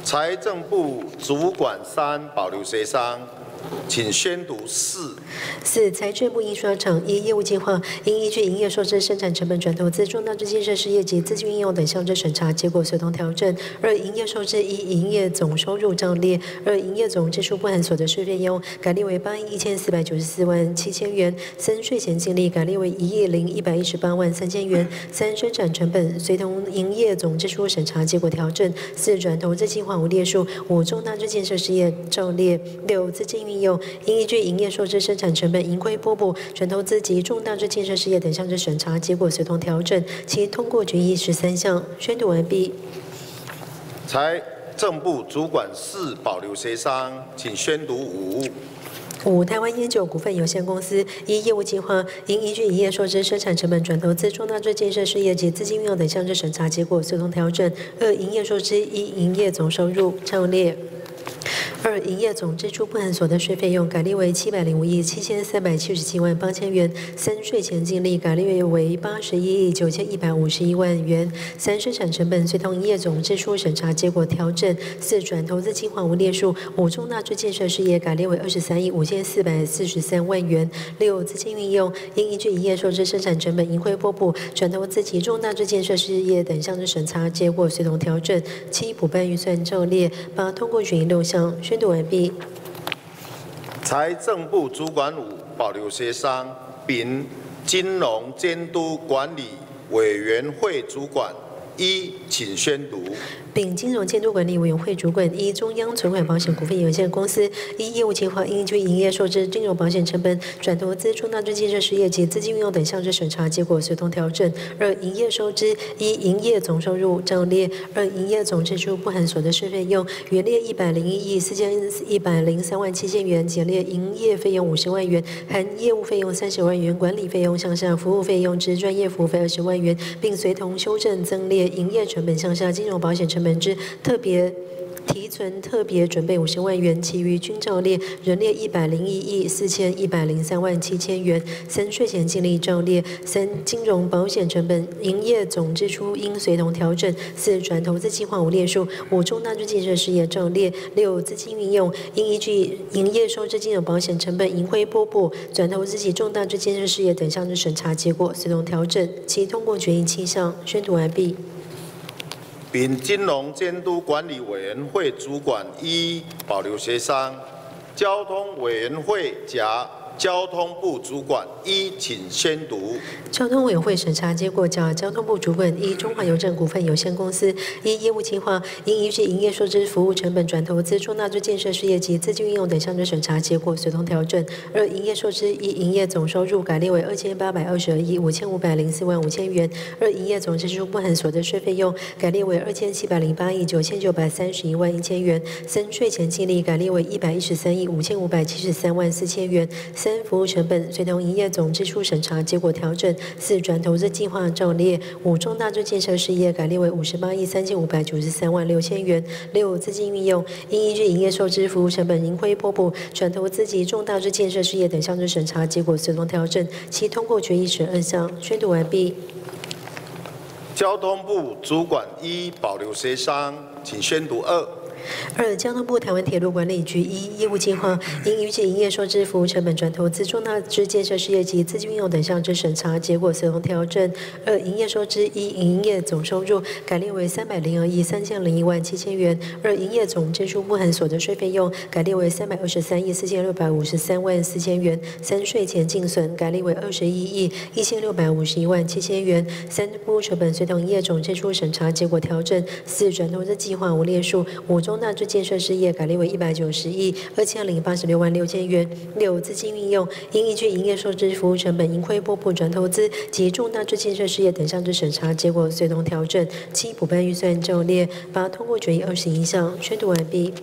财政部主管三保留协商，请宣读四。 四、财政部印刷厂一业务计划应依据营业收支、生产成本、转投资、重大之建设事业及资金运用等项之审查结果，随同调整。二、营业收支一营业总收入照列。二、营业总支出不含所得税费用改列为八亿一千四百九十四万七千元。三、税前净利改列为一亿零一百一十八万三千元。三、生产成本随同营业总支出审查结果调整。四、转投资计划无列数。五、重大之建设事业照列。六、资金运用应依据营业收支、生产成本、盈亏拨补、转投资及重大之建设事业等项之审查结果，随同调整。其通过决议十三项。宣读完毕。 财政部主管四保留协商，请宣读五。 五、台湾烟酒股份有限公司一业务计划应依据营业收支、生产成本、转投资、重大之建设事业及资金运用等项之审查结果，随同调整。二、营业收支一营业总收入照列。二、营业总支出不含所得税费用改列为七百零五亿七千三百七十七万八千元。三、税前净利改列为八十一亿九千一百五十一万元。三、生产成本随同营业总支出审查结果调整。四、转投资计划无列数。五、重大之建设事业改列为二十三亿五千四百四十三万元。六、资金运用应依据营业收支、生产成本、盈亏拨补、转投资及重大之建设事业等项之审查结果，随同调整。七、补办预算照列。八、通过决议六项。宣读完毕。 财政部主管五保留协商，丙金融监督管理委员会主管一，请宣读。 丙金融监督管理委员会主管一中央存款保险股份有限公司一业务计划应依据营业收支、金融保险成本、转投资、重大之建设事业及资金运用等项之审查结果，随同调整。二、营业收支一营业总收入照列。二、营业总支出不含所得税费用原列一百零一亿四千一百零三万七千元，减列营业费用五十万元，含业务费用三十万元、管理费用项下服务费用之专业服务费二十万元，并随同修正增列营业成本项下金融保险成本之特别提存特别准备五十万元，其余均照列，人列一百零一亿四千一百零三万七千元。三、税前净利照列。三、金融保险成本营业总支出应随同调整。四、转投资计划无列数。五、重大之建设事业照列。六、资金运用应依据营业收支、金融保险成本、盈亏拨补、转投资及重大之建设事业等项之审查结果，随同调整。其通过决议七项。宣读完毕。 丙金融监督管理委员会主管一保留协商，交通委员会甲交通部主管一，请宣读。 交通委员会审查结果：甲交通部主管一中华邮政股份有限公司一业务计划应依据营业收支、服务成本、转投资、重大之建设事业及资金运用等项之审查结果，随同调整。二、营业收支一营业总收入改列为二千八百二十二亿五千五百零四万五千元。二、营业总支出不含所得税费用改列为二千七百零八亿九千九百三十一万一千元。三、税前净利改列为一百一十三亿五千五百七十三万四千元。三、服务成本随同营业总支出审查结果调整。四、转投资计划照列。五、重大之建设事业改列为五十八亿三千五百九十三万六千元。六、资金运用应依据营业收支、服务成本、盈亏拨补、转投资及重大之建设事业等项之审查结果，随同调整。其通过决议十二项。宣读完毕。 交通部主管一保留协商，请宣读二。 二、交通部台湾铁路管理局一业务计划应依据营业收支、服务成本、转投资、重大之建设事业及资金运用等项之审查结果，随同调整。二、营业收支一营业总收入改列为三百零二亿三千零一万七千元。二、营业总支出不含所得税费用改列为三百二十三亿四千六百五十三万四千元。三、税前净损改列为二十一亿一千六百五十一万七千元。三、服务成本随同营业总支出审查结果调整。四、转投资计划无列数。五、重大之建设事业改列为一百九十亿二千零八十六万六千元。六、资金运用应依据营业收支、服务成本、盈亏拨补、转投资及重大之建设事业等项之审查结果，随同调整。七、补办预算照列。八、通过决议二十一项。宣读完毕。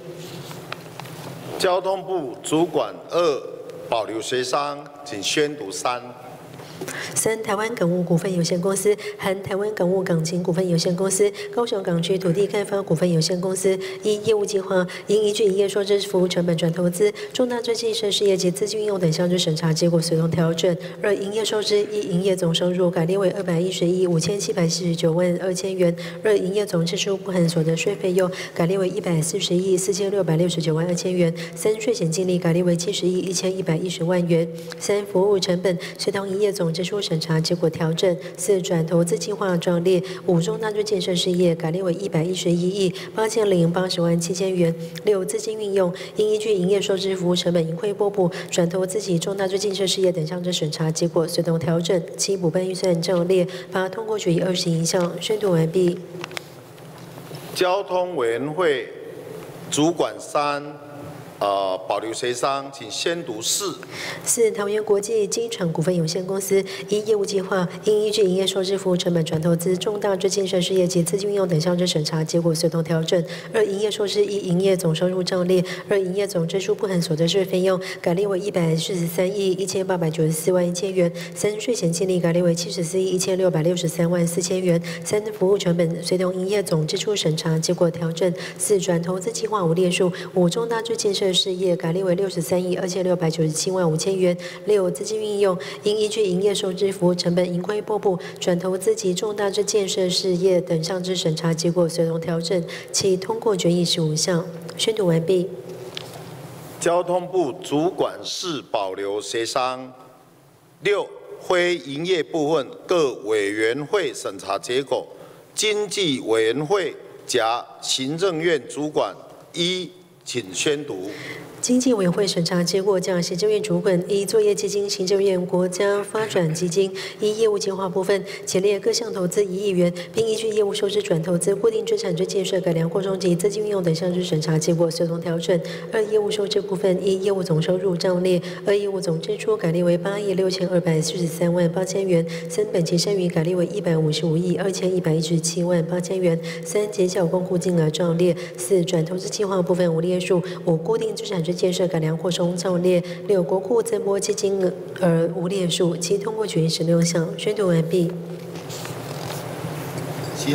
交通部主管二保留协商，请宣读三。 三、台湾港务股份有限公司含台湾港务港勤股份有限公司、高雄港区土地开发股份有限公司一业务计划应依据营业收支、服务成本转投资、重大经济设事业及资金运用等项之审查结果随同调整。二、营业收支一营业总收入改列为二百一十亿五千七百四十九万二千元。二、营业总支出不含所得税费用改列为一百四十亿四千六百六十九万二千元。三、税前净利改列为七十亿一千一百一十万元。三、服务成本随同营业总支出审查结果调整。四、转投资计划状列五中大居建设事业改列为一百一十一亿八千零八十万七千元。六、资金运用应依据营业收支、服务成本、盈亏拨补、转投资及重大居建设事业等项之审查结果随同调整。七、补办预算照列。八、通过决议二十一项。宣读完毕。 交通委员会主管三。呃，保留协商，请先读四。 四、桃园国际机场股份有限公司一业务计划应依据营业收支、服务成本、转投资、重大之建设事业及资金运用等项之审查结果随同调整。二、营业收支一营业总收入照列。二、营业总支出不含所得税费用改列为一百四十三亿一千八百九十四万一千元。三、税前净利改列为七十四亿一千六百六十三万四千元。三、服务成本随同营业总支出审查结果调整。四、转投资计划无列数。五、重大之建设事业改列为六十三亿二千六百九十七万五千元。六、资金运用应依据营业收支、服务成本、盈亏拨补、转投资及重大之建设事业等项之审查结果随同调整。其通过决议十五项。宣读完毕。 交通部主管室保留协商。六、非营业部分各委员会审查结果。经济委员会甲行政院主管一。请宣读。 经济委员会审查结果将行政院主管一作业基金、行政院国家发展基金一业务计划部分前列各项投资一亿元，并依据业务收支转投资、固定资产之建设、改良扩充及资金运用等项之审查结果随同调整。二、业务收支部分一业务总收入照列。二、业务总支出改列为八亿六千二百四十三万八千元。三、本期剩余改列为一百五十五亿二千一百一十七万八千元。三、结缴公库金额照列。四、转投资计划部分无列数。五、固定资产之建设、改良扩充照列。六、国库增拨基金额无列数。其通过决议十六项。宣读完毕。 行，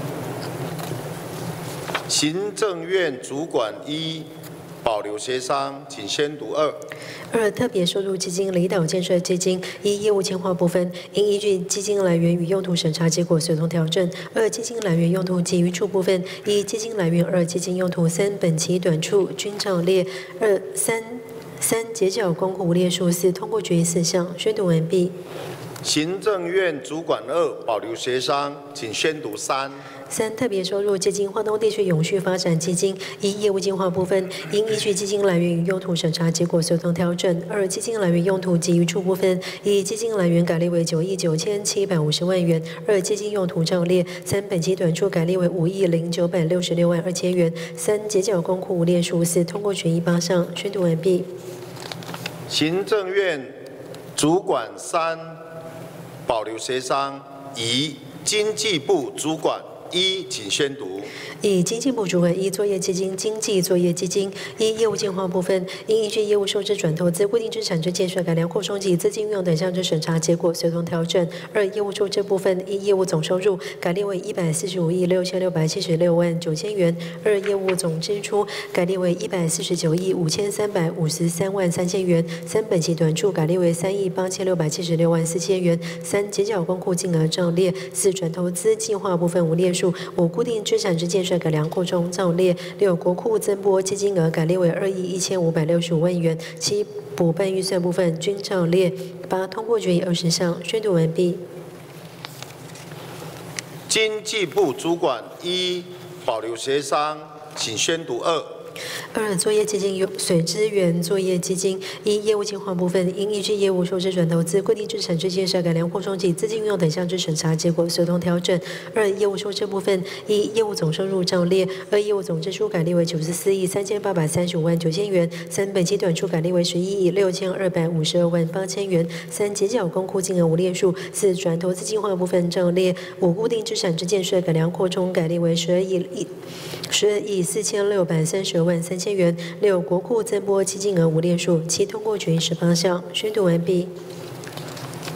行政院主管一保留协商，请先读二。 二、特别收入基金、离岛建设基金一业务计划部分，应依据基金来源与用途审查结果随同调整。二、基金来源用途及余处部分，一、基金来源；二、基金用途；三、本期短处均照列。二、三、三、结缴公库无列数。四、通过决议四项。宣读完毕。 行政院主管二保留协商，请宣读三。 三、特别收入基金花东地区永续发展基金一业务计划部分，应依据基金来源与用途审查结果随同调整。二、基金来源用途及余处部分，一、基金来源改列为九亿九千七百五十万元。二、基金用途照列。三、本期短处改列为五亿零九百六十六万二千元。三、结缴公库无列数。四、通过决议八项。宣读完毕。 行政院主管三保留协商，以经济部主管一，请宣读。 以经济部主管一作业基金、经济作业基金一业务计划部分，应依据业务收支转投资、固定资产之建设、改良扩充及资金运用等项之审查结果随同调整。二、业务收支部分，一业务总收入改列为一百四十五亿六千六百七十六万九千元。二、业务总支出改列为一百四十九亿五千三百五十三万三千元。三、本期短处改列为三亿八千六百七十六万四千元。三、结缴公库金额照列。四、转投资计划部分无列数。五、固定资产之建设、改良扩充照列。六、国库增拨基金额改列为二亿一千五百六十五万元。七、补办预算部分均照列。八、通过决议二十项。宣读完毕。 经济部主管一保留协商，请宣读二。 二、作业基金有水资源作业基金一业务计划部分，应依据业务收支转投资、固定资产之建设、改良扩充及资金运用等项之审查结果随同调整。二、业务收支部分，一、业务总收入照列。二、业务总支出改列为九十四亿三千八百三十五万九千元。三、本期短处改列为十一亿六千二百五十二万八千元。三、结缴公库金额无列数。四、转投资计划部分照列。五、固定资产之建设、改良扩充改列为十二亿十二亿四千六百三十万三千元。六、国库增拨基金额无列数。七、通过决议十八项。宣读完毕。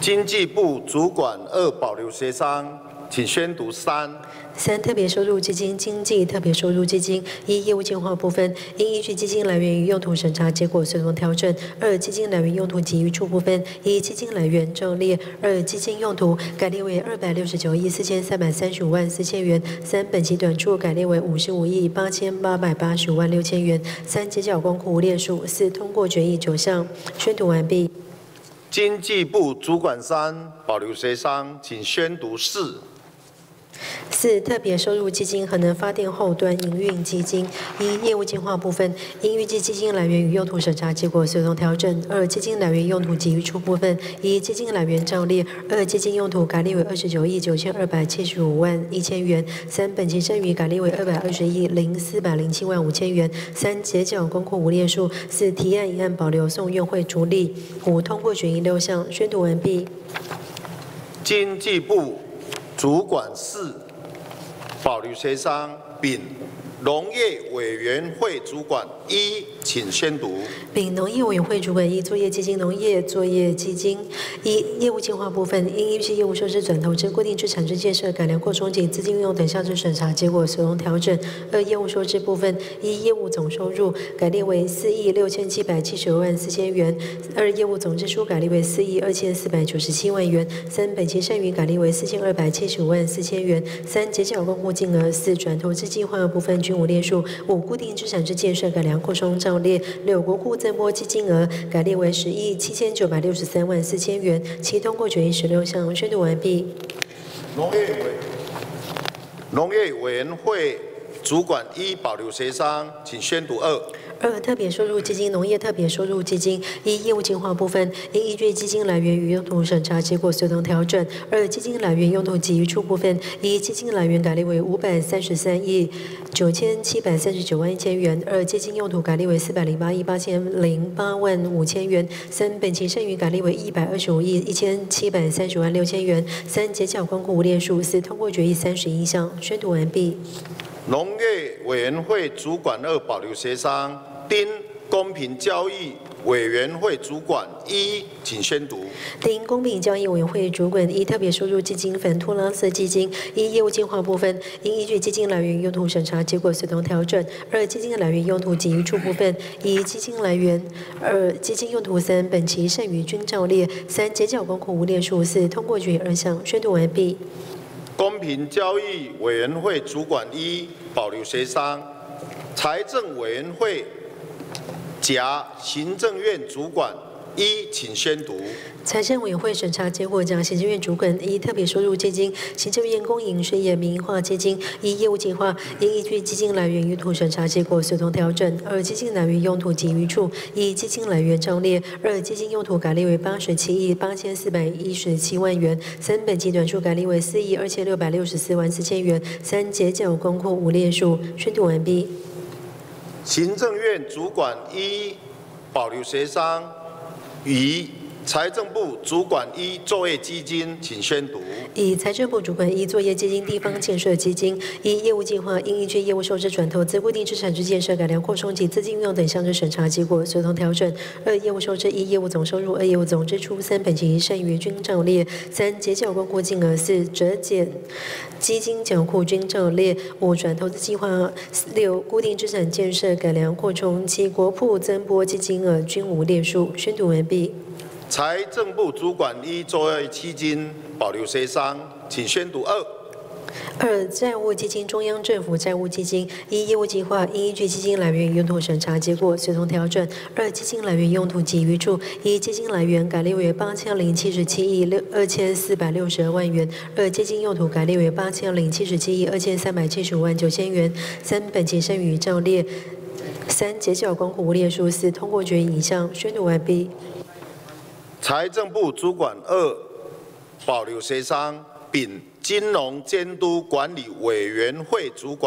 经济部主管二保留协商，请宣读三。 三、特别收入基金经济特别收入基金一、业务计划部分，应依据基金来源与用途审查结果随同调整。二、基金来源用途及余处部分，一、基金来源照列；二、基金用途改列为二百六十九亿四千三百三十五万四千元。三、本期短处改列为五十五亿八千八百八十五万六千元。三、结缴公库无列数。四、通过决议九项。宣读完毕。 经济部主管三保留协商，请宣读四。 四、特别收入基金核能发电后端营运基金一、业务计划部分，应预计基金来源与用途审查结果随同调整。二、基金来源用途及余处部分，一、基金来源照列；二、基金用途改列为二十九亿九千二百七十五万一千元。三、本期剩余改列为二百二十亿零四百零七万五千元。三、结缴公库无列数。四、提案一案保留送院会处理。五、通过决议六项。宣读完毕。 经济部主管四保留协商，丙农业委员会主管一，请宣读。 丙农业委员会主管一，作业基金农业作业基金一，业务计划部分，应依据业务设施转投资、固定资产之建设、改良扩充及资金运用等项之审查结果随同调整。二、业务收支部分，一、业务总收入改列为四亿六千七百七十二万四千元；二、业务总支出改列为四亿二千四百九十七万元；三、本期剩余改列为四千二百七十五万四千元；三、结缴公库金额；四、转投资计划部分均无列数；五、固定资产之建设、改良扩充照列；六、国库增拨基金额改列为十亿七千九百六十三万四千元。其通过决议十六项。宣读完毕。 农业委农业委员会主管一保留协商，请宣读二。 二、特别收入基金农业特别收入基金一、业务计划部分，应依据基金来源与用途审查结果随同调整。二、基金来源用途及余处部分，一、基金来源改列为五百三十三亿九千七百三十九万一千元；二、基金用途改列为四百零八亿八千零八万五千元；三、本期剩余改列为一百二十五亿一千七百三十万六千元；三、结缴公库无列数。四、通过决议三十一项。宣读完毕。 农业委员会主管二保留协商，丁公平交易委员会主管一，请宣读。 丁公平交易委员会主管一，特别收入基金反托拉斯基金一、业务计划部分，应依据基金来源用途审查结果随同调整。二、基金来源用途及余处部分，一、基金来源；二、基金用途；三、本期剩余均照列；三、结缴公库无列数。四、通过决议二项。宣读完毕。 公平交易委员会主管一保留协商，财政委员会甲行政院主管一，请宣读。 财政委员会审查结果讲，行政院主管一、特别收入基金、行政院公营事业民营化基金一、业务计划，应依据基金来源用途审查结果随同调整。二、基金来源用途及余处一、基金来源照列；二、基金用途改列为八十七亿八千四百一十七万元；三、本期短处改列为四亿二千六百六十四万四千元；三、结缴公库无列数。宣读完毕。 行政院主管一保留协商，与财政部主管一作业基金，请宣读。 以财政部主管一作业基金地方建设基金一业务计划，应依据业务收支转投资、固定资产之建设、改良扩充及资金运用等项之审查结果随同调整。二、业务收支一、业务总收入；二、业务总支出；三、本期剩余均照列；三、结缴公库金额；四、折减基金缴库均照列；五、转投资计划；六、固定资产建设、改良扩充；七、国库增拨基金额均无列数。宣读完毕。 财政部主管一作业基金保留协商，请宣读二。 二、债务基金中央政府债务基金一、业务计划，应依据基金来源与用途审查结果随同调整。二、基金来源用途及余处一、基金来源改列为八千零七十七亿六二千四百六十二万元；二、基金用途改列为八千零七十七亿二千三百七十五万九千元。三、本期剩余照列。三、结缴公库无列数。四、通过决议以上。宣读完毕。 财政部主管二保留协商，丙金融监督管理委员会主管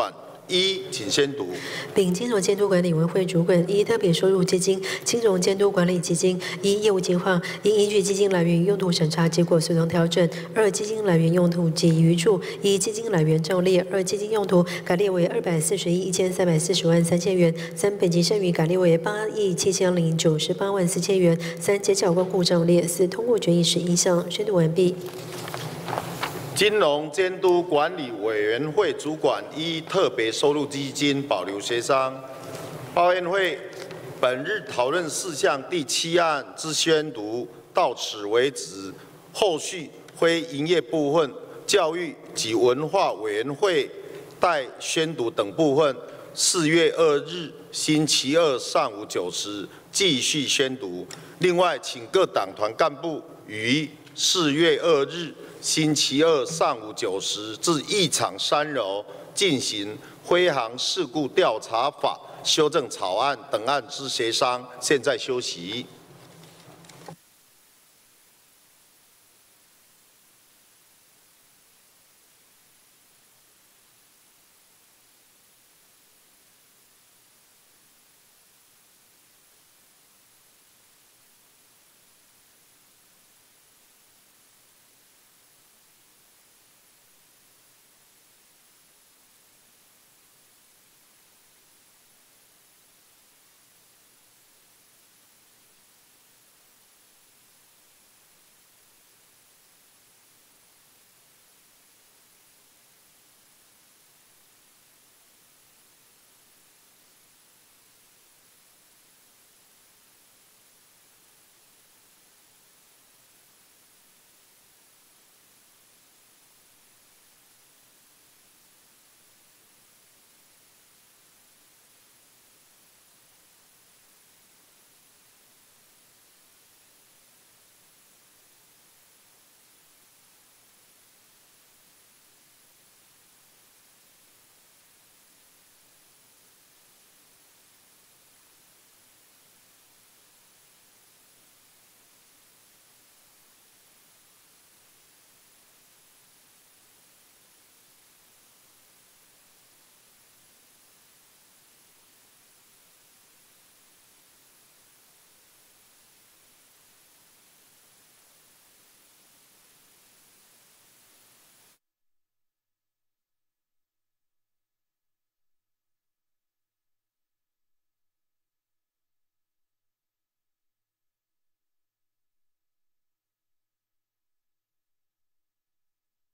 一，请先读。 丙金融监督管理委员会主管一特别收入基金、金融监督管理基金一业务计划应依据基金来源用途审查结果随同调整。二基金来源用途及余处一基金来源照列。二基金用途改列为二百四十亿一千三百四十万三千元。三本级剩余改列为八亿七千零九十八万四千元。三减缴光顾照列。四通过决议十一项。宣读完毕。 金融监督管理委员会主管一特别收入基金保留协商。报院会本日讨论事项第七案之宣读到此为止，后续非营业部分、教育及文化委员会待宣读等部分，四月二日星期二上午九时继续宣读。另外，请各党团干部于四月二日星期二上午九时至议场三楼进行飞航事故调查法修正草案等案之协商。现在休息。